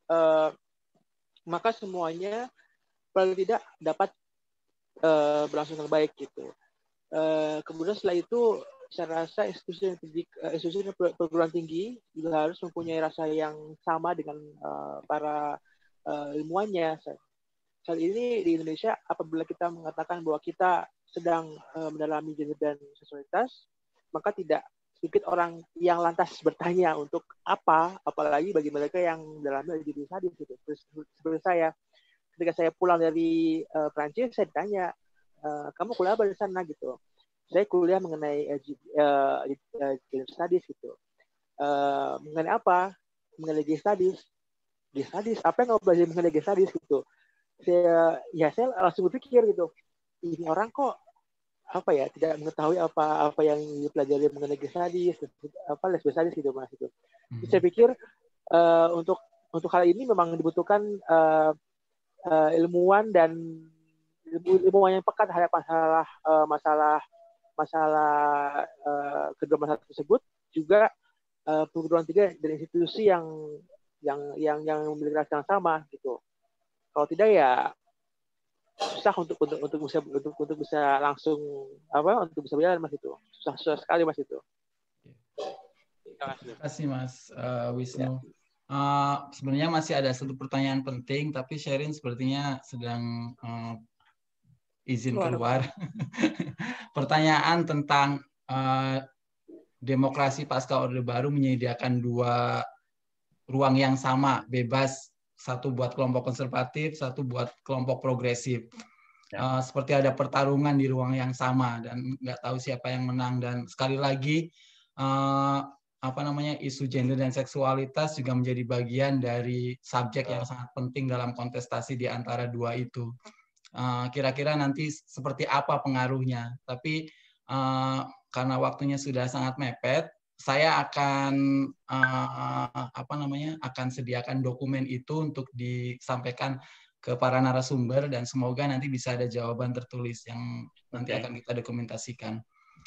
maka semuanya paling tidak dapat berlangsung dengan baik gitu. Kemudian setelah itu saya rasa institusi perguruan tinggi juga harus mempunyai rasa yang sama dengan para ilmuwannya. Saat ini di Indonesia, apabila kita mengatakan bahwa kita sedang mendalami gender dan seksualitas, maka tidak sedikit orang yang lantas bertanya untuk apa, apalagi bagi mereka yang mendalami LGBT sadis gitu. Seperti saya, ketika saya pulang dari Prancis, saya ditanya, kamu kuliah apa di sana gitu. Saya kuliah mengenai gender studies gitu. Mengenai apa? Mengenai gay studies. Gay studies, apa yang kamu belajar mengenai gay studies gitu. Saya langsung berpikir gitu, ini orang kok tidak mengetahui apa yang dipelajari mengenai gay studies, lesbian studies gitu Mas itu. Saya pikir untuk hal ini memang dibutuhkan ilmuwan dan ilmuwan yang peka terhadap masalah kedua masalah tersebut, juga perguruan tinggi dan institusi yang memiliki rasa yang sama gitu. Kalau tidak ya susah untuk bisa langsung untuk bisa berjalan Mas itu. Susah sekali Mas itu. Terima kasih Mas Wisnu. Sebenarnya masih ada satu pertanyaan penting, tapi Sherin sepertinya sedang izin keluar. Pertanyaan tentang demokrasi pasca Orde Baru menyediakan 2 ruang yang sama, bebas, satu buat kelompok konservatif, satu buat kelompok progresif. Seperti ada pertarungan di ruang yang sama dan nggak tahu siapa yang menang. Dan sekali lagi isu gender dan seksualitas juga menjadi bagian dari subjek yang sangat penting dalam kontestasi di antara 2 itu. Kira-kira nanti seperti apa pengaruhnya? Tapi karena waktunya sudah sangat mepet, saya akan akan sediakan dokumen itu untuk disampaikan ke para narasumber dan semoga nanti bisa ada jawaban tertulis yang nanti akan kita dokumentasikan.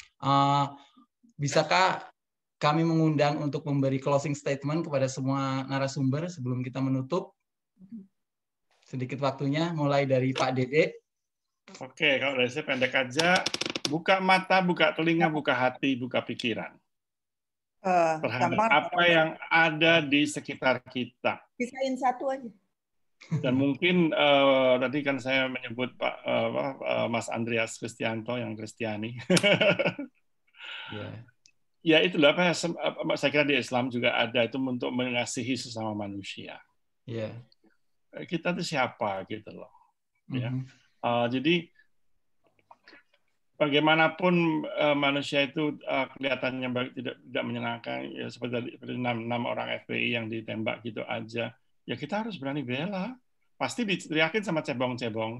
Bisakah kami mengundang untuk memberi closing statement kepada semua narasumber sebelum kita menutup? Sedikit waktunya, mulai dari Pak Dede. Oke, kalau dari saya pendek aja, buka mata, buka telinga, buka hati, buka pikiran. Terhadap apa yang ada di sekitar kita. Pisahin satu aja. Dan mungkin tadi kan saya menyebut Mas Andreas Kristianto yang Kristiani. Ya itulah saya kira di Islam juga ada itu untuk mengasihi sesama manusia. Kita itu siapa gitu loh. Jadi bagaimanapun manusia itu kelihatannya tidak menyenangkan, ya seperti 6 orang FPI yang ditembak gitu aja, ya kita harus berani bela. Pasti diteriakin sama cebong-cebong.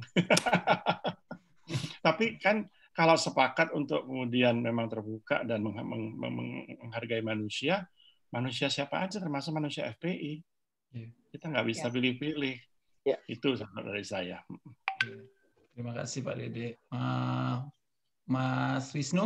Tapi kan kalau sepakat untuk kemudian memang terbuka dan menghargai manusia siapa aja termasuk manusia FPI. Kita nggak bisa pilih-pilih. Itu dari saya. Terima kasih Pak Dede. Mas Wisnu?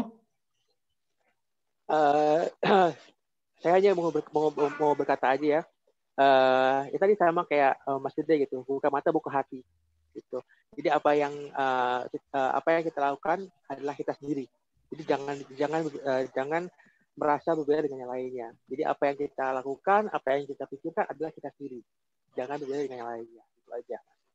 Saya hanya mau berkata aja ya. Tadi sama kayak Mas Dede gitu, buka mata, buka hati, gitu. Jadi apa yang kita lakukan adalah kita sendiri. Jadi jangan merasa berbeda dengan yang lainnya. Jadi apa yang kita lakukan, apa yang kita pikirkan adalah kita sendiri. Jangan berbeda dengan yang lainnya. Itu aja.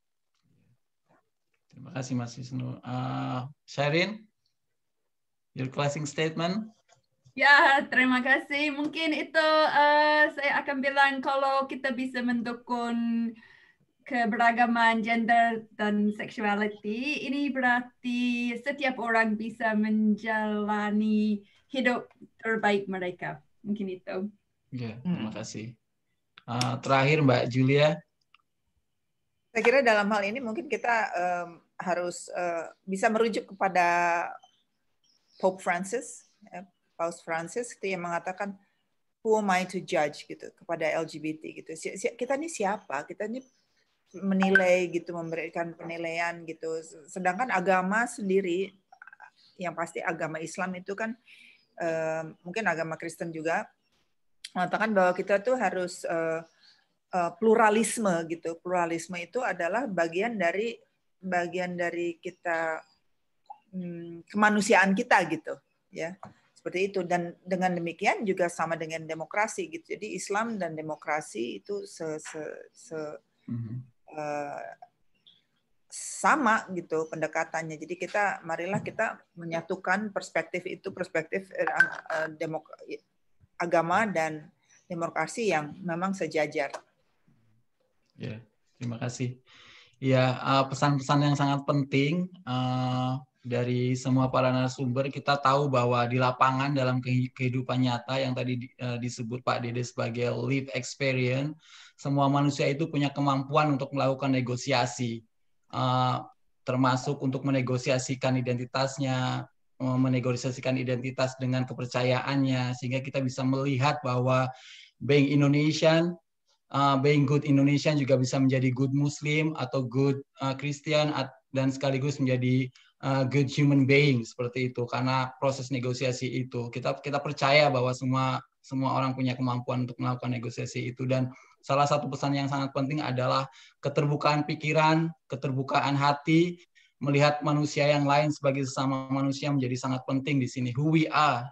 Terima kasih Mas Wisnu. Sherin? Your closing statement? Ya, terima kasih. Mungkin itu saya akan bilang kalau kita bisa mendukung keberagaman gender dan sexuality, ini berarti setiap orang bisa menjalani hidup terbaik mereka. Mungkin itu. Ya, terima kasih. Terakhir Mbak Julia. Saya kira dalam hal ini mungkin kita harus bisa merujuk kepada Pope Francis, Paus Francis itu yang mengatakan who am I to judge gitu kepada LGBT gitu. Kita ini siapa? Kita ini menilai gitu, memberikan penilaian gitu. Sedangkan agama sendiri, yang pasti agama Islam itu kan mungkin agama Kristen juga mengatakan bahwa kita tuh harus pluralisme gitu. Pluralisme itu adalah bagian dari kita kemanusiaan kita gitu ya, seperti itu. Dan dengan demikian juga sama dengan demokrasi gitu. Jadi Islam dan demokrasi itu sama gitu pendekatannya. Jadi marilah kita menyatukan perspektif agama dan demokrasi yang memang sejajar. Ya, terima kasih. Ya, pesan-pesan yang sangat penting dari semua para narasumber. Kita tahu bahwa di lapangan dalam kehidupan nyata yang tadi disebut Pak Dede sebagai live experience, semua manusia itu punya kemampuan untuk melakukan negosiasi, termasuk untuk menegosiasikan identitasnya, menegosiasikan identitas dengan kepercayaannya, sehingga kita bisa melihat bahwa being Indonesian, being good Indonesian juga bisa menjadi good Muslim atau good Christian dan sekaligus menjadi good human being seperti itu. Karena proses negosiasi itu kita percaya bahwa semua orang punya kemampuan untuk melakukan negosiasi itu. Dan salah satu pesan yang sangat penting adalah keterbukaan pikiran, keterbukaan hati, melihat manusia yang lain sebagai sesama manusia menjadi sangat penting di sini. Who we are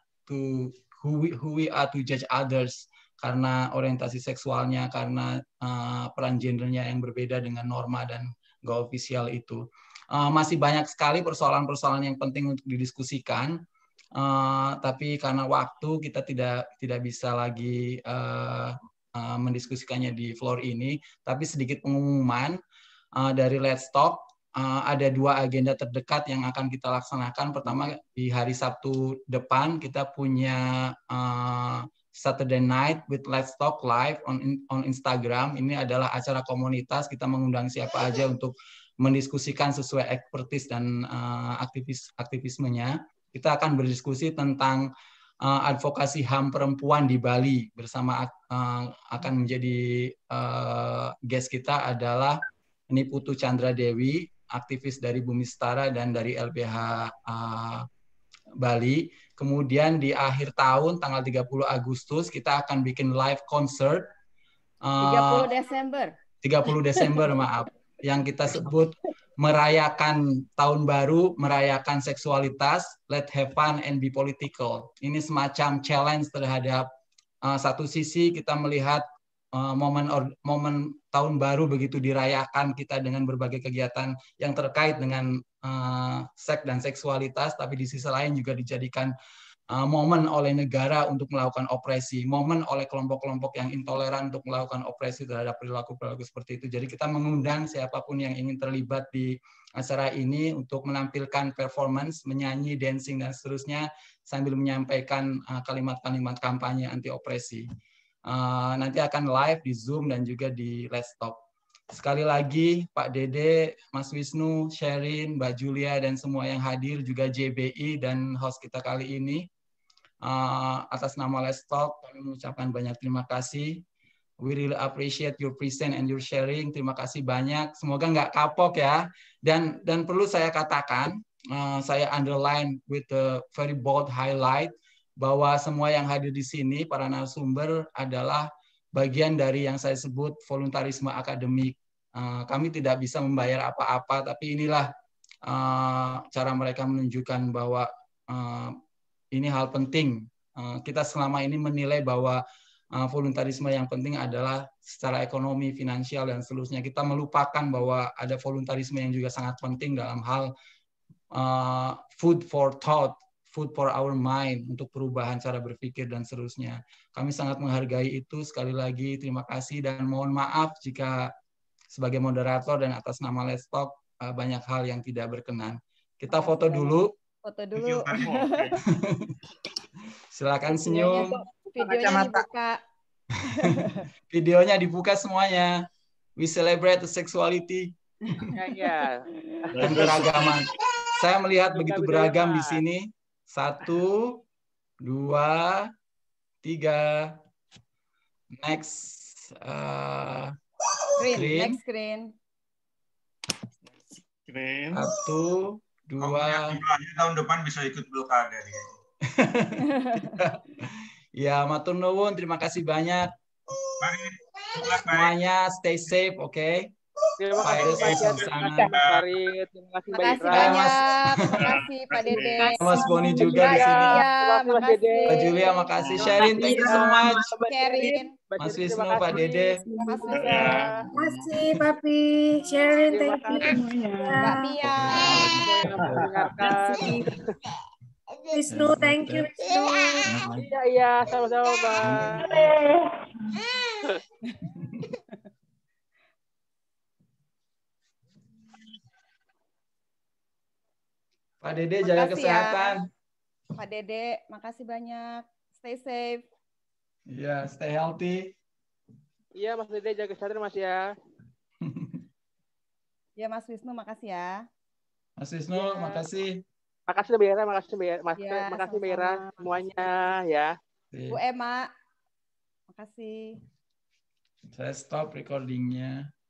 to judge others. Karena orientasi seksualnya, karena peran gendernya yang berbeda dengan norma dan nggak ofisial itu. Masih banyak sekali persoalan-persoalan yang penting untuk didiskusikan. tapi karena waktu kita tidak bisa lagi mendiskusikannya di floor ini. Tapi sedikit pengumuman dari Let's Talk. Ada 2 agenda terdekat yang akan kita laksanakan. Pertama, di hari Sabtu depan kita punya Saturday Night with Let's Talk live on Instagram. Ini adalah acara komunitas. Kita mengundang siapa aja untuk mendiskusikan sesuai expertise dan aktivismenya. Kita akan berdiskusi tentang advokasi HAM perempuan di Bali bersama akan menjadi guest kita adalah Niputu Chandra Dewi, aktivis dari Bumi Setara dan dari LBH Bali. Kemudian di akhir tahun tanggal 30 Agustus kita akan bikin live concert 30 Desember. 30 Desember maaf, yang kita sebut merayakan tahun baru, merayakan seksualitas, let's have fun and be political. Ini semacam challenge terhadap satu sisi kita melihat momen tahun baru begitu dirayakan kita dengan berbagai kegiatan yang terkait dengan seks dan seksualitas, tapi di sisi lain juga dijadikan momen oleh negara untuk melakukan opresi, momen oleh kelompok-kelompok yang intoleran untuk melakukan opresi terhadap perilaku-perilaku seperti itu. Jadi kita mengundang siapapun yang ingin terlibat di acara ini untuk menampilkan performance, menyanyi, dancing, dan seterusnya sambil menyampaikan kalimat-kalimat kampanye anti-opresi. Nanti akan live di Zoom dan juga di Let's Talk. Sekali lagi, Pak Dede, Mas Wisnu, Sherin, Mbak Julia, dan semua yang hadir, juga JBI dan host kita kali ini. Atas nama Let's Talk, kami mengucapkan banyak terima kasih. We really appreciate your presence and your sharing. Terima kasih banyak. Semoga nggak kapok ya. Dan perlu saya katakan, saya underline with a very bold highlight, bahwa semua yang hadir di sini, para narasumber, adalah bagian dari yang saya sebut voluntarisme akademik. Kami tidak bisa membayar apa-apa, tapi inilah cara mereka menunjukkan bahwa ini hal penting. Kita selama ini menilai bahwa voluntarisme yang penting adalah secara ekonomi, finansial, dan seterusnya. Kita melupakan bahwa ada voluntarisme yang juga sangat penting dalam hal food for thought, food for our mind, untuk perubahan cara berpikir dan seterusnya. Kami sangat menghargai itu. Sekali lagi terima kasih dan mohon maaf jika sebagai moderator dan atas nama Let's Talk banyak hal yang tidak berkenan. Kita foto dulu. Foto dulu. Silakan senyum. Videonya dibuka. Videonya dibuka semuanya. We celebrate the sexuality. Ya. Keberagaman. Saya melihat begitu beragam di sini. 1, 2, 3. Next screen. Next screen. 1, 2. Tahun depan bisa ikut blokade. Ya, matur nuwun. Terima kasih banyak. Semuanya stay safe, oke? Terima kasih banyak, Mas Farid. Terima kasih banyak. Terima kasih Pak Dede. Mas Boni juga di sini. Mas Dede. Pak Julia, makasih. Sherin, thank you so much. Sherin. Mas Wisnu, Pak Dede. Terima kasih, Papi. Sherin, thank you. Mbak Mia. Wisnu, thank you. Iya, sama-sama, Pak. Pak Dede, jaga kesehatan. Ya. Pak Dede, makasih banyak. Stay safe. Iya, stay healthy. Iya, Mas Dede, jaga kesehatan, Mas ya. Ya, Mas Wisnu, makasih ya. Mas Wisnu, makasih. Makasih Mbak Ira, makasih Mbak Ira, makasih Mbak Ira semuanya ya. Bu Emma, makasih. Saya stop recordingnya.